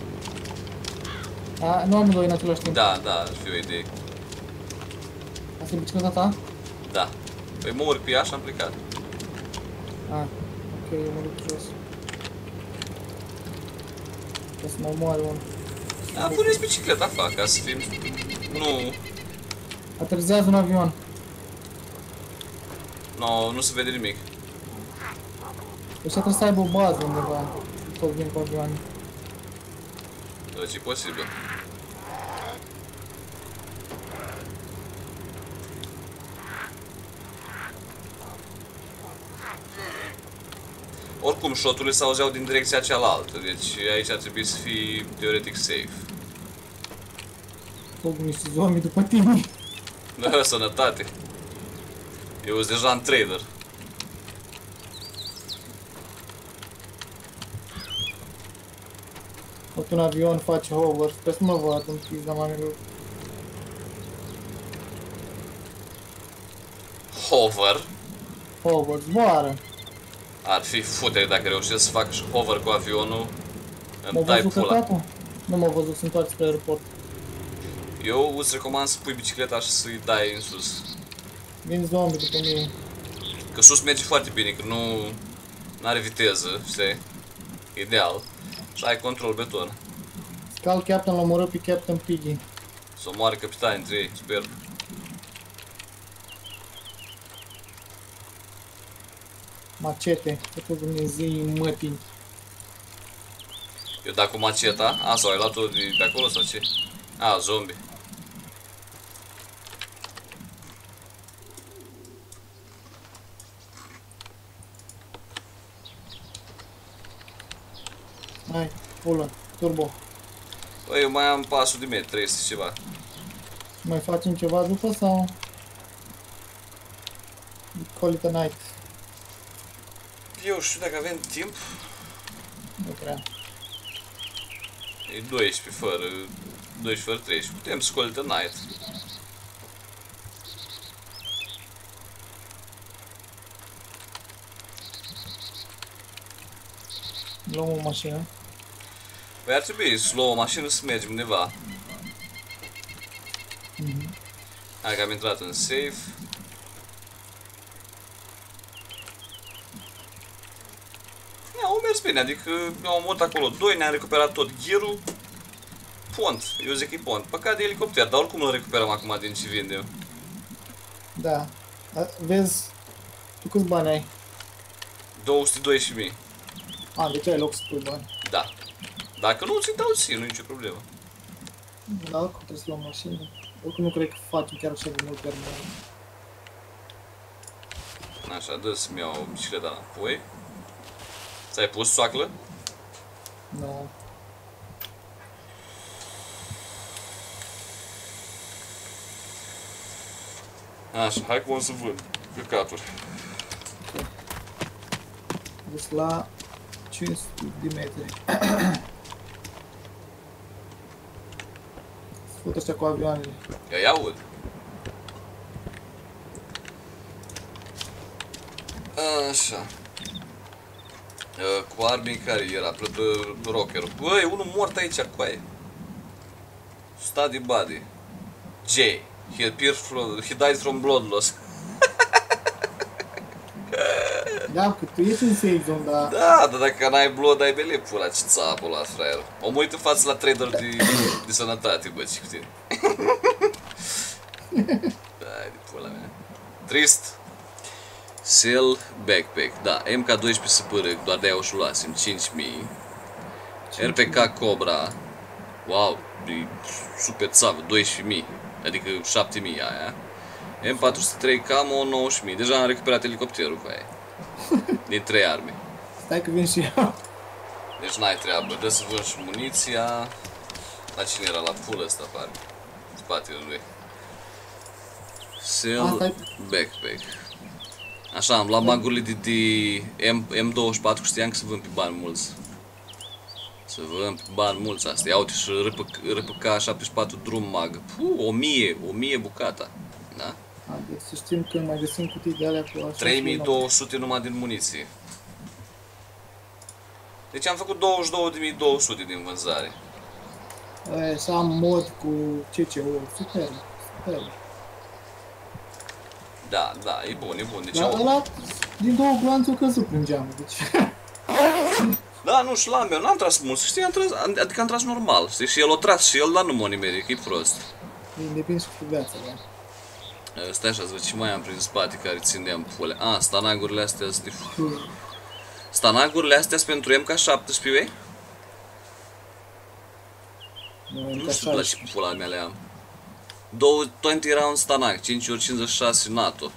Speaker 2: A, nu amândoi în același timp.
Speaker 1: Da, ar fi o idee.
Speaker 2: Asta e bicicleta ta?
Speaker 1: Da. Păi mă urc pe ea și am plecat.
Speaker 2: Ah, ok, eu mă duc jos. Trebuie să mă omoare unul.
Speaker 1: Da, puneți bicicleta afară, ca să fim... Nu,
Speaker 2: Aterizează un avion.
Speaker 1: no, nu se vede nimic.
Speaker 2: Deci trebuie să aibă o bază undeva. Tot vin cu avioane.
Speaker 1: Deci e posibil. Oricum, shot-urile se auzeau din direcția cealaltă, deci aici ar trebui să fii teoretic safe.
Speaker 2: Fug niște zombi după tine.
Speaker 1: Da, sănătate. Eu sunt deja în trader.
Speaker 2: Tot un avion face hover. Sper să mă văd în pizda mamelor.
Speaker 1: Hover.
Speaker 2: Hover, zboară.
Speaker 1: Ar fi futere dacă reușesc să fac hover cu avionul. Îmi tai
Speaker 2: văzut
Speaker 1: pula.
Speaker 2: căcatul? Nu m-au văzut, sunt toate spre aeroport.
Speaker 1: Eu îți recomand să pui bicicleta și să-i dai în sus.
Speaker 2: Vin zombie după mine.
Speaker 1: Că sus merge foarte bine, că nu are viteză, știi? Ideal. Și ai control beton.
Speaker 2: Cal Captain l-a omorât pe Captain Piggy.
Speaker 1: Să omoare capitani între ei, sper.
Speaker 2: Macete, tot Dumnezei mătii.
Speaker 1: Eu dacă cu maceta, a, sau ai luat-o de acolo sau ce? A, zombie.
Speaker 2: Hai, pulă, turbo.
Speaker 1: Băi, eu mai am 400 de metri, 300 ceva.
Speaker 2: Mai facem ceva după sau? Call it a night.
Speaker 1: Eu știu dacă avem timp.
Speaker 2: Nu prea.
Speaker 1: E 12 fără 12 fără 13. Putem să call it a night.
Speaker 2: Luăm o mașină.
Speaker 1: Păi ar trebui să luăm o mașină să mergem undeva. Hai că am intrat în safe. Au mers bine, adică au omorât acolo 2, ne-am recuperat tot gear-ul. Pont, eu zic că e pont. Păcat de elicopter, dar oricum îl recuperăm acum din ce vindem.
Speaker 2: Da. Vezi, tu câți bani ai?
Speaker 1: 212.000.
Speaker 2: A, deci ai loc să pui bani.
Speaker 1: Da. Dacă nu, ți-i dau ție, nu e nicio problemă.
Speaker 2: Da, oricum trebuie să luăm mașină. Oricum nu cred că facem chiar așa de mult pe urmă.
Speaker 1: Așa, dă să-mi iau bicicleta înapoi. Ți-ai pus soaclă?
Speaker 2: Nu.
Speaker 1: Așa, hai cum o să vând căcaturi.
Speaker 2: Deci la 500 de metri. Fut ăștia cu avioanele.
Speaker 1: Ia aud. Așa. Cu armii care era? Rockerul. Băi, unul mort aici, coaie. Study body. J. He died from blood loss.
Speaker 2: Da, că tu ești în safe zone, dar...
Speaker 1: Da, dar dacă n-ai blood, ai bele pula, ce țapă ăla, fraier. O uit în față la trader de sănătate, bă, ce cu tine. Hai de pula mea. Trist. Sell backpack, da, MK12 SPR, doar de-aia o și luasem, 5.000. RPK Cobra, wow, e super țavă, 12.000, adică 7.000 aia. M403 Camo, 90.000, deja am recuperat elicopterul cu aia. Din 3 arme.
Speaker 2: Stai că vin și eu.
Speaker 1: Deci n-ai treabă, dă să vând și muniția. La cine era? La full ăsta, pare. Spatele lui. Sell backpack. Așa, am luat bagurile de M24, că știam că se vând pe bani mulți. Se vând pe bani mulți astea. Ia uite și RPK 74 drum mag. 1000 bucata. Da?
Speaker 2: Deci să știm că mai găsim cutii de alea cu așa.
Speaker 1: 3200 numai din muniție. Deci am făcut 22.200 din vânzare.
Speaker 2: Aia, să am mod cu CCU. Super, super.
Speaker 1: Da, da, e bun, e bun. Deci
Speaker 2: Dar ăla, din două gloanțe, o căzut prin geamă, deci...
Speaker 1: Da, nu, și la meu, n-am tras mult, știi, adică am tras normal, știi, și el o tras și el, dar nu mă nimeric, e prost.
Speaker 2: Depinde și cu viața, da.
Speaker 1: Stai așa, să văd ce mai am prin spate care țin de ampule. Stanagurile astea sunt... Stanagurile astea sunt pentru MK17? Nu știu la ce pula mea le am. 20 round stanag, 5x56 NATO.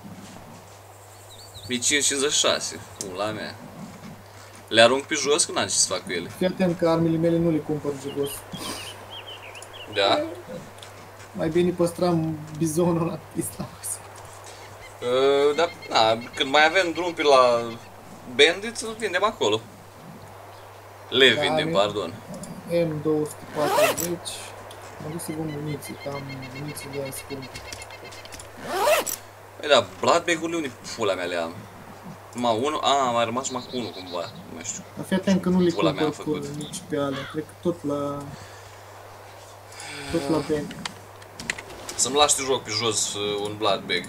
Speaker 1: 1556, pula mea. Le arunc pe jos, că n-am ce să fac cu ele.
Speaker 2: Fii atent că armele mele nu le cumpăr jugos.
Speaker 1: Da?
Speaker 2: Mai bine păstram bizonul la pista.
Speaker 1: Da, na, când mai avem drum pe la Bandit, îl vindem acolo. Le vindem, pardon.
Speaker 2: M240. Mă duc să văd muniții, că am muniții de aia scumpe.
Speaker 1: Păi da, bloodbag-urile unde pula mea le am? Numai unul? A, mai rămas numai cu unul cumva. Nu mai știu.
Speaker 2: Dar fii atent că nu le
Speaker 1: Pula mea am
Speaker 2: cumpăr
Speaker 1: făcut.
Speaker 2: nici pe alea. Cred că tot la... Tot la bank.
Speaker 1: Să-mi lași joc pe jos un blood bag.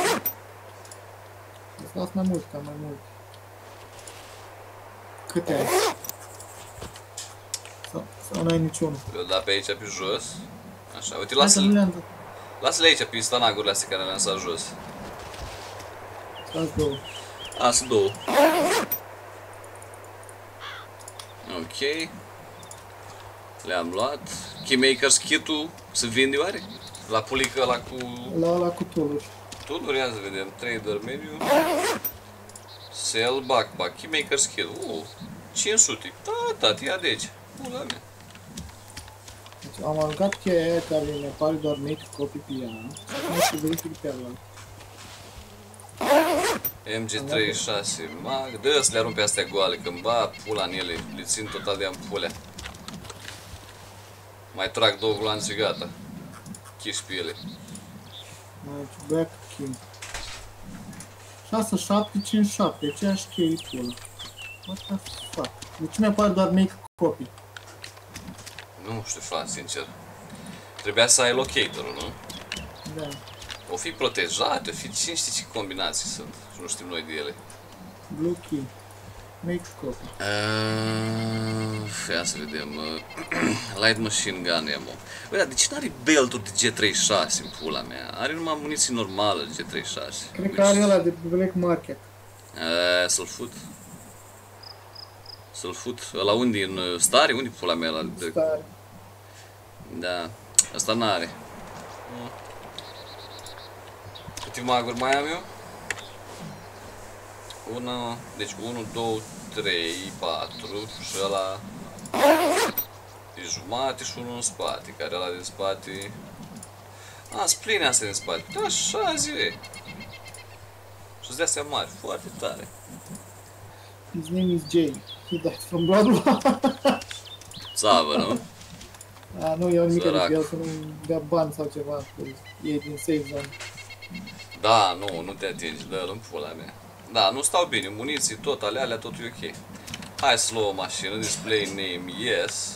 Speaker 2: Îți las mai mult, ca mai mult. Câte ai? Sau n-ai niciunul?
Speaker 1: Eu da pe aici pe jos. Așa, uite,
Speaker 2: Hai că nu le-am dat.
Speaker 1: lasă-le aici pe stanagurile astea care le-am lăsat jos.
Speaker 2: Las două.
Speaker 1: A, sunt două. Ok. Le-am luat. Keymakers kit-ul se vinde oare? La pulică ăla cu
Speaker 2: La ăla cu tooluri.
Speaker 1: tooluri, ia să vedem. Trader menu. Sell backpack. Keymakers kit. 500. Da, tati, ia de aici. Pula mea.
Speaker 2: Deci am aruncat cheia aia care mi apare doar make copy pe ea. Nu știu, verific pe ala.
Speaker 1: MG36 mag. Dă să le arunc pe astea goale, când ba pula în ele. Le țin total de ampulea. Mai trag două gloanțe, gata. Chiși pe ele.
Speaker 2: Deci back key. 6757, aceeași cheie pula. What the fuck? De ce mi-apare doar make copy?
Speaker 1: Nu știu, frate, sincer. Trebuia să ai locatorul, nu?
Speaker 2: Da.
Speaker 1: O fi protejate, o fi cine știe ce combinații sunt. Și nu știm noi de ele.
Speaker 2: Blue key. Make copy.
Speaker 1: Ia să vedem. Light machine gun ammo. Băi, dar de ce n-are belt-ul de G36 în pula mea? Are numai muniție normală de G36.
Speaker 2: Cred că are ăla de black market.
Speaker 1: Să-l fut. Să-l fut. Ăla unde în stare? Unde pula mea ăla?
Speaker 2: Stare.
Speaker 1: Da. Asta n-are. Câte maguri mai am eu? Deci 1, 2, 3, 4 și ăla e jumate și unul în spate, care ăla din spate... A, spline astea din spate. Da, așa zi. Și-ți dea astea mari, foarte tare.
Speaker 2: His name is Jay. He died from blah blah.
Speaker 1: Țavă, nu?
Speaker 2: A, nu, eu nimic de
Speaker 1: Sărac.
Speaker 2: el să nu dea bani sau ceva. Că e din safe zone.
Speaker 1: Da, nu te atingi, dă-l în pula mea. Da, nu stau bine, muniții, tot alea, totul e ok. Hai să luăm o mașină, display name, yes.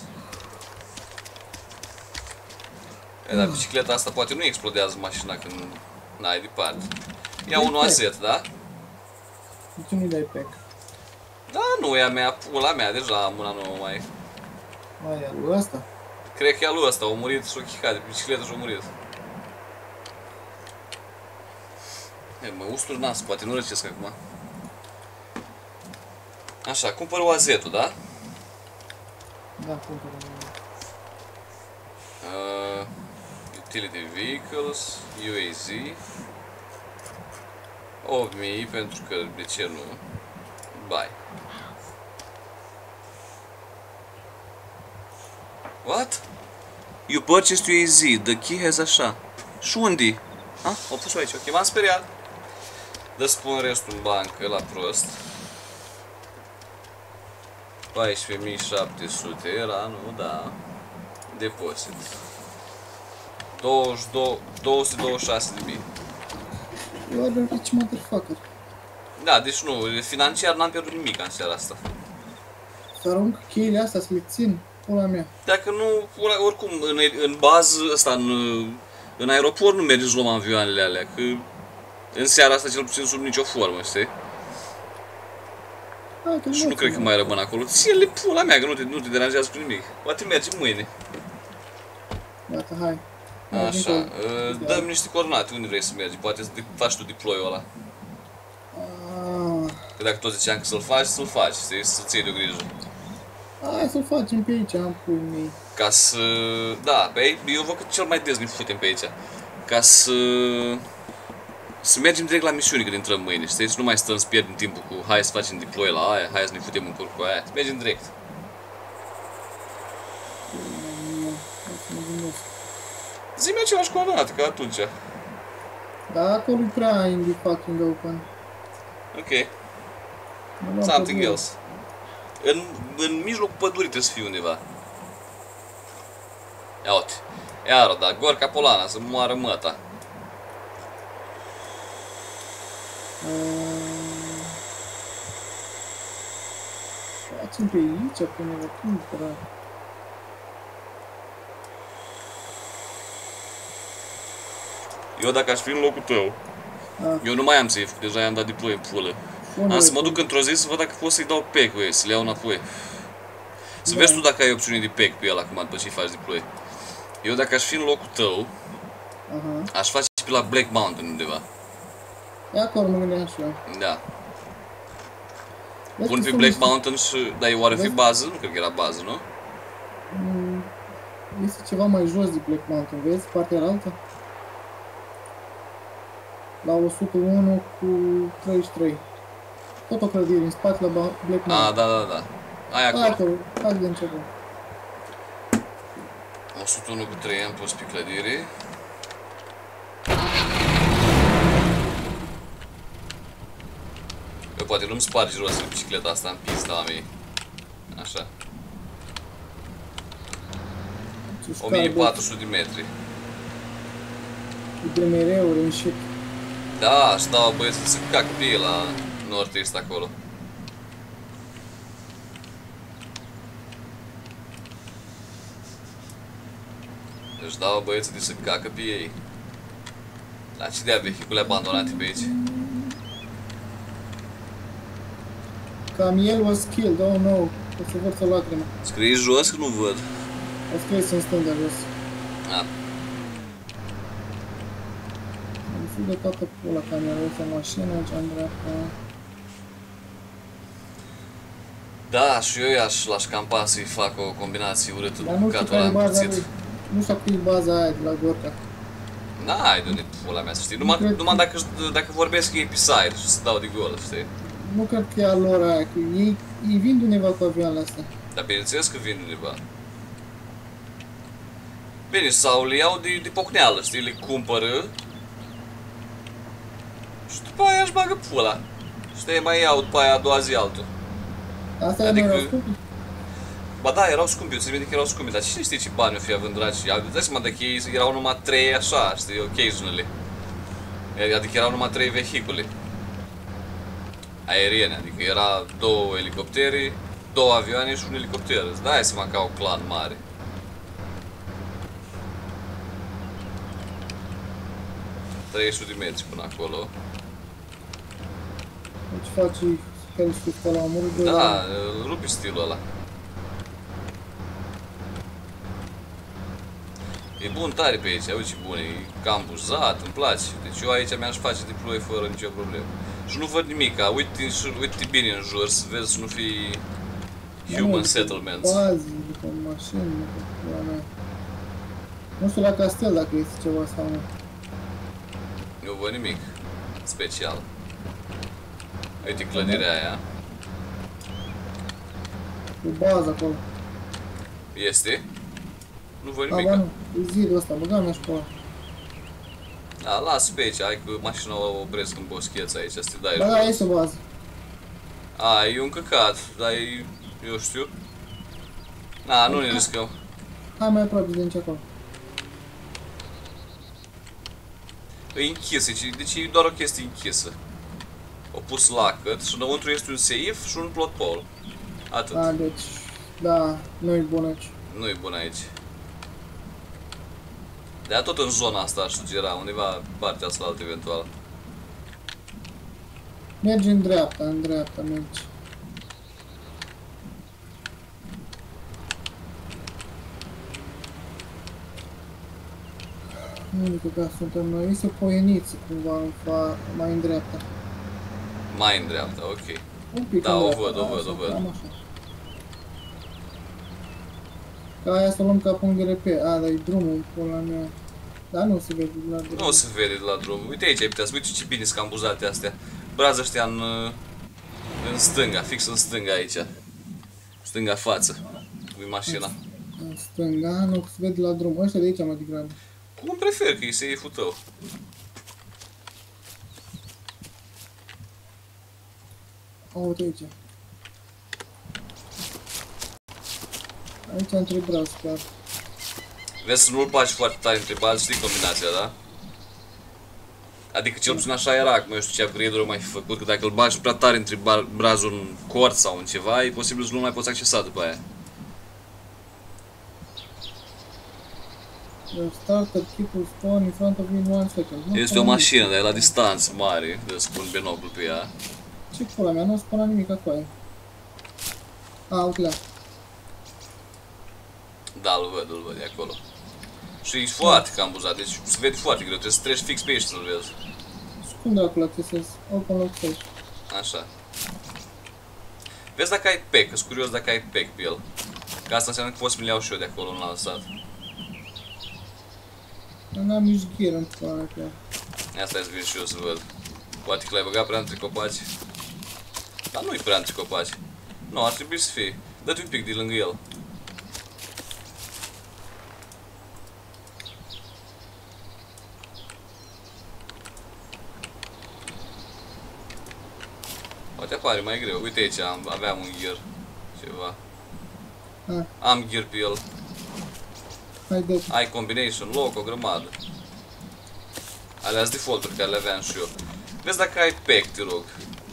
Speaker 1: E, dar bicicleta asta poate nu explodează mașina când n-ai departe. Ia un AZ, da?
Speaker 2: De ce nu-i dai pack?
Speaker 1: Da, nu e a mea, pula mea, deja am una nouă mai.
Speaker 2: Mai e lui ăsta?
Speaker 1: Cred că e a lui ăsta, a murit și-o chicat de bicicletă și-a murit. E, mă ustur nas, poate nu răcesc acum. Așa, cumpăr OAZ-ul, da?
Speaker 2: Da, cumpără.
Speaker 1: Utility Vehicles, UAZ 8000 pentru că de ce nu? Buy. What? You purchased UAZ, the key has așa. Și unde? Ah, o pus aici, ok, m-am speriat. Dă spun restul în bancă, la prost. 14.700 era, nu? Da. Depozit. 226.000.
Speaker 2: You are a rich motherfucker.
Speaker 1: Da, deci nu, financiar n-am pierdut nimic în seara asta.
Speaker 2: Să arunc cheile astea, să le țin, pula mea.
Speaker 1: Dacă nu, oricum, în bază, ăsta, în aeroport nu mergi să luăm avioanele alea, că în seara asta cel puțin sub nicio formă, știi?
Speaker 2: Hai, că
Speaker 1: Și nu cred că mai rămân acolo. Ție-le pula mea, că nu te deranjează cu nimic. Poate mergi mâine.
Speaker 2: Gata, hai.
Speaker 1: Așa, dăm niște coordonate, unde vrei să mergi, poate să faci tu deploy-ul ăla. Că dacă tot ziceam că să-l faci, știi, să-ți iei de-o grijă.
Speaker 2: Hai să-l facem pe aici, am pui mei.
Speaker 1: Ca să... Da, pe eu văd că cel mai des ne futem pe aici. Ca să... Să mergem direct la misiune când intrăm mâine, știi? Să nu mai stăm să pierdem timpul cu hai să facem deploy la aia, hai să ne futem în cur cu aia. Să mergem direct. Zi-mi același coordonate ca atunci.
Speaker 2: Da, acolo e prea in the fucking open.
Speaker 1: Ok. Something else. În mijlocul pădurii trebuie să fii undeva. Ia uite. Iară, da, Gorca Polana, să moară măta.
Speaker 2: Mergem pe aici, pe undeva, cum dracu?
Speaker 1: Eu dacă aș fi în locul tău, eu nu mai am safe, deja i-am dat deploy în pulă. Am să mă duc într-o zi să văd dacă pot să-i dau pack cu ei, să le iau înapoi. Să vezi tu dacă ai opțiune de pack pe el acum după ce faci deploy. Eu dacă aș fi în locul tău, aș face pe la Black Mountain undeva.
Speaker 2: E acolo, mă gândeam și eu.
Speaker 1: Da. Pun pe Black Mountain și... Dar oare fi bază? Nu cred că era bază, nu?
Speaker 2: Este ceva mai jos de Black Mountain, vezi? Partea altă? La 101 cu 33. Tot o clădire, în spate la Black Mountain.
Speaker 1: Ah, da. Aia acolo.
Speaker 2: Acolo, hai de început.
Speaker 1: 101 cu 3 am pus pe clădire. Eu poate nu-mi spargi rost bicicleta asta în pista a mea. Așa. 1400 de metri.
Speaker 2: De mereu, reînșit.
Speaker 1: Da, și dau băieții să cac pe ei la nord-est acolo. Deci dau băieții de să cacă pe ei. La ce dea vehicule abandonate pe aici?
Speaker 2: Cam el was killed, oh no. O să văd o lacrimă.
Speaker 1: Scrie jos că nu văd.
Speaker 2: O scris în stânga jos.
Speaker 1: Ah.
Speaker 2: Am fi de toată pula camera, uite mașină, geam dreapta.
Speaker 1: Da, și eu l-aș campa să-i fac o combinație urâtă
Speaker 2: Dar
Speaker 1: cu
Speaker 2: nu știu
Speaker 1: bucatul
Speaker 2: care
Speaker 1: ăla
Speaker 2: e baza
Speaker 1: împărțit.
Speaker 2: lui. Nu știu care e baza aia de la Gorka.
Speaker 1: N-ai de unde pula mea să știi, numai dacă vorbesc ei pe site și să dau de gol, știi?
Speaker 2: Nu cred că e a lor aia, că ei vin undeva cu avioanele astea.
Speaker 1: Dar bineînțeles că vin undeva. Bine, sau le iau de pocneală, știi, le cumpără și după aia își bagă pula. Știi, mai iau după aia a doua zi altul.
Speaker 2: Asta adică... nu erau scumpi?
Speaker 1: Ba da, erau scumpi, eu țin minte că erau scumpi, dar cine știe ce bani o fi având dragi? Dai seama dacă ei erau numai 3 așa, știi, occasionally. Adică erau numai 3 vehicule aeriene, adică era 2 elicoptere, 2 avioane și un elicopter. Îți dai seama ca un clan mare. ...300 de metri până acolo.
Speaker 2: Deci faci heli-shift ăla omorât de...
Speaker 1: Da, rupi stilul ăla. E bun tare pe aici, uite ce bun, e campuzat, îmi place. Deci eu aici mi-aș face deploy fără nicio problemă. Și nu văd nimica, uite bine în jur să vezi să nu fii human settlements.
Speaker 2: Bazi, după mașini, după pula mea. Nu știu la castel dacă este ceva sau nu.
Speaker 1: Nu văd nimic special. Uite clădirea aia.
Speaker 2: E bază acolo.
Speaker 1: Este? Nu văd
Speaker 2: Da,
Speaker 1: nimic.
Speaker 2: ba nu, e zidul ăsta, băga-mi-aș pe ăla.
Speaker 1: Da, las pe aici, hai că mașina o opresc în boscheț aici, să te dai
Speaker 2: Ba da,
Speaker 1: jos.
Speaker 2: este bază.
Speaker 1: A, e un căcat, dar e, eu știu. Na, nu ne riscăm.
Speaker 2: Hai mai aproape de aici acolo.
Speaker 1: E închisă, deci e doar o chestie închisă. O pus lacăt și înăuntru este un safe și un plot pole. Atât.
Speaker 2: A, deci, da, nu e bun aici.
Speaker 1: Nu e bun aici. De-aia tot în zona asta aș sugera, undeva partea asta altă eventual.
Speaker 2: Mergi în dreapta mergi. Nu uite că suntem noi, este o poieniță cumva mai în dreapta.
Speaker 1: Mai în dreapta, ok.
Speaker 2: Un pic
Speaker 1: Da,
Speaker 2: în
Speaker 1: o
Speaker 2: dreapta,
Speaker 1: văd, o văd.
Speaker 2: cam așa. Ca aia să o luăm ca punct de reper. A, dar e drumul, pula mea. Dar nu se vede de la drum.
Speaker 1: Nu se vede de la drum. Uite aici ai putea să uite ce bine sunt cambuzate astea. Braza ăștia în stânga, fix în stânga aici. Stânga față. Cu mașina.
Speaker 2: În stânga, nu se vede de la drum. Ăștia de aici mai degrabă.
Speaker 1: Cum prefer că e safe-ul tău?
Speaker 2: O, uite aici. Aici între braț, chiar.
Speaker 1: Vezi să nu-l bagi foarte tare între bali, știi combinația, da? Adică cel puțin așa era, că nu știu ce upgrade-uri au mai fi făcut, că dacă îl bagi prea tare între brazul în cort sau în ceva, e posibil să nu mai poți accesa după aia.
Speaker 2: Starter kit will spawn in front of you in 1 second.
Speaker 1: Este o mașină, dar e la distanță mare, de să pun binocul pe ea.
Speaker 2: Ce pula mea, nu spune nimic acolo. A, uite la.
Speaker 1: Da, îl văd, e acolo. Și e foarte cam buzat, deci se vede foarte greu, trebuie să treci fix pe ești să-l vezi.
Speaker 2: Și cum dracu accesezi? Open lock stage.
Speaker 1: Așa. Vezi dacă ai pack, că-s curios dacă ai pack pe el. Că asta înseamnă că pot să-mi iau și eu de acolo, nu l-am lăsat.
Speaker 2: Dar n-am nici gear în pula mea pe ea.
Speaker 1: Asta e să vin și eu să văd. Poate că l-ai băgat prea între copaci. Dar nu-i prea între copaci. Nu, ar trebui să fie. Dă-te un pic de lângă el. Poate apare mai greu. Uite aici, aveam un gear. Ceva. Am gear pe el.
Speaker 2: Hai de
Speaker 1: Ai combination lock, o grămadă. Alea-s default-uri care le aveam și eu. Vezi dacă ai pack, te rog.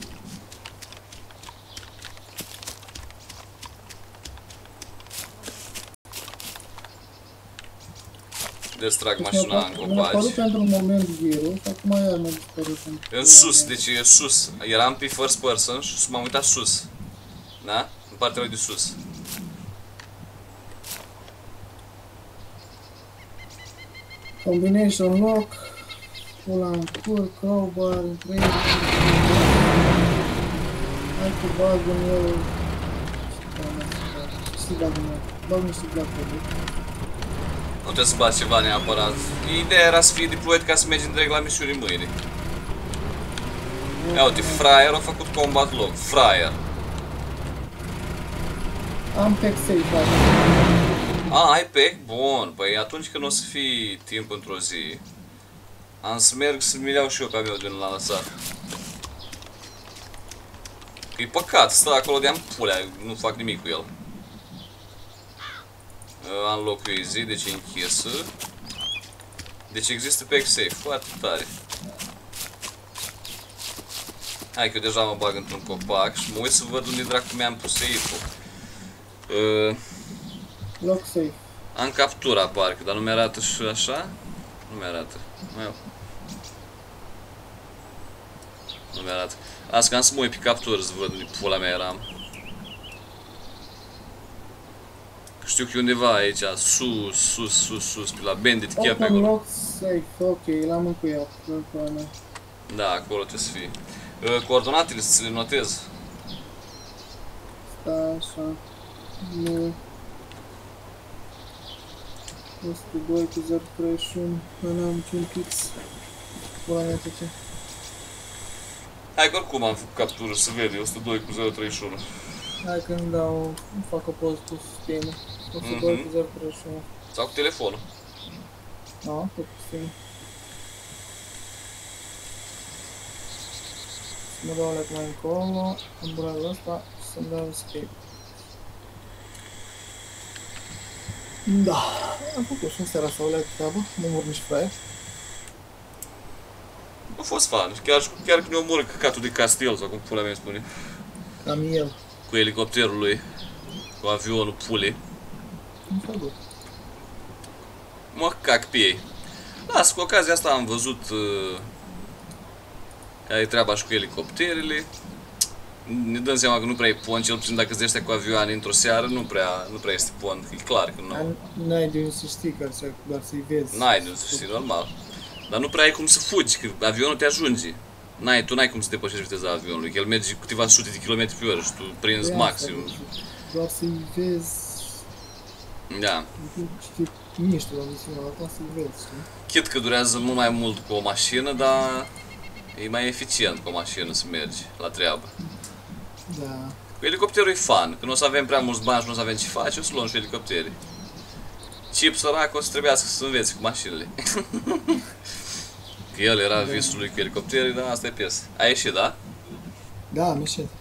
Speaker 1: Destrag mașina în
Speaker 2: mi-a apărut
Speaker 1: copaci.
Speaker 2: pentru un moment gear-ul și acum iar mi-a dispărut.
Speaker 1: În sus, deci e sus. Eram pe first person și m-am uitat sus. Da? În partea lui de sus.
Speaker 2: Combination lock, pula în cur, crowbar, 3. Hai cu bag în el. Și bag în el. Bag niște black-uri.
Speaker 1: Nu trebuie să bați ceva neapărat. Ideea era să fie deployed ca să mergi direct la misiuni mâine. Ia uite, Fryer a făcut combat log. Fryer.
Speaker 2: Am pack safe, frate.
Speaker 1: Ai pack? Bun. Păi atunci când o să fie timp într-o zi, am să merg să-mi iau și eu pe a meu de unde l-am lăsat. Că e păcat, stă acolo de-am pulea, nu fac nimic cu el. Am locul easy, deci e închisă. Deci există pack safe, foarte tare. Hai că eu deja mă bag într-un copac și mă uit să văd unde dracu mi-am pus safe-ul.
Speaker 2: Lock safe.
Speaker 1: Am captura parcă, dar nu mi-arată și așa? Nu mi-arată. Nu mi-arată. Asta am să mă uit pe captură să văd unde pula mea eram. Știu că e undeva aici, sus, pe la Bandit Camp
Speaker 2: Open
Speaker 1: acolo.
Speaker 2: lock safe, ok, l-am încuiat.
Speaker 1: Da, acolo trebuie să fie. Coordonatele să le notez.
Speaker 2: Stai așa. Nu. 102 cu 031. N-am niciun pix. Pula mea ce.
Speaker 1: Hai că oricum am făcut captură, să vede, 102 cu 031.
Speaker 2: Hai că îmi dau, îmi fac o poză cu sistemul. 102 cu 031.
Speaker 1: Sau cu telefonul.
Speaker 2: Da, tot cu sistemul. Să mă dau like mai încolo, în bulanul ăsta și să-mi dau escape. Da, am făcut și în seara asta o leagă treabă, mă mor nici fraier.
Speaker 1: A fost fan, chiar când ne omoră căcatul de castel, sau cum pula mea spune.
Speaker 2: Cam el.
Speaker 1: Cu elicopterul lui, cu avionul pule.
Speaker 2: Nu s-a dus.
Speaker 1: Mă cac pe ei. Las, cu ocazia asta am văzut care e treaba și cu elicopterele. Ne dăm seama că nu prea e pont, cel puțin dacă îți cu avioane într-o seară, nu prea este pont, e clar că nu.
Speaker 2: N-ai de unde să știi, doar să-i vezi.
Speaker 1: N-ai de unde să știi, normal. Dar nu prea ai cum să fugi, că avionul te ajunge. Tu n-ai cum să depășești viteza avionului, că el merge câteva sute de kilometri pe oră și tu prinzi maxim.
Speaker 2: Doar să-i vezi.
Speaker 1: Da.
Speaker 2: Știi, mișto la misiunea asta, să-i vezi, știi?
Speaker 1: Chit că durează mult mai mult cu o mașină, dar e mai eficient cu o mașină să mergi la treabă.
Speaker 2: Da.
Speaker 1: Cu elicopterul e fun, că nu o să avem prea mulți bani și nu o să avem ce face, o să luăm și elicoptere. Chip sărac o să trebuiască să înveți cu mașinile. Că el era visul lui cu elicoptere, dar asta e piesă. Ai ieșit, da?
Speaker 2: Da, am ieșit.